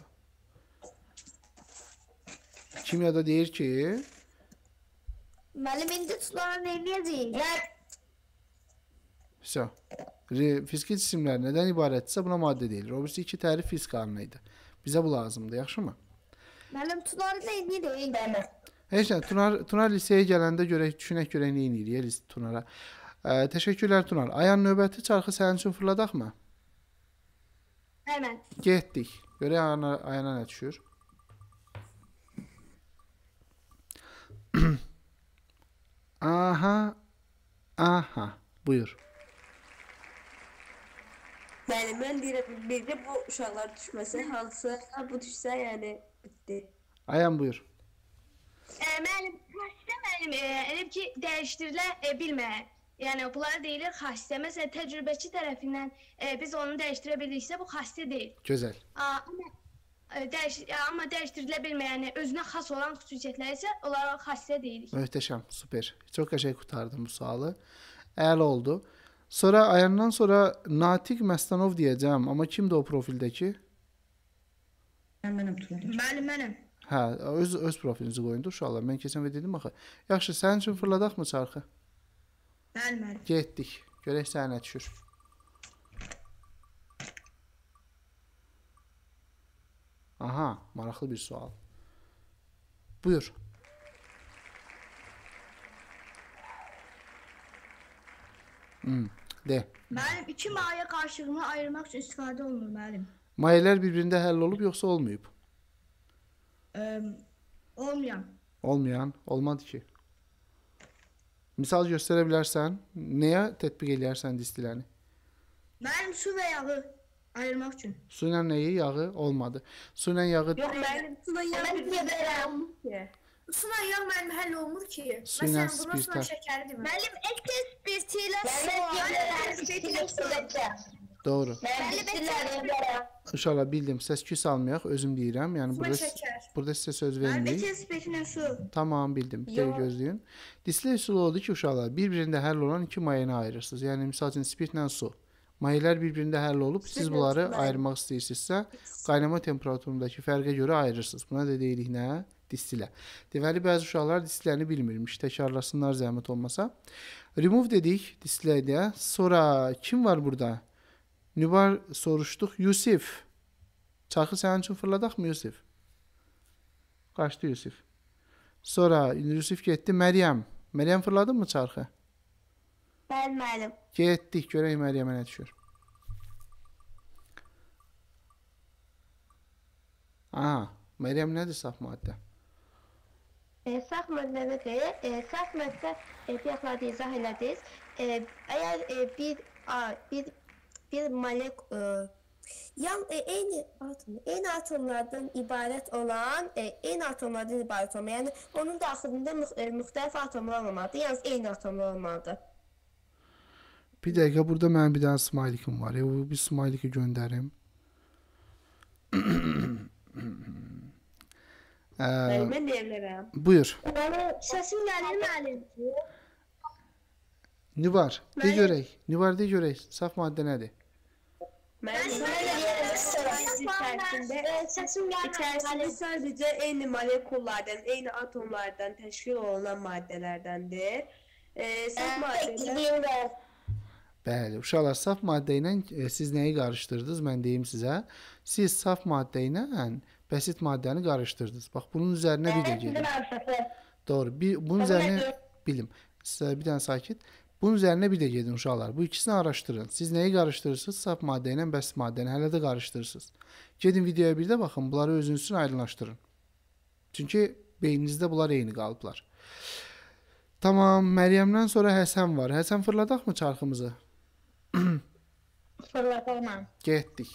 Kimyada deyir ki... Müəllim, indi tutulanı neyləyəcəyik? Nə? Все. Fiziki cisimlər nədən ibarətdirsə buna maddə deyilir. O birisi iki tərif fizikanın idi. Bizə bu lazımdır, yaxşı mı? Müəllim, Tunar nə edir? Bəli. Heç nə, Tunar, Tunar liseye gələndə görək, düşünək görək nə edir Tunara. Ə, təşəkkürlər Tunar. Ayan növbəti çarxı sənin üçün fırladaq mı? Həmən. Getdik. Görək ayana, ayana nə düşür? Aha. Aha. Buyur. Yəni, mən deyirəm, birdə bu uşaqlar düşməsə, hansı bu düşsə, yəni, bitdi. Ayan, buyur. E, müəllim, xassədə müəllim, e, elə ki, dəyişdirilə e, bilməyən, yəni, bunlara deyilir xassədə. Məsələn, təcrübəçi tərəfindən e, biz onu dəyişdirə biliriksə, bu xassədə deyil. Gözəl. A, amma, e, dəyiş, amma dəyişdirilə bilməyən, özünə xas olan xüsusiyyətlər isə onlara xassədə deyirik. Möhtəşəm, super. Çox qəşəng qurtardım bu sualı. Əla oldu. Sonra ayandan sonra Natiq Məstanov deyəcəm, amma kimdir o profildəki? Mən mənəm Tunar. Müəllim, mənəm. Hə, öz, öz profilinizi qoyun uşaqlar. Mən keçən və dedim axı. Yaxşı, sənin üçün fırladaq mı çarxı? Bəli, müəllim. Getdik. Görək sənə nə düşür. Aha, maraqlı bir sual. Buyur. Hmm, de. Müəllim, iki maye qarışığını ayırmaq üçün istifadə olunur, müəllim. Mayelər bir-birində həll olub, yoxsa olmayıb? Ee, olmayan. Olmayan, olmadı ki. Misal göstərə bilərsən, nəyə tətbiq edərsən distiləni? Müəllim, su və yağı ayırmaq üçün. Su ilə nəyi, yağı? Olmadı. Su ilə yağı... Yox, müəllim, su ilə yağı bir-birində olmur ki. Suna yağ müəllim həll olmur ki. Suyla Məsələn, bundan sonra spirtə. şəkəridir. Müəllim, ekte spirtilə su. Doğru. Müəllim, İnşallah bildim. Səs küs almayaq, özüm deyirəm. Yəni Su burada, şəkər. burada sizə söz Müəllim, verməyik. ekte spirtilə su. Tamam, bildim. Bir dəqiqə gözləyin. Distil üsulu odur ki, uşaqlar bir-birində həll olan iki mayəni ayırırsınız. Yəni misal üçün spirtlə su. Mayelər bir-birində həll olub. Siz bunları ayırmaq istəyirsinizsə, qaynama temperaturundakı fərqə görə ayırırsınız. Buna da deyirik nə? Distilə. Deməli, bəzi uşaqlar distilərini bilmirmiş. Təkrarlasınlar zəhmət olmasa. Remove dedik distilədə. Sonra kim var burada? Nübar soruşduq. Yusif. Çarxı sənin üçün fırladaq mı Yusif? Qaçdı Yusif. Sonra Yusif getdi. Məryəm. Məryəm fırladın mı çarxı? Bəli, müəllim. Getdik. Görək Məryəmə nə düşür. Aha. Məryəm nədir saf maddə? E, saf maddə nədir? E, saf maddə e, bir yaxlarda izah elədiniz. E, əgər e, bir, a, bir, bir molek e, yan, e, eyni, atom, eyni atomlardan ibarət olan, e, eyni atomlardan ibarət olmalı. Yəni, onun daxilində müx, e, müxtəlif atomlar olmalıdır. Yalnız eyni atomlar olmalıdır. Bir dəqiqə, burada mənim bir dənə smilikim var. E, bir smiliki göndərim. Müəllimə deyə bilərəm. Buyur. Səsim gəlir müəllim. Nüvar, de görək. Nüvar, de görək. Saf maddə nədir? İçərisində sadəcə eyni molekullardan, eyni atomlardan təşkil olunan maddələrdəndir. E, saf maddələr... Bəli, uşaqlar, saf maddə ilə e, siz nəyi qarışdırdınız? Mən deyim sizə. Siz saf maddə ilə bəsit maddəni qarışdırdınız. Bax, bunun üzərinə bir də gedin. Doğru, bir, bunun üzərinə bilim. Sizə bir dənə sakit. Bunun üzərinə bir də gedin uşaqlar. Bu ikisini araşdırın. Siz nəyi qarışdırırsınız? Saf maddə ilə bəsit maddəni hələ də qarışdırırsınız. Gedin videoya bir də baxın. Bunları özünüz üçün aydınlaşdırın. Çünki beyninizdə bunlar eyni qalıblar. Tamam, Məryəmdən sonra Həsən var. Həsən fırladaq mı çarxımızı? Fırladaqmam. Getdik.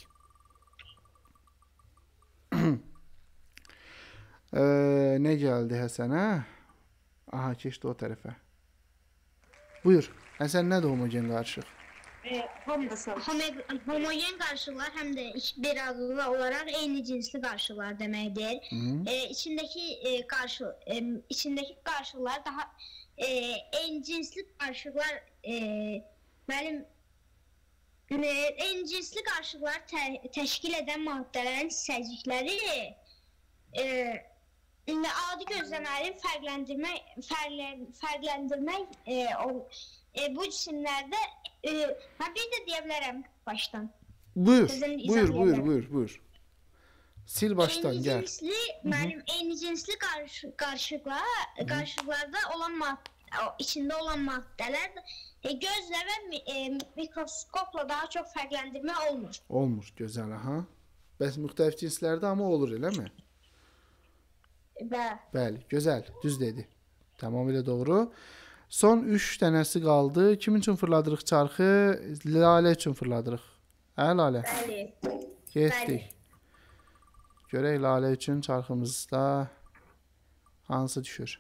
ee, nə gəldi Həsənə? Aha, keçdi o tərəfə. Buyur. Həsən nədir homogen qarışıq? E, homogen qarşılıqlar həm də bir adlı olaraq eyni cinsli qarşılıqlar deməkdir. E, içindəki e, qarşı e, içindəki qarşılıqlar daha e, eyni cinsli qarşılıqlar e, mənim e, eyni cinsli qarşılıqlar tə, təşkil edən maddələrin hissəcikləri e, adi gözləməli fərqləndirmək fərqlən, fərqləndirmək e, o, e, bu cisimlərdə e, mən bir də deyə bilərəm başdan. Buyur, buyur, buyur, buyur, buyur. Sil başdan, eyni gəl. Cinsli, mənim eyni cinsli qarşı, qarşılıqlar, qarşılıqlarda olan maddə, içində olan maddələr e, gözlə və e, mikroskopla daha çox fərqləndirmə olmur. Olmur, gözəl, aha. Bəs müxtəlif cinslərdə amma olur, eləmi? Bə. Bəli, gözəl, düz dedi. Tamamilə doğru. Son üç dənəsi qaldı. Kim üçün fırladırıq çarxı? Lalə üçün fırladırıq. Hə, Lalə? Bəli. Getdik. Görək Lalə üçün çarxımızda hansı düşür?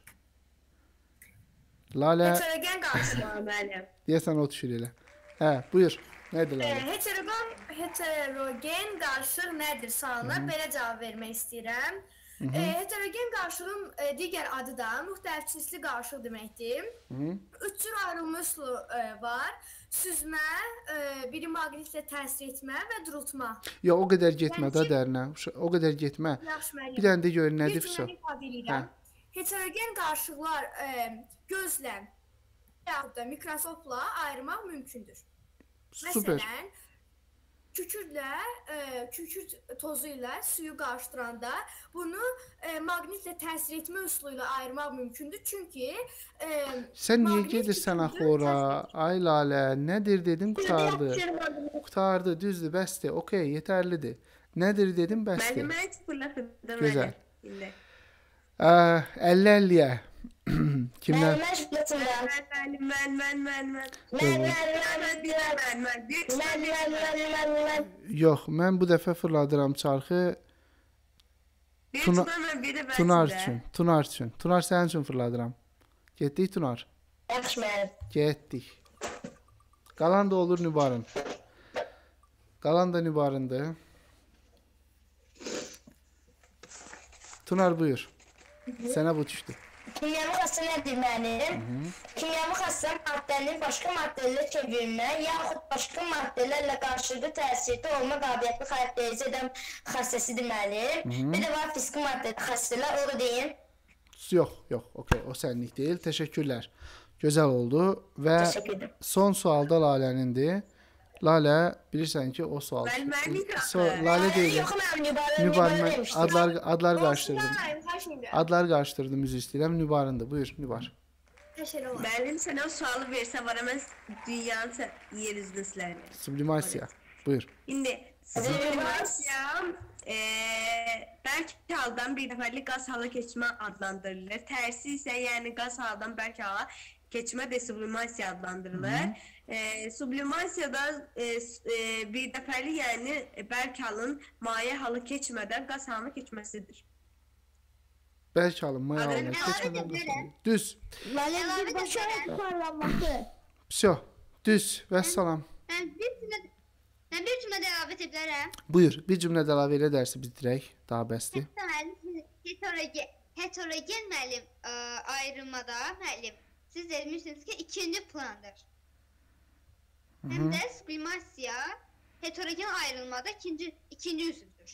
Lalə... Heterogen qarşılıqlar müəllim. Deyəsən o düşür elə. Hə, buyur. Nədir Lalə? E, heterogen, heterogen qarşılıq nədir sualına belə cavab vermək istəyirəm. E, heterogen qarşılığın e, digər adı da müxtəlif cinsli qarşılıq deməkdir. Üç cür ayrılma üsulu e, var. Süzmə, e, biri maqnitlə təsir etmə və durultma. Ya o qədər getmə da dərinə. O qədər getmə. Yaxşı müəllim. Bir dənə də görün nədir Bir cümləni ifadə edirəm. Heterogen qarşılıqlar e, gözlə yaxud da mikroskopla ayırmaq mümkündür. Süper. Məsələn, kükürdlə, e, kükürt tozu ilə suyu qarışdıranda bunu e, maqnitlə təsir etmə üsulu ilə ayırmaq mümkündür. Çünki e, sən niyə gedirsən axı ora? Ay Lalə, nədir dedim, qurtardı. Qurtardı, düzdür, bəsdir. Okey, yetərlidir. Nədir dedim, bəsdir. Müəllimə heç fırlatın. Gözəl. əlli əlliyə. Kimlər? Mən, mən, mən, mən, mən. Yox, mən bu dəfə fırladıram çarxı Tuna, Tunar üçün. Tunar üçün. Tunar sənin üçün fırladıram. Getdik Tunar. Getdik. Qalan da olur Nübarın. Qalan da Nübarındır. Tunar buyur. Sənə bu düşdü. Kimyəvi xassə nədir müəllim? Kimyəvi xassə maddənin başqa maddələrlə çevrilmə, yaxud başqa maddələrlə qarşılıqlı təsirdə olma qabiliyyətini xarakterizə edən xassəsidir müəllim. Bir də var fiziki maddə xassələr, onu deyin. Yox, yox, okey, o sənlik deyil. Təşəkkürlər. Gözəl oldu və son sualda Lalənindir. Lalə, bilirsən ki, o sual. So, Lalə deyil. Yox, mənim Nübarın. Nübarın, adlar, adlar qarışdırdım. Adlar qarışdırdım, üzr istəyirəm. Nübarındır. Buyur, Nübar. Müəllim sənə o sualı versə var, mən dünyanın yer üzünü silərdim. Sublimasiya. Buyur. İndi sublimasiya e, bərk haldan bir dəfəlik qaz hala keçmə adlandırılır. Tərsi isə yəni qaz haldan bərk hala keçmə desublimasiya adlandırılır. E, sublimasiyada e, e, bir dəfəli yəni bərk halın maye halı keçmədən qaz halına keçməsidir. Bərk halın maye halına keçmədən qaz halına. Düz. Müəllim bir başa parlanması. Psyo. Düz. Vəssalam. Mən bir cümlə mən bir cümlə də əlavə edə bilərəm. Buyur. Bir cümlə də əlavə elə dərsi bitirək. Daha bəsdir. Heterogen, heterogen müəllim ə, ayrılmada müəllim siz demişsiniz ki ikinci plandır. Hem de sublimasiya heterogen ayrılmada ikinci ikinci üzvdür.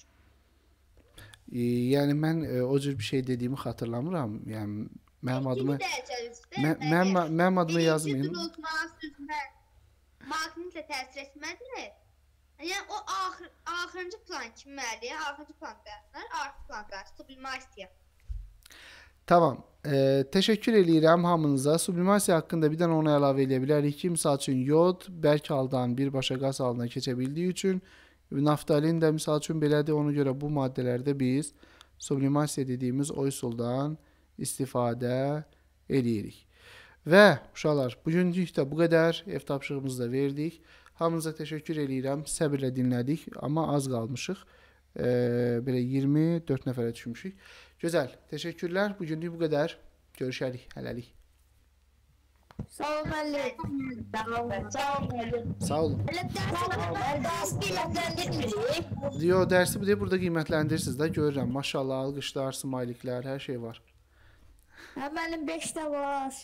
Ee, yəni mən e, o cür bir şey dediyimi xatırlamıram. Yəni mənim adımı mənim mənim adımı yazmayın. Birinci durulma, süzmə, maqnitlə təsir etmədir. Yəni o axır axırıncı plan kimlərdir? Axırıncı plan dayanır, arxa planda sublimasiya. Tamam. E, təşəkkür eləyirəm hamınıza. Sublimasiya haqqında bir dənə onu əlavə edə bilərik ki, misal üçün yod bərk haldan birbaşa qaz halına keçə bildiyi üçün, naftalin də misal üçün belədir. Ona görə bu maddələrdə biz sublimasiya dediyimiz o üsuldan istifadə eləyirik. Və uşaqlar, bugünlük də bu qədər. Ev tapşırığımızı da verdik. Hamınıza təşəkkür eləyirəm. Səbirlə dinlədik, amma az qalmışıq. E, belə iyirmi dörd nəfərə düşmüşük. Gözəl. Təşəkkürlər. Bugünlük bu qədər. Görüşərik. Hələlik. Sağ ol müəllim. Sağ ol müəllim. Sağ olun. Yo, dərsi bu deyə burada qiymətləndirirsiniz də, görürəm. Maşallah, alqışlar, smayliklər, hər şey var. Hə, mənim beş də var.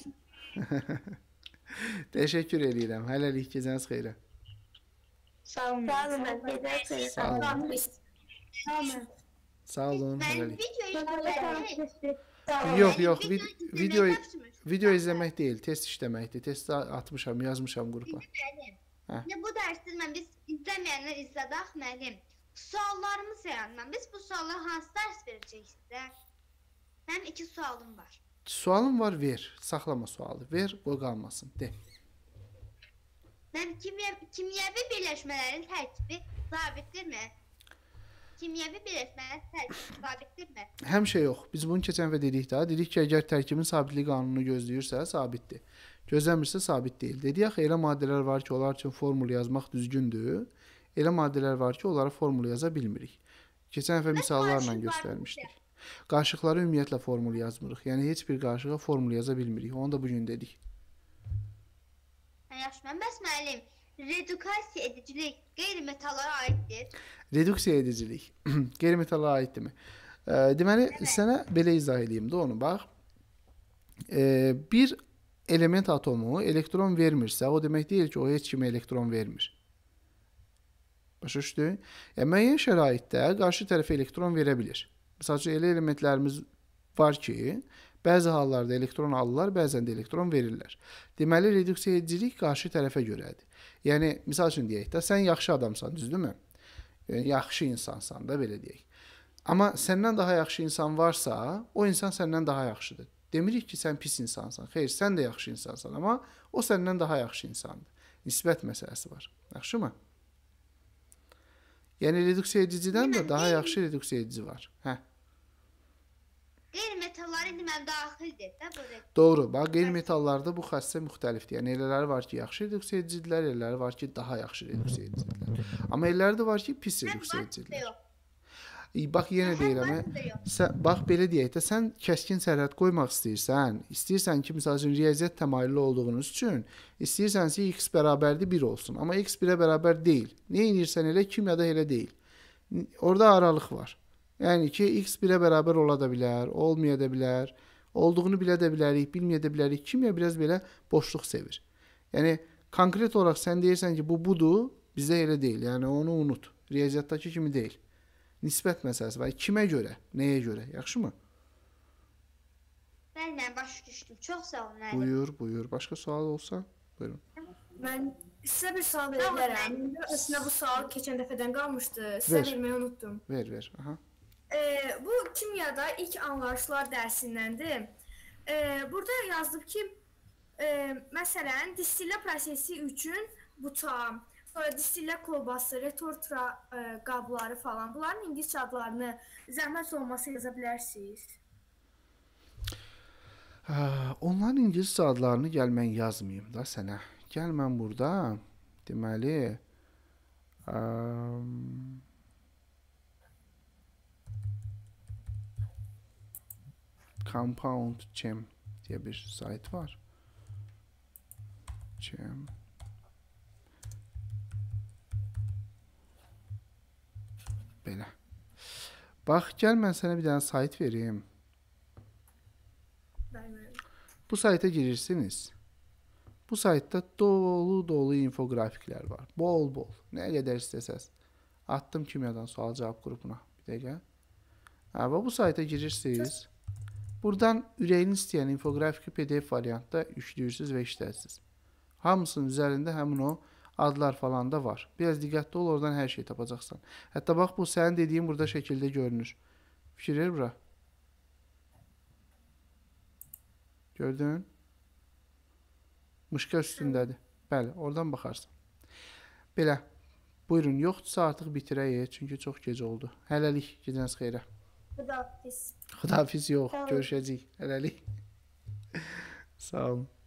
Təşəkkür eləyirəm. Hələlik, gecəniz xeyrə. Sağ olun. Sağ olun. Sağ olun. Sağ olun. Sağ olun. Hələlik. Videoyu Yox, yox, vid video video izləmək deyil, test işləməkdir. Testi atmışam, yazmışam qrupa. Hə. Bu dərsdə mən biz izləməyənlər izlədək müəllim. Suallarımı sayıram. Biz bu suallara hansı dərs verəcəksiniz? Mənim iki sualım var. Sualım var, ver. Saxlama sualı. Ver, qoy qalmasın. De. Mən kimya kimyəvi birləşmələrin tərkibi sabitdirmi? Kimyəvi birləşmələrin tərkibi sabitdirmi? Həmişə yox. Biz bunu keçən və dedik də. Dedik ki, əgər tərkibin sabitlik qanununu gözləyirsə, sabitdir. Gözləmirsə, sabit deyil. Dedik axı, elə maddələr var ki, onlar üçün formul yazmaq düzgündür. Elə maddələr var ki, onlara formul yaza bilmirik. Keçən dəfə misallarla göstərmişdik. Qarşılıqlara ümumiyyətlə formul yazmırıq. Yəni, heç bir qarşılığa formul yaza bilmirik. Onu da bugün dedik. Yaxşı, mən bəs müəllim, redukasiya edicilik qeyri-metallara aiddir. Reduksiya edicilik qeyri-metallara aiddirmi? E, deməli, evet. Sənə belə izah edeyim də onu, bax. E, bir element atomu elektron vermirsə, o demək deyil ki, o heç kimə elektron vermir. Başa düşdün? Yəni, müəyyən şəraitdə qarşı tərəfə elektron verə bilir. Məsəl üçün, elə elementlərimiz var ki, bəzi hallarda elektron alırlar, bəzən də elektron verirlər. Deməli, reduksiya edicilik qarşı tərəfə görədir. Yəni, misal üçün deyək də, sən yaxşı adamsan, düzdürmü? Yəni, yaxşı insansan da, belə deyək. Amma səndən daha yaxşı insan varsa, o insan səndən daha yaxşıdır. Demirik ki, sən pis insansan. Xeyr, sən də yaxşı insansan, amma o səndən daha yaxşı insandır. Nisbət məsələsi var. Yaxşı mı? Yəni, reduksiya edicidən də daha yaxşı reduksiya edici var. Hə. Qeyri-metallar indi mən daxildir də bu. Doğru. Bax, qeyri-metallarda bu xəssə müxtəlifdir. Yəni, elələri var ki, yaxşı reduksiya edicidirlər, elələri var ki, daha yaxşı reduksiya edicidirlər. Amma elələri də var ki, pis reduksiya edicidirlər. Bax, yenə deyirəm, sən, bax, belə deyək də, sən kəskin sərhəd qoymaq istəyirsən, istəyirsən ki, misal üçün, riyaziyyat təmayüllü olduğunuz üçün, istəyirsən ki, x bərabərdir bir olsun. Amma x birə bərabər deyil. Nə edirsən elə, kimyada elə deyil. Orada aralıq var. Yəni ki, x birə bərabər ola da bilər, olmaya da bilər. Olduğunu bilə də bilərik, bilməyə də bilərik. Kimya biraz belə boşluq sevir. Yəni konkret olaraq sən deyirsən ki, bu budur, bizdə elə deyil. Yəni onu unut. Riyaziyyatdakı kimi deyil. Nisbət məsələsi var. Kimə görə, nəyə görə? Yaxşımı? Bəli, mən başa düşdüm. Çox sağ olun. müəllim. Buyur, buyur. Başqa sual olsa, buyurun. Mən sizə bir sual verə bilərəm. Əslində bu sual keçən dəfədən qalmışdı. Sizə Ver. verməyi unutdum. Ver, ver. Aha. Ee, bu kimyada ilk anlayışlar dərsindən ee, burada yazılıb ki, e, məsələn, distillə prosesi üçün butam, sonra distillə kolbası, retortra e, qabları falan, bunların ingiliscə adlarını zəhmət olmasa yaza bilərsiniz. Hə, onların ingiliscə adlarını gəl mən yazmayayım da sənə. Gəl mən burada, deməli, əm, Compound Chem diye bir sayt var. Chem. Belə. Bax, gəl mən sənə bir dənə sayt vereyim. Bu sayta girirsiniz. Bu saytda dolu dolu infografiklər var. Bol bol. Nə qədər istəsəz. Attım kimyadan sual cavab qrupuna. Bir dəqiqə. Hə, bu sayta girirsiniz. Buradan ürəyiniz istəyən infografiki P D F variantda yükləyirsiniz və işləyirsiniz. Hamısının üzərində həmin o adlar falan da var. Biraz diqqətli ol, oradan hər şeyi tapacaqsan. Hətta bax, bu sənin dediyin burada şəkildə görünür. Fikir ver bura. Gördün? Mışqa üstündədir. Bəli, oradan baxarsan. Belə. Buyurun, yoxdursa artıq bitirək, çünki çox gec oldu. Hələlik, gecəniz xeyrə. Xudahafiz. Xudahafiz yox, görüşəcəyik. Hələlik. Sağ olun.